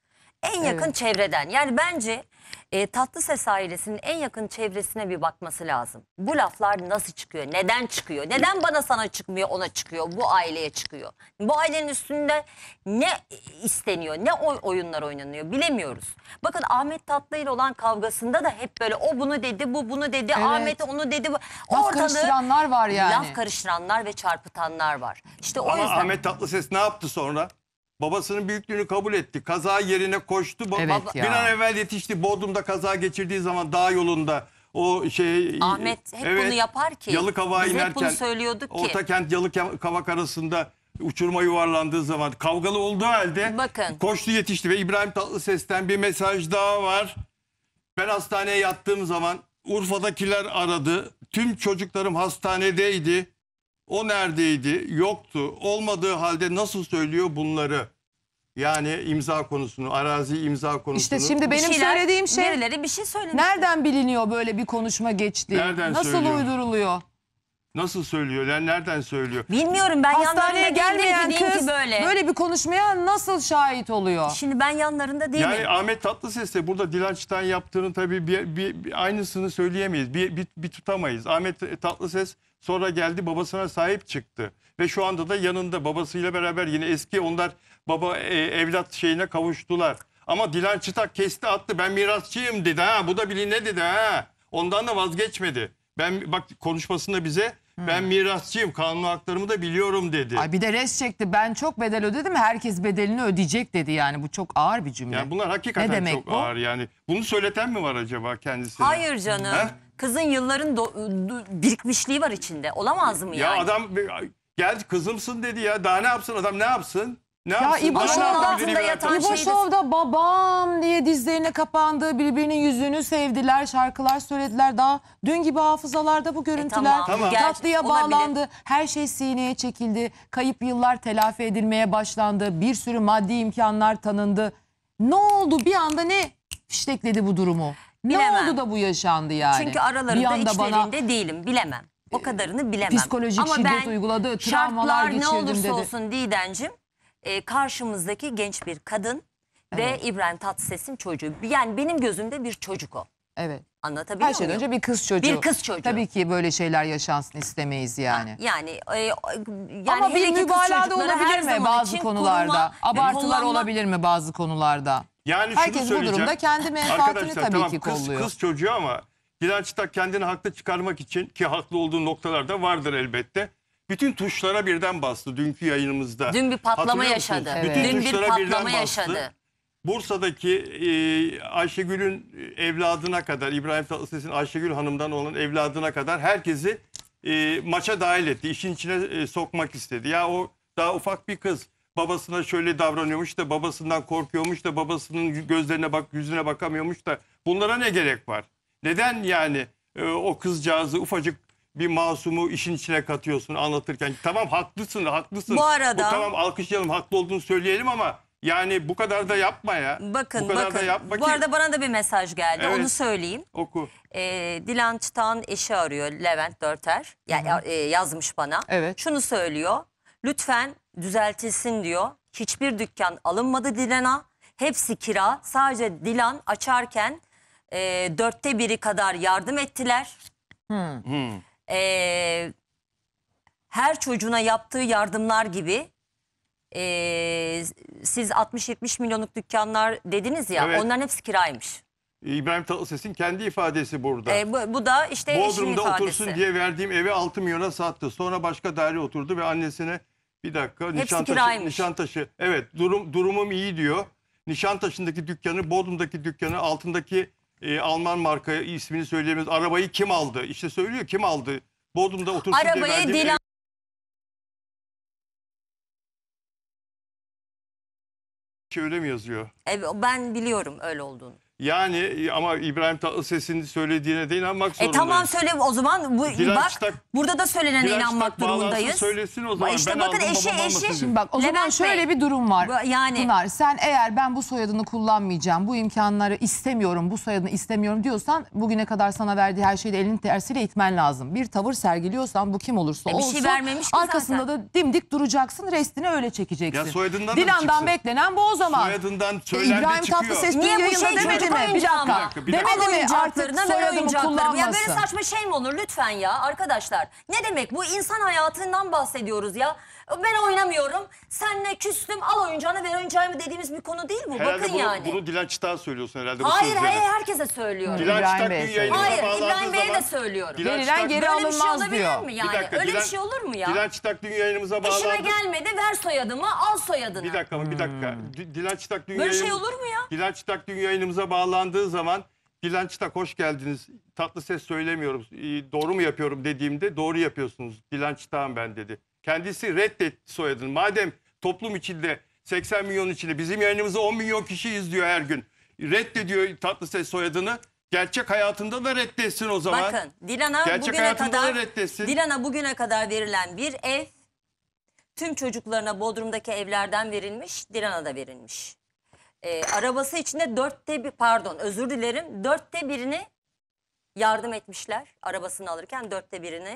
En yakın Evet. çevreden. Yani bence e, Tatlıses ailesinin en yakın çevresine bir bakması lazım. Bu laflar nasıl çıkıyor? Neden çıkıyor? Neden bana sana çıkmıyor, ona çıkıyor? Bu aileye çıkıyor. Bu ailenin üstünde ne isteniyor? Ne oy, oyunlar oynanıyor? Bilemiyoruz. Bakın Ahmet Tatlı ile olan kavgasında da hep böyle o bunu dedi, bu bunu dedi, Evet. Ahmet onu dedi. Laf karıştıranlar var yani. Laf karıştıranlar ve çarpıtanlar var. İşte o Ama yüzden... Ahmet Tatlıses ne yaptı sonra? Babasının büyüklüğünü kabul etti. Kaza yerine koştu. Ba- Evet baba- ya. Bir an evvel yetişti. Bodrum'da kaza geçirdiği zaman dağ yolunda o şey... Ahmet hep bunu yapar ki. Yalıkavak'a Biz hep inerken bunu söylüyorduk ki. Ortakent Yalıkavak arasında uçurma yuvarlandığı zaman kavgalı olduğu halde Bakın. koştu yetişti. Ve İbrahim Tatlıses'ten bir mesaj daha var. Ben hastaneye yattığım zaman Urfa'dakiler aradı. Tüm çocuklarım hastanedeydi. O neredeydi? Yoktu. Olmadığı halde nasıl söylüyor bunları? Yani imza konusunu, arazi imza konusunu. İşte şimdi benim Bir şeyler, söylediğim şey birileri bir şey söylemiş. nereden biliniyor böyle bir konuşma geçti? Nereden Nasıl söylüyor? uyduruluyor? Nasıl söylüyor? Yani nereden söylüyor? Bilmiyorum, ben Hastaneye yanlarında gelmeyen değilim ki diyeyim kız ki böyle. böyle bir konuşmaya nasıl şahit oluyor? Şimdi ben yanlarında değilim. Yani Ahmet Tatlıses de burada Dilan Çıtak'ın yaptığını tabii bir, bir, bir aynısını söyleyemeyiz. Bir, bir, bir tutamayız. Ahmet Tatlıses sonra geldi, babasına sahip çıktı. Ve şu anda da yanında babasıyla beraber yine eski onlar baba e, evlat şeyine kavuştular. Ama Dilan Çıtak kesti attı. Ben mirasçıyım dedi. Ha, bu da bile ne dedi ha? Ondan da vazgeçmedi. Ben bak konuşmasında bize ben mirasçıyım, kanun haklarımı da biliyorum dedi. Ay bir de res çekti. Ben çok bedel ödedim. Herkes bedelini ödeyecek dedi yani. Bu çok ağır bir cümle. Yani bunlar hakikaten Ne demek çok bu? ağır yani. Bunu söyleten mi var acaba kendisine? Hayır canım. He? Kızın yılların do- du- birikmişliği var içinde. Olamaz mı Ya yani? adam geldi, kızımsın dedi ya. Daha ne yapsın adam, ne yapsın? Ne Ya yapsın? İbo Daha ne Show'da, yapabilir hayatım? İbo Show'da babam diye dizlerine kapandı. Birbirinin yüzünü sevdiler. Şarkılar söylediler. Daha dün gibi hafızalarda bu görüntüler. tamam, Tamam. gerçi Tatlıya olabilir. bağlandı. Her şey sineye çekildi. Kayıp yıllar telafi edilmeye başlandı. Bir sürü maddi imkanlar tanındı. Ne oldu? Bir anda ne fiştekledi bu durumu? Ne Bilemem. oldu da bu yaşandı yani? Çünkü Bir aralarında anda içlerinde değilim, bilemem. O kadarını bilemem. psikolojik Ama şiddet ben uyguladı, travmalar şartlar ne geçirdim olursa dedi. olsun Didemciğim, e, karşımızdaki genç bir kadın ve İbrahim Tatlıses'in çocuğu. Yani benim gözümde bir çocuk o. Evet. Anlatabiliyor Her şeyden muyum? önce bir kız çocuğu. Bir kız çocuğu. Tabii ki böyle şeyler yaşansın istemeyiz yani. Yani, e, yani Ama hele bir ki kız mübalağa da çocukları her olabilir mi zaman bazı için konularda? koruma ve Abartılar kullanma- olabilir mi bazı konularda? Yani şunu Herkes bu söyleyeceğim. durumda kendi menfaatini Arkadaşlar, tabii tamam, ki kız, kolluyor. Kız çocuğu ama Dilan Çıtak kendini haklı çıkarmak için, ki haklı olduğu noktalarda vardır elbette, bütün tuşlara birden bastı dünkü yayınımızda. Dün bir patlama Hatırlıyor musunuz? yaşadı. Evet. Bütün Dün bir tuşlara birden patlama bastı. yaşadı. Bursa'daki e, Ayşegül'ün evladına kadar, İbrahim Tatlıses'in Ayşegül Hanım'dan olan evladına kadar herkesi e, maça dahil etti. İşin içine e, sokmak istedi. Ya o daha ufak bir kız. Babasına şöyle davranıyormuş da, babasından korkuyormuş da, babasının gözlerine bak, yüzüne bakamıyormuş da. Bunlara ne gerek var? Neden yani e, o kızcağızı, ufacık bir masumu işin içine katıyorsun anlatırken? Tamam, haklısın, haklısın. Bu arada- tamam, alkışlayalım, haklı olduğunu söyleyelim ama yani bu kadar da yapma ya. Bakın bu kadar bakın. da yapma Bu ki. arada bana da bir mesaj geldi. Evet. Onu söyleyeyim. Oku. Ee, Dilan Çıtak'ın eşi arıyor, Levent Dörter. Ya, e, yazmış bana. Evet. Şunu söylüyor. Lütfen düzeltilsin diyor. Hiçbir dükkan alınmadı Dilan'a. Hepsi kira. Sadece Dilan açarken e, dörtte biri kadar yardım ettiler. Hmm. E, her çocuğuna yaptığı yardımlar gibi e, siz altmış yetmiş milyonluk dükkanlar dediniz ya, Evet. onların hepsi kiraymış. İbrahim Tatlıses'in kendi ifadesi burada. E, bu, bu da işte eşinin Bodrum'da ifadesi. otursun diye verdiğim evi altı milyona sattı. Sonra başka daire oturdu ve annesine bir dakika Nişantaşı, kiraymış. Nişantaşı. Evet, durum durumum iyi diyor. Nişantaşı'ndaki dükkanı, Bodrum'daki dükkanı, altındaki e, Alman marka ismini söyleyemiyoruz. Arabayı kim aldı? İşte söylüyor, kim aldı? Bodrum'da otursun diye Arabayı verdiğim Dilan ev- öyle mi yazıyor? Evet, ben biliyorum öyle olduğunu. Yani e, ama İbrahim Tatlıses'in söylediğine de inanmak E zorundayız. tamam söyle o zaman. Bu, Dilan bak Çıtak- burada da söylenene Dilan inanmak Çıtak bağlansın, durumundayız. söylesin o zaman. İşte Ben bakın aldım, eşi babam almasın eşi. diyor. Şimdi bak o zaman Levent şöyle Bey, bir durum var. bu- yani- Pınar, sen eğer ben bu soyadını kullanmayacağım, bu imkanları istemiyorum, bu soyadını istemiyorum diyorsan bugüne kadar sana verdiği her şeyi de elinin tersiyle itmen lazım. Bir tavır sergiliyorsan bu kim olursa E, bir şey olsun vermemiş ki arkasında zaten. da dimdik duracaksın, restini öyle çekeceksin. Ya soyadından da mı Dilan'dan çıksın? beklenen bu o zaman. Soyadından E, söylendi İbrahim çıkıyor. Tatlıses dün Niye bu yayında şey demedi çocuk mi? Bir oyuncağı dakika. mı? Bir dakika. Demedi Al mi artık oyuncaklarına ver soyadımı oyuncaklarımı. Ya böyle kullanmasın? saçma şey mi olur lütfen ya arkadaşlar. Ne demek bu, insan hayatından bahsediyoruz ya. Ben oynamıyorum. Senle küstüm, al oyuncağını ver oyuncağımı dediğimiz bir konu değil bu. Herhalde Bakın bunu, yani. bunu Dilan Çıtak'a söylüyorsun herhalde bu Hayır sözleri. hayır herkese söylüyorum. Dilan İbrahim Çıtak Bey'e dün yayınımıza Hayır bağlandığı İbrahim Bey'e zaman- de söylüyorum. Dilan Verilen Çıtak- geri Böyle bir şey alınmaz olabilir diyor. mi yani? Bir dakika, Öyle Dilan- bir şey olur mu ya? Dilan Çıtak dün yayınımıza bağlandı. İşime gelmedi, ver soyadımı, al soyadını. Bir dakika mı bir dakika. D- Dilan Çıtak dün Böyle yayın- şey olur mu ya? Dilan Çıtak dün yayınımıza bağlandığı zaman Dilan Çıtak hoş geldiniz. Tatlı ses söylemiyorum. e, Doğru mu yapıyorum dediğimde doğru yapıyorsunuz. Dilan Çıtak'ım ben dedi. Kendisi reddetti soyadını. Madem toplum içinde seksen milyon içinde bizim yayınımızı on milyon kişi izliyor her gün. Reddediyor Tatlıses soyadını. Gerçek hayatında da reddetsin o zaman. Bakın Dilan'a Gerçek bugüne hayatında kadar da reddetsin. Dilan'a bugüne kadar verilen bir ev tüm çocuklarına Bodrum'daki evlerden verilmiş, Dilan'a da verilmiş. Ee, arabası içinde dörtte bir pardon özür dilerim dörtte birini yardım etmişler arabasını alırken dörtte birini.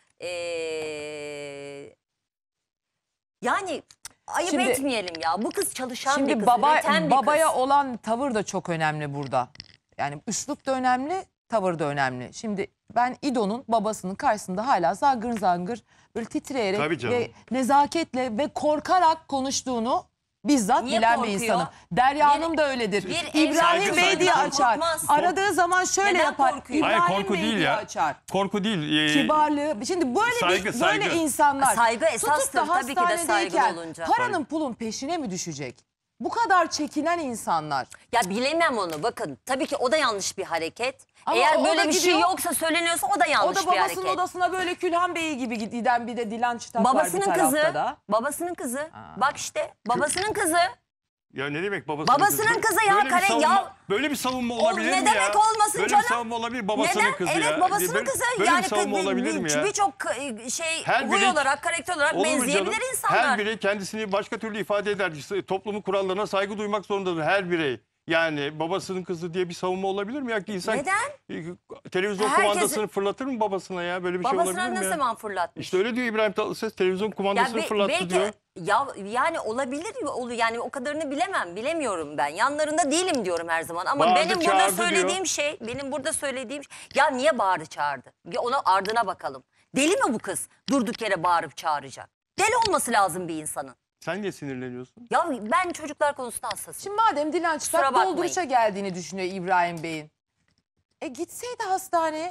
Ee, yani ayıp Şimdi- etmeyelim ya, bu kız çalışan bir Şimdi kız, baba, üreten bir babaya kız. olan tavır da çok önemli burada. Yani üslup da önemli, tavır da önemli. Şimdi ben İdo'nun babasının karşısında hala zangır zangır böyle Tabii titreyerek canım. ve nezaketle ve korkarak konuştuğunu bizzat Niye bilen bir korkuyor? insanım. Derya Bir- Hanım da öyledir. bir İbrahim ev Bey diye sahibi açar. korkmaz. Aradığı zaman şöyle Neden yapar. korkuyor? İbrahim Hayır, korku Bey değil diye ya. açar. Korku değil. ee, Kibarlığı. Şimdi böyle Saygı, bir, saygı. böyle insanlar Saygı tutup da esastır tabii ki de hastanedeyken saygılı olunca. paranın pulun peşine mi düşecek? Bu kadar çekinen insanlar. Ya bilemem onu, bakın tabii ki o da yanlış bir hareket. Ama Eğer o böyle da bir gidiyor, şey yoksa söyleniyorsa o da yanlış o da bir babasının hareket. odasına böyle Külhan Bey gibi giden bir de Dilan Çıtak var bir Babasının tarafta kızı, da. babasının kızı. Bak işte babasının kızı. Ya ne demek babasının, Babasının kızı ya, Böyle bir kare- savunma, ya- böyle bir savunma O olabilir ne mi ya? demek olmasın böyle canım? bir savunma olabilir babasının Neden? kızı Evet, ya. babasının Böyle- kızı. Böyle yani bir savunma olabilir mi ya? Birçok şey Her huy biri- olarak, karakter olarak Olur mu canım? benzeyebilir insanlar. Her birey kendisini başka türlü ifade eder. Toplumun kurallarına saygı duymak zorundadır her birey. Yani babasının kızı diye bir savunma olabilir mi ya? Ki insan Neden? televizyon Herkesi- kumandasını fırlatır mı babasına ya? Böyle bir şey Babasına olabilir mi ne ya? zaman fırlatmış? İşte öyle diyor İbrahim Tatlıses, televizyon kumandasını be- fırlattı belki, diyor. Ya yani olabilir mi? Olu- Yani o kadarını bilemem, bilemiyorum ben. Yanlarında değilim diyorum her zaman. Ama Bağırdı, benim burada çağırdı söylediğim diyor. şey, benim burada söylediğim ya niye bağırdı çağırdı? Ya ona ardına bakalım. Deli mi bu kız? Durduk yere bağırıp çağıracak. Deli olması lazım bir insanın. Sen niye sinirleniyorsun? Ya ben çocuklar konusunda hassasım. Şimdi madem Dilan Çıtak Kusura bakmayın. dolduruşa geldiğini düşünüyor İbrahim Bey'in. E gitseydi hastaneye.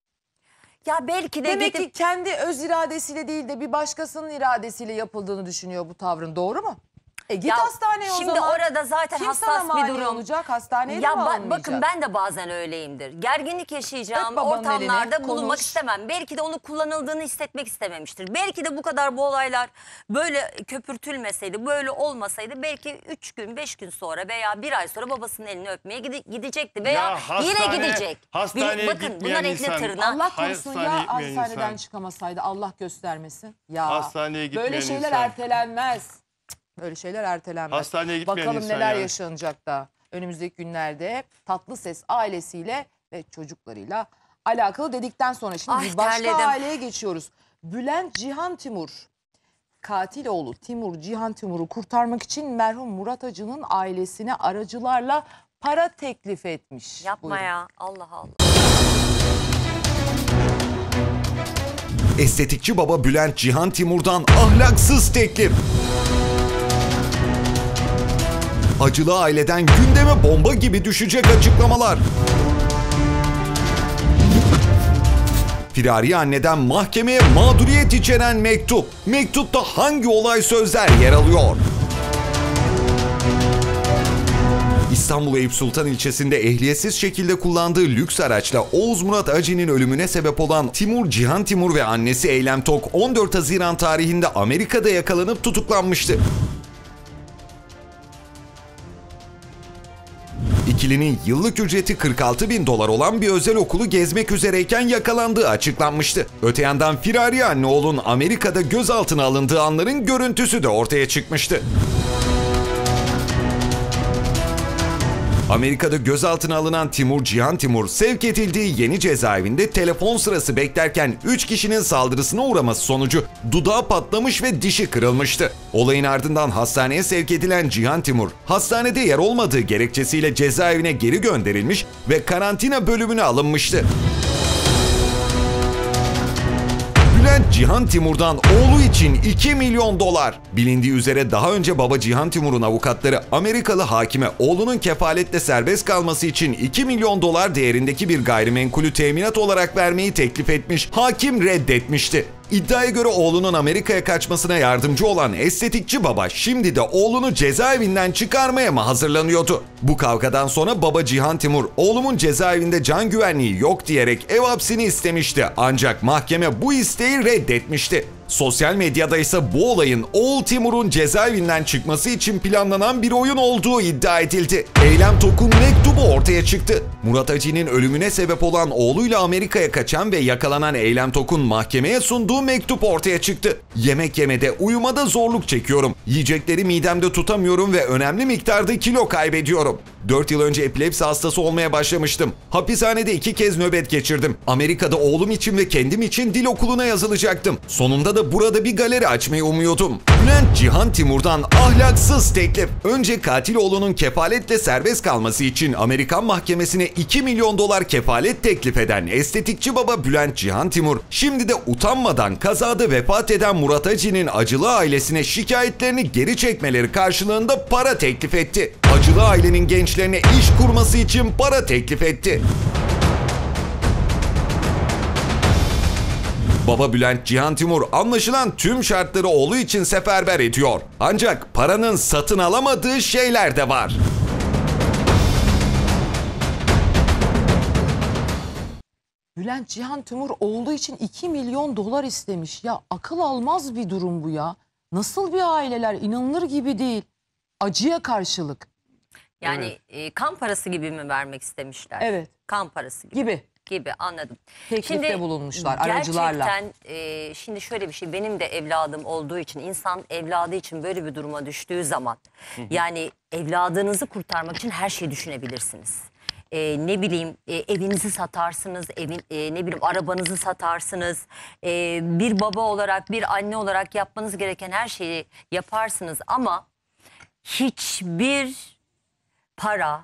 Ya belki de Demek gidip- ki kendi öz iradesiyle değil de bir başkasının iradesiyle yapıldığını düşünüyor bu tavrın. Doğru mu? E git Ya hastaneye o şimdi zaman. orada zaten Kim hassas sana bir mani durum. olacak? Hastaneye de Ya mi ba- alınmayacak? bakın ben de bazen öyleyimdir. Gerginlik yaşayacağım Öp babanın ortamlarda elini, bulunmak konuş. istemem. Belki de onu kullanıldığını hissetmek istememiştir. Belki de bu kadar bu olaylar böyle köpürtülmeseydi, böyle olmasaydı belki üç gün, beş gün sonra veya bir ay sonra babasının elini öpmeye gide- gidecekti veya Ya hastane- yine gidecek. hastaneye Bir- bakın gitmeyen bunlar etli insan- tırnak. Allah korusun Hastaneye ya gitmeyen hastaneden insan. çıkamasaydı Allah göstermesin. Ya Hastaneye gitmeyen böyle şeyler insan. ertelenmez. Böyle şeyler ertelenmez. Hastaneye gitmeyen Bakalım insan neler yani. yaşanacak da önümüzdeki günlerde Tatlıses ailesiyle ve çocuklarıyla alakalı dedikten sonra şimdi Ay, bir başka terledim. aileye geçiyoruz. Bülent Cihan Timur, katil oğlu Timur Cihan Timur'u kurtarmak için merhum Murat Acı'nın ailesine aracılarla para teklif etmiş. Yapma Buyurun. ya, Allah Allah. Estetikçi baba Bülent Cihan Timur'dan ahlaksız teklif. Acılı aileden gündeme bomba gibi düşecek açıklamalar. Firari anneden mahkemeye mağduriyet içeren mektup. Mektupta hangi olay sözler yer alıyor? İstanbul Eyüp Sultan ilçesinde ehliyetsiz şekilde kullandığı lüks araçla Oğuz Murat Acı'nın ölümüne sebep olan Timur Cihan Timur ve annesi Eylem Tok on dört Haziran tarihinde Amerika'da yakalanıp tutuklanmıştı. İkilinin yıllık ücreti kırk altı bin dolar olan bir özel okulu gezmek üzereyken yakalandığı açıklanmıştı. Öte yandan firari anne oğlun Amerika'da gözaltına alındığı anların görüntüsü de ortaya çıkmıştı. Amerika'da gözaltına alınan Timur Cihan Timur, sevk edildiği yeni cezaevinde telefon sırası beklerken üç kişinin saldırısına uğraması sonucu dudağı patlamış ve dişi kırılmıştı. Olayın ardından hastaneye sevk edilen Cihan Timur, hastanede yer olmadığı gerekçesiyle cezaevine geri gönderilmiş ve karantina bölümüne alınmıştı. Bülent Cihan Timur'dan oğlu için iki milyon dolar. Bilindiği üzere daha önce baba Cihan Timur'un avukatları Amerikalı hakime oğlunun kefaletle serbest kalması için iki milyon dolar değerindeki bir gayrimenkulü teminat olarak vermeyi teklif etmiş. Hakim reddetmişti. İddiaya göre oğlunun Amerika'ya kaçmasına yardımcı olan estetikçi baba şimdi de oğlunu cezaevinden çıkarmaya mı hazırlanıyordu? Bu kavgadan sonra baba Cihan Timur oğlumun cezaevinde can güvenliği yok diyerek ev hapsini istemişti. Ancak mahkeme bu isteği reddetmişti. Sosyal medyada ise bu olayın oğul Timur'un cezaevinden çıkması için planlanan bir oyun olduğu iddia edildi. Eylem Tok'un mektubu ortaya çıktı. Murat Acı'nın ölümüne sebep olan oğluyla Amerika'ya kaçan ve yakalanan Eylem Tok'un mahkemeye sunduğu mektup ortaya çıktı. Yemek yemede, uyumada zorluk çekiyorum. Yiyecekleri midemde tutamıyorum ve önemli miktarda kilo kaybediyorum. dört yıl önce epilepsi hastası olmaya başlamıştım. Hapishanede iki kez nöbet geçirdim. Amerika'da oğlum için ve kendim için dil okuluna yazılacaktım. Sonunda da burada bir galeri açmayı umuyordum. Bülent Cihan Timur'dan ahlaksız teklif. Önce katil oğlunun kefaletle serbest kalması için Amerikan mahkemesine iki milyon dolar kefalet teklif eden estetikçi baba Bülent Cihan Timur, şimdi de utanmadan kazada vefat eden Murat Acı'nın acılı ailesine şikayetlerini geri çekmeleri karşılığında para teklif etti. Acılı ailenin gençlerine iş kurması için para teklif etti. Baba Bülent Cihan Timur anlaşılan tüm şartları oğlu için seferber ediyor. Ancak paranın satın alamadığı şeyler de var. Bülent Cihan Timur oğlu için iki milyon dolar istemiş. Ya akıl almaz bir durum bu ya. Nasıl bir aileler, inanılır gibi değil. Acıya karşılık. Yani Evet. e, kan parası gibi mi vermek istemişler? Evet. Kan parası gibi. Gibi. Gibi, anladım. Teklifte bulunmuşlar aracılarla. Gerçekten e, şimdi şöyle bir şey, benim de evladım olduğu için, insan evladı için böyle bir duruma düştüğü zaman yani evladınızı kurtarmak için her şeyi düşünebilirsiniz. E, ne bileyim e, evinizi satarsınız, evin e, ne bileyim arabanızı satarsınız. E, bir baba olarak, bir anne olarak yapmanız gereken her şeyi yaparsınız ama hiçbir para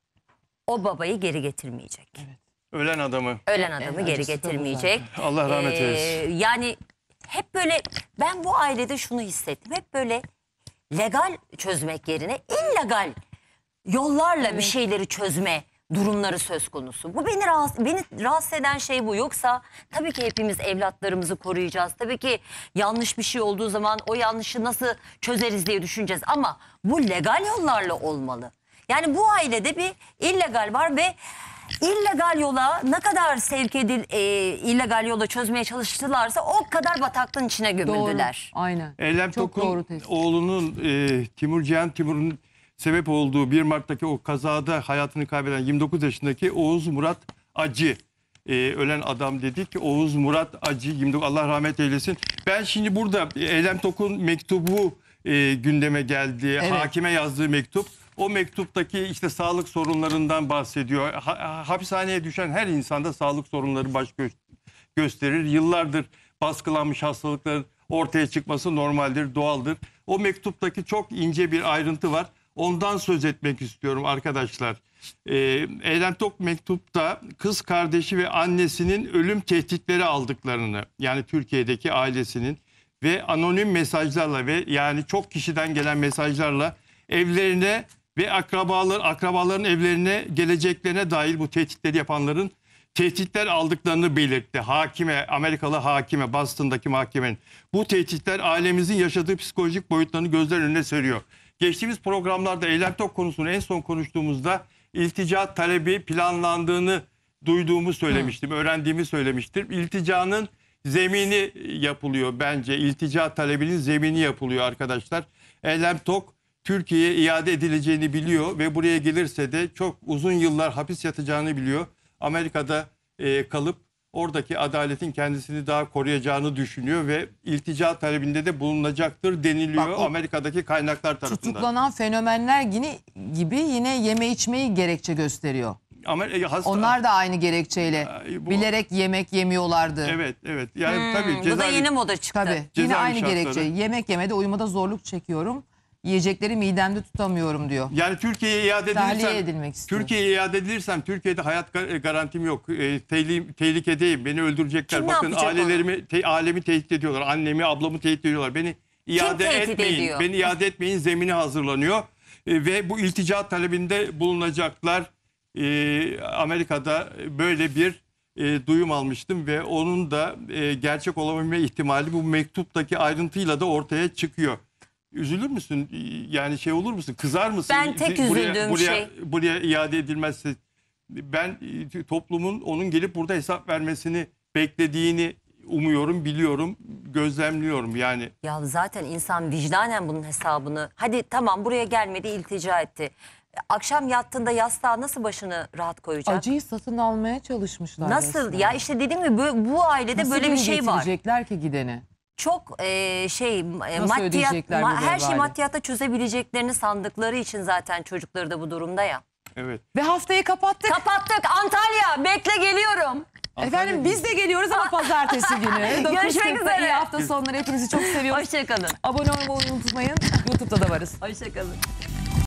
o babayı geri getirmeyecek. Evet. Ölen adamı. Ölen adamı En geri acısı da bu getirmeyecek. Allah rahmet Ee, eylesin. Yani hep böyle, ben bu ailede şunu hissettim. Hep böyle legal çözmek yerine illegal yollarla bir şeyleri çözme durumları söz konusu. Bu beni rahatsız, beni rahatsız eden şey bu. Yoksa tabii ki hepimiz evlatlarımızı koruyacağız. Tabii ki yanlış bir şey olduğu zaman o yanlışı nasıl çözeriz diye düşüneceğiz. Ama bu legal yollarla olmalı. Yani bu ailede bir illegal var ve illegal yola ne kadar sevk edil, e, illegal yola çözmeye çalıştılarsa o kadar bataklığın içine gömüldüler. Doğru, aynen. Eylem Çok Tok'un doğru tespit. oğlunun e, Timur Cihan Timur'un sebep olduğu bir Mart'taki o kazada hayatını kaybeden yirmi dokuz yaşındaki Oğuz Murat Acı. E, ölen adam dedik. Oğuz Murat Acı, yirmi dokuz, Allah rahmet eylesin. Ben şimdi burada Eylem Tok'un mektubu e, gündeme geldi. Evet. Hakime yazdığı mektup. O mektuptaki işte sağlık sorunlarından bahsediyor. Ha, hapishaneye düşen her insanda sağlık sorunları baş gö gösterir. Yıllardır baskılanmış hastalıkların ortaya çıkması normaldir, doğaldır. O mektuptaki çok ince bir ayrıntı var. Ondan söz etmek istiyorum arkadaşlar. Ee, Eylem Tok mektupta kız kardeşi ve annesinin ölüm tehditleri aldıklarını, yani Türkiye'deki ailesinin ve anonim mesajlarla ve yani çok kişiden gelen mesajlarla evlerine ve akrabalar, akrabaların evlerine geleceklerine dair bu tehditleri yapanların tehditler aldıklarını belirtti. Hakime, Amerikalı hakime, Boston'daki mahkemenin. Bu tehditler ailemizin yaşadığı psikolojik boyutlarını gözler önüne seriyor. Geçtiğimiz programlarda Eylem Tok konusunu en son konuştuğumuzda iltica talebi planlandığını duyduğumu söylemiştim, Hı. öğrendiğimi söylemiştim. İlticanın zemini yapılıyor bence. İltica talebinin zemini yapılıyor arkadaşlar. Eylem Tok Türkiye'ye iade edileceğini biliyor ve buraya gelirse de çok uzun yıllar hapis yatacağını biliyor. Amerika'da e, kalıp oradaki adaletin kendisini daha koruyacağını düşünüyor ve iltica talebinde de bulunacaktır deniliyor Bak, o Amerika'daki kaynaklar tarafından. Tutuklanan fenomenler yine, gibi yine yeme içmeyi gerekçe gösteriyor. Ama, e, hasta... Onlar da aynı gerekçeyle bu... bilerek yemek yemiyorlardı. Evet, evet. Yani Hmm, tabii bu cezaevi... da yeni moda çıktı. Tabii. Yine Cezaevi aynı şartları. gerekçe. Yemek yemede uyumada zorluk çekiyorum. Yiyecekleri midemde tutamıyorum diyor. Yani Türkiye'ye iade Tahliye edilirsem, edilmek istiyor. Türkiye'ye iade edilirsem Türkiye'de hayat garantim yok. E, tehli, tehlikedeyim. Beni öldürecekler. Kim ne Bakın yapacak ailelerimi, te, ailemi tehdit ediyorlar. Annemi, ablamı tehdit ediyorlar. Beni iade tehdit etmeyin. ediyor? Beni iade etmeyin zemini hazırlanıyor. E, ve bu iltica talebinde bulunacaklar. E, Amerika'da böyle bir e, duyum almıştım ve onun da e, gerçek olabilme ihtimali bu mektuptaki ayrıntıyla da ortaya çıkıyor. Üzülür müsün? Yani şey olur musun? Kızar mısın? Ben tek üzüldüğüm buraya, buraya, şey. Buraya iade edilmezse ben toplumun onun gelip burada hesap vermesini beklediğini umuyorum, biliyorum, gözlemliyorum yani. Ya zaten insan vicdanen bunun hesabını, hadi tamam buraya gelmedi, iltica etti. Akşam yattığında yastığa nasıl başını rahat koyacak? Acıyı satın almaya çalışmışlar. Nasıl? resmen. Ya işte dediğim gibi bu, bu ailede Nasıl böyle bir şey var. getirecekler ki gideni? Çok e, şey e, maddiyat, ödeyecekler bu ma- her şeyi vebali? maddiyatta çözebileceklerini sandıkları için zaten çocukları da bu durumda ya. Evet. Ve haftayı kapattık. Kapattık. Antalya, bekle geliyorum. Efendim biz de geliyoruz ama pazartesi günü. Görüşmek üzere. İyi hafta sonları, hepinizi çok seviyoruz. Hoşçakalın. Abone olmayı unutmayın. YouTube'da da varız. Hoşçakalın.